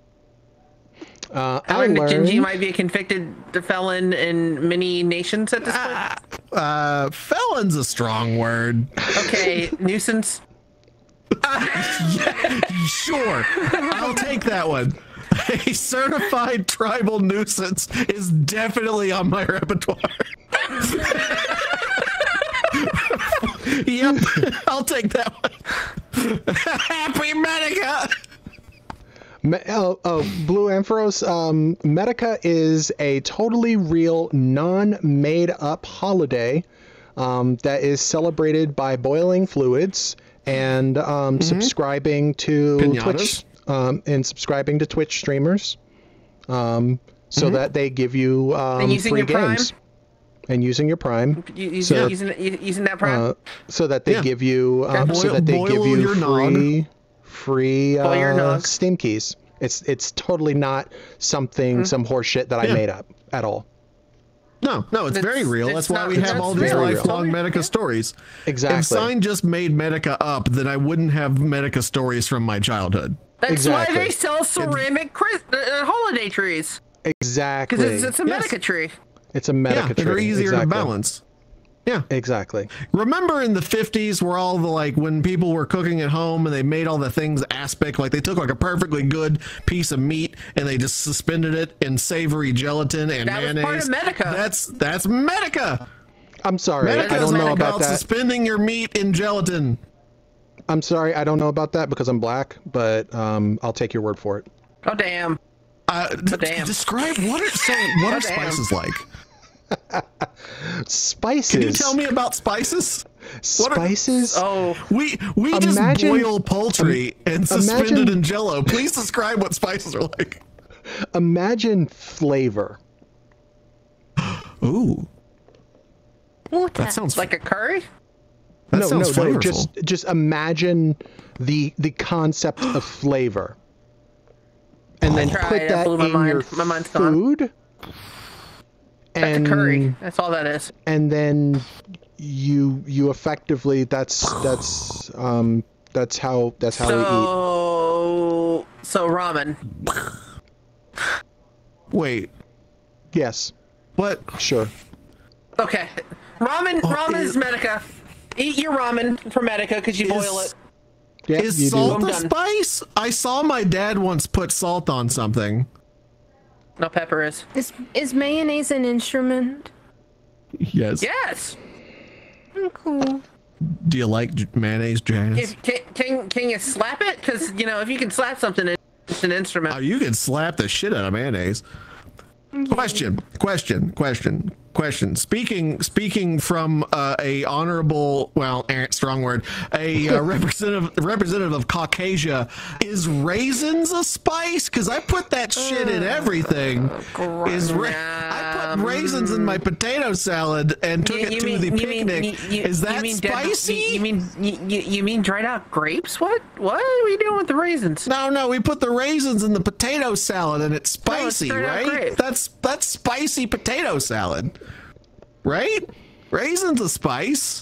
Uh, I I learned that Gingy learned. might be a convicted felon in many nations at this point. Uh, felon's a strong word. Okay, nuisance. Yeah, sure, I'll take that one. A certified tribal nuisance is definitely on my repertoire. Yep, I'll take that one. Happy Medica. Me- oh, oh, Blue Ampharos, um, Medica is a totally real, non-made-up holiday um, that is celebrated by boiling fluids and um, Mhm. subscribing to Pinatas. Twitch um, and subscribing to Twitch streamers, um, so Mhm. that they give you um, And using free your Prime? games and using your Prime. You- you- So- using, using that Prime? uh, so that they Yeah. give you um, so Boil- that they give boil you your nog. free free Boil your uh, nog. Steam keys. It's it's totally not something Mhm. some horse shit that I Yeah. made up at all. No, no, it's, It's- very real. it's That's why not- we have that's all these very real. lifelong Medica stories. Exactly. If Sign just made Medica up, then I wouldn't have Medica stories from my childhood. That's Exactly. why they sell ceramic Chris- uh, uh, holiday trees. Exactly. Because it's, it's a Yes. Medica tree. It's a Medica Yeah, they're tree. easier exactly. to balance. Yeah. Exactly. Remember in the fifties where all the like when people were cooking at home and they made all the things aspic, like they took like a perfectly good piece of meat and they just suspended it in savory gelatin and That was mayonnaise. part of Medica. That's that's Medica. I'm sorry. Medica I don't is know all about that. suspending your meat in gelatin. I'm sorry. I don't know about that because I'm black, but um, I'll take your word for it. Oh, damn. Uh, d- damn. Describe what are so, what Oh, are damn. spices like? Spices. Can you tell me about spices? What are- Spices? Oh, We we just Imagine- boil poultry and suspend it imagine- in Jello. Please describe what spices are like. Imagine flavor. Ooh, Water. that sounds like a curry? That no, sounds no, no. flavorful. Just just imagine the the concept of flavor, and then I tried, put that that blew my in mind. your My mind's gone. food. That's and a curry. That's all that is. and then you you effectively that's that's um that's how that's how we eat. So, so ramen. Wait, Yes, what? sure. Okay, ramen. Oh, ramen is- is Medica. Eat your ramen for Medica because you Is- boil it. Yeah, Is you salt do. a I'm done. spice? I saw my dad once put salt on something. No, pepper is. Is is mayonnaise an instrument? Yes. Yes. Oh, cool. Do you like j- mayonnaise, Janice? If, can, can can you slap it? Because you know if you can slap something, it's an instrument. Oh, you can slap the shit out of mayonnaise. Question, question, question, question. Speaking, speaking from uh, a honorable, well, eh, strong word, a uh, representative, representative of Caucasia, is raisins a spice? Because I put that shit in everything. Is ra- I put raisins in my potato salad and took it to the picnic. Is that you mean dead- spicy? you, you mean you, you, you mean dried out grapes? What what are we doing with the raisins? No, no, we put the raisins in the potato salad and it's No, it's spicy, straight out right? grape. That's that's spicy potato salad, right? Raisins a spice.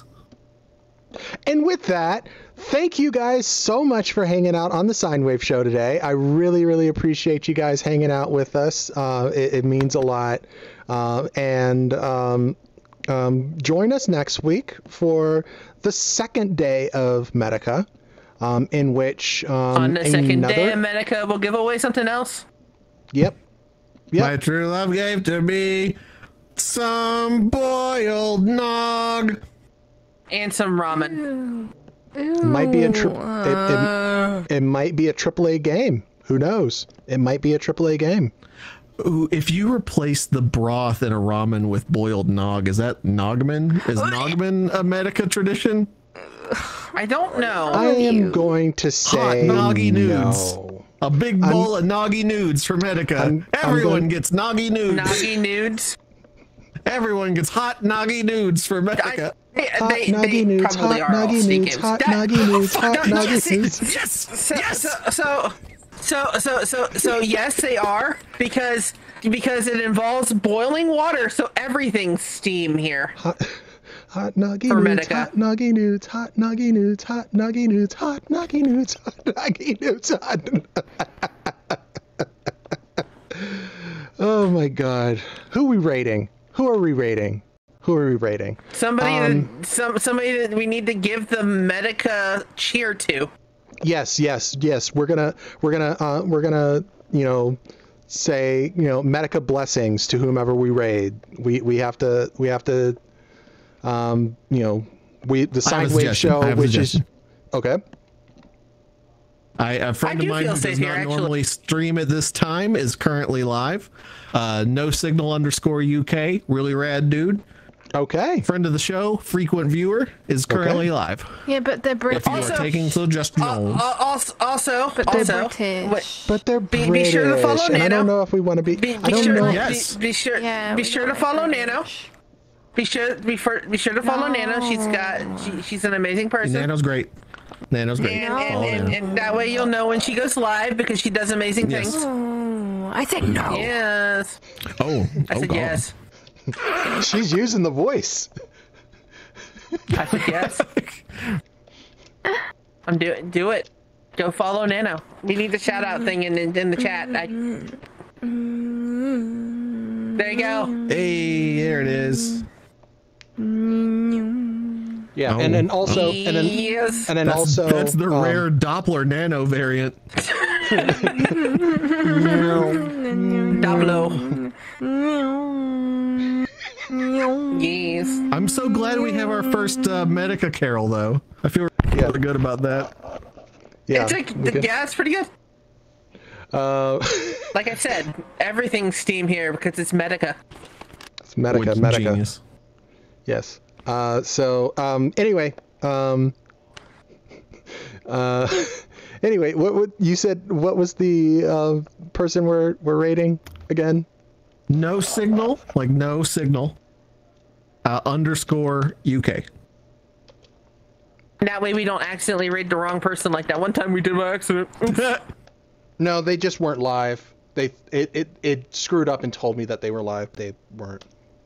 And with that, thank you guys so much for hanging out on the Scynewave show today. I really, really appreciate you guys hanging out with us. Uh, it, it means a lot. Uh, and um, um, join us next week for the second day of Medica, um, in which um, On the second another... day of Medica, we'll give away something else. Yep. Yep. My true love gave to me some boiled nog. And some ramen. It might be a tri- Uh. it, it, it might be a triple A game. Who knows? It might be a triple A game. Ooh, if you replace the broth in a ramen with boiled nog, is that nogman? Is nogman a Medica tradition? I don't know. I am going to Hot say noggy nudes. no. A big bowl of noggy nudes for Medica. I'm- I'm Everyone going- gets noggy nudes. Noggy nudes. Everyone gets hot noggy nudes for Medica. They, Hot they, nuggy they nudes, probably hot are all nuggy Steam nudes, games. hot That- nuggy nudes, hot No, nuggy yes, nudes. Yes, So, yes. so, so, so, so, so, so, yes, they are because because it involves boiling water, so everything's steam here. Hot, hot nuggy For nudes, Medica. hot nuggy nudes, hot nuggy nudes, hot nuggy nudes, hot nuggy nudes, hot nuggy nudes, hot. Oh my god. Who are we rating? Who are we rating? Who are we rating? Somebody, Um, that, some somebody that we need to give the Medica cheer to. Yes, yes, yes. We're gonna, we're gonna, uh, we're gonna, you know, say, you know, Medica blessings to whomever we raid. We we have to, we have to, um, you know, we the I have a Scynewave suggestion. I show, have a which is suggestion. okay. I, a friend I of do mine feel who safe does here, not actually. normally stream at this time is currently live. Uh, no signal underscore U K, really rad dude. Okay. Friend of the show, frequent viewer, is currently Okay. live. Yeah, but they're British. If you are taking suggestions. Uh, also, also, But they're also, British. what- But they're Be- British, be sure to follow and I Nano. don't know if we want to be. Be, I be don't sure, know. be- Yes. Be, sure. Yeah, be we sure don't to like follow British. Nano. Be sure. Be, for, be sure to follow Nano. She's got. She, she's an amazing person. Nano's great. Nano's great. And, Follow and, and, Nano. and that way you'll know when she goes live because she does amazing Yes. things. Oh, I said no. Yes. Oh, I oh said God. yes. She's using the voice. I said yes. I'm do do it. Go follow Nano. We need the shout out thing in, in, in the chat. I, there you go. Hey, there it is. Yeah, Oh. and then also, and then, Yes. and then That's, also, that's the um, rare Doppler Nano variant. Doblo. Yes. I'm so glad we have our first uh, Medica Carol, though. I feel Yeah. really good about that. Yeah, It's a, we could- yeah, it's pretty good. uh, Like I said, everything's Steam here because it's Medica. it's Medica, Which- Medica. genius. Yes. Uh, so, um, anyway, um, uh, anyway, what, what you said? What was the uh, person we're we're rating again? No signal, like no signal. Uh, underscore U K. And that way we don't accidentally raid the wrong person like that one time we did by accident. Oops. No, they just weren't live. They it, it it screwed up and told me that they were live. They weren't.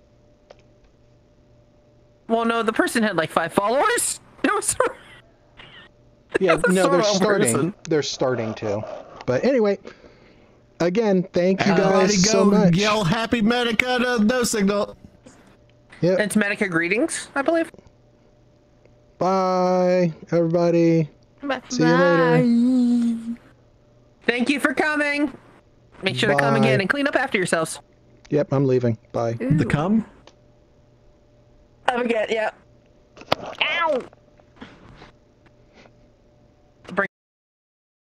Well, no, the person had like five followers. It was Yeah, no, sort they're of starting. person. They're starting to. But anyway, again, thank you Everybody guys go so much. yell happy Medica to no signal. Yep. It's Medica greetings, I believe. Bye, everybody. Bye. See you later. Thank you for coming. Make sure to come Bye. again and clean up after yourselves. Yep, I'm leaving. Bye. The cum? Come again, yeah. Ow!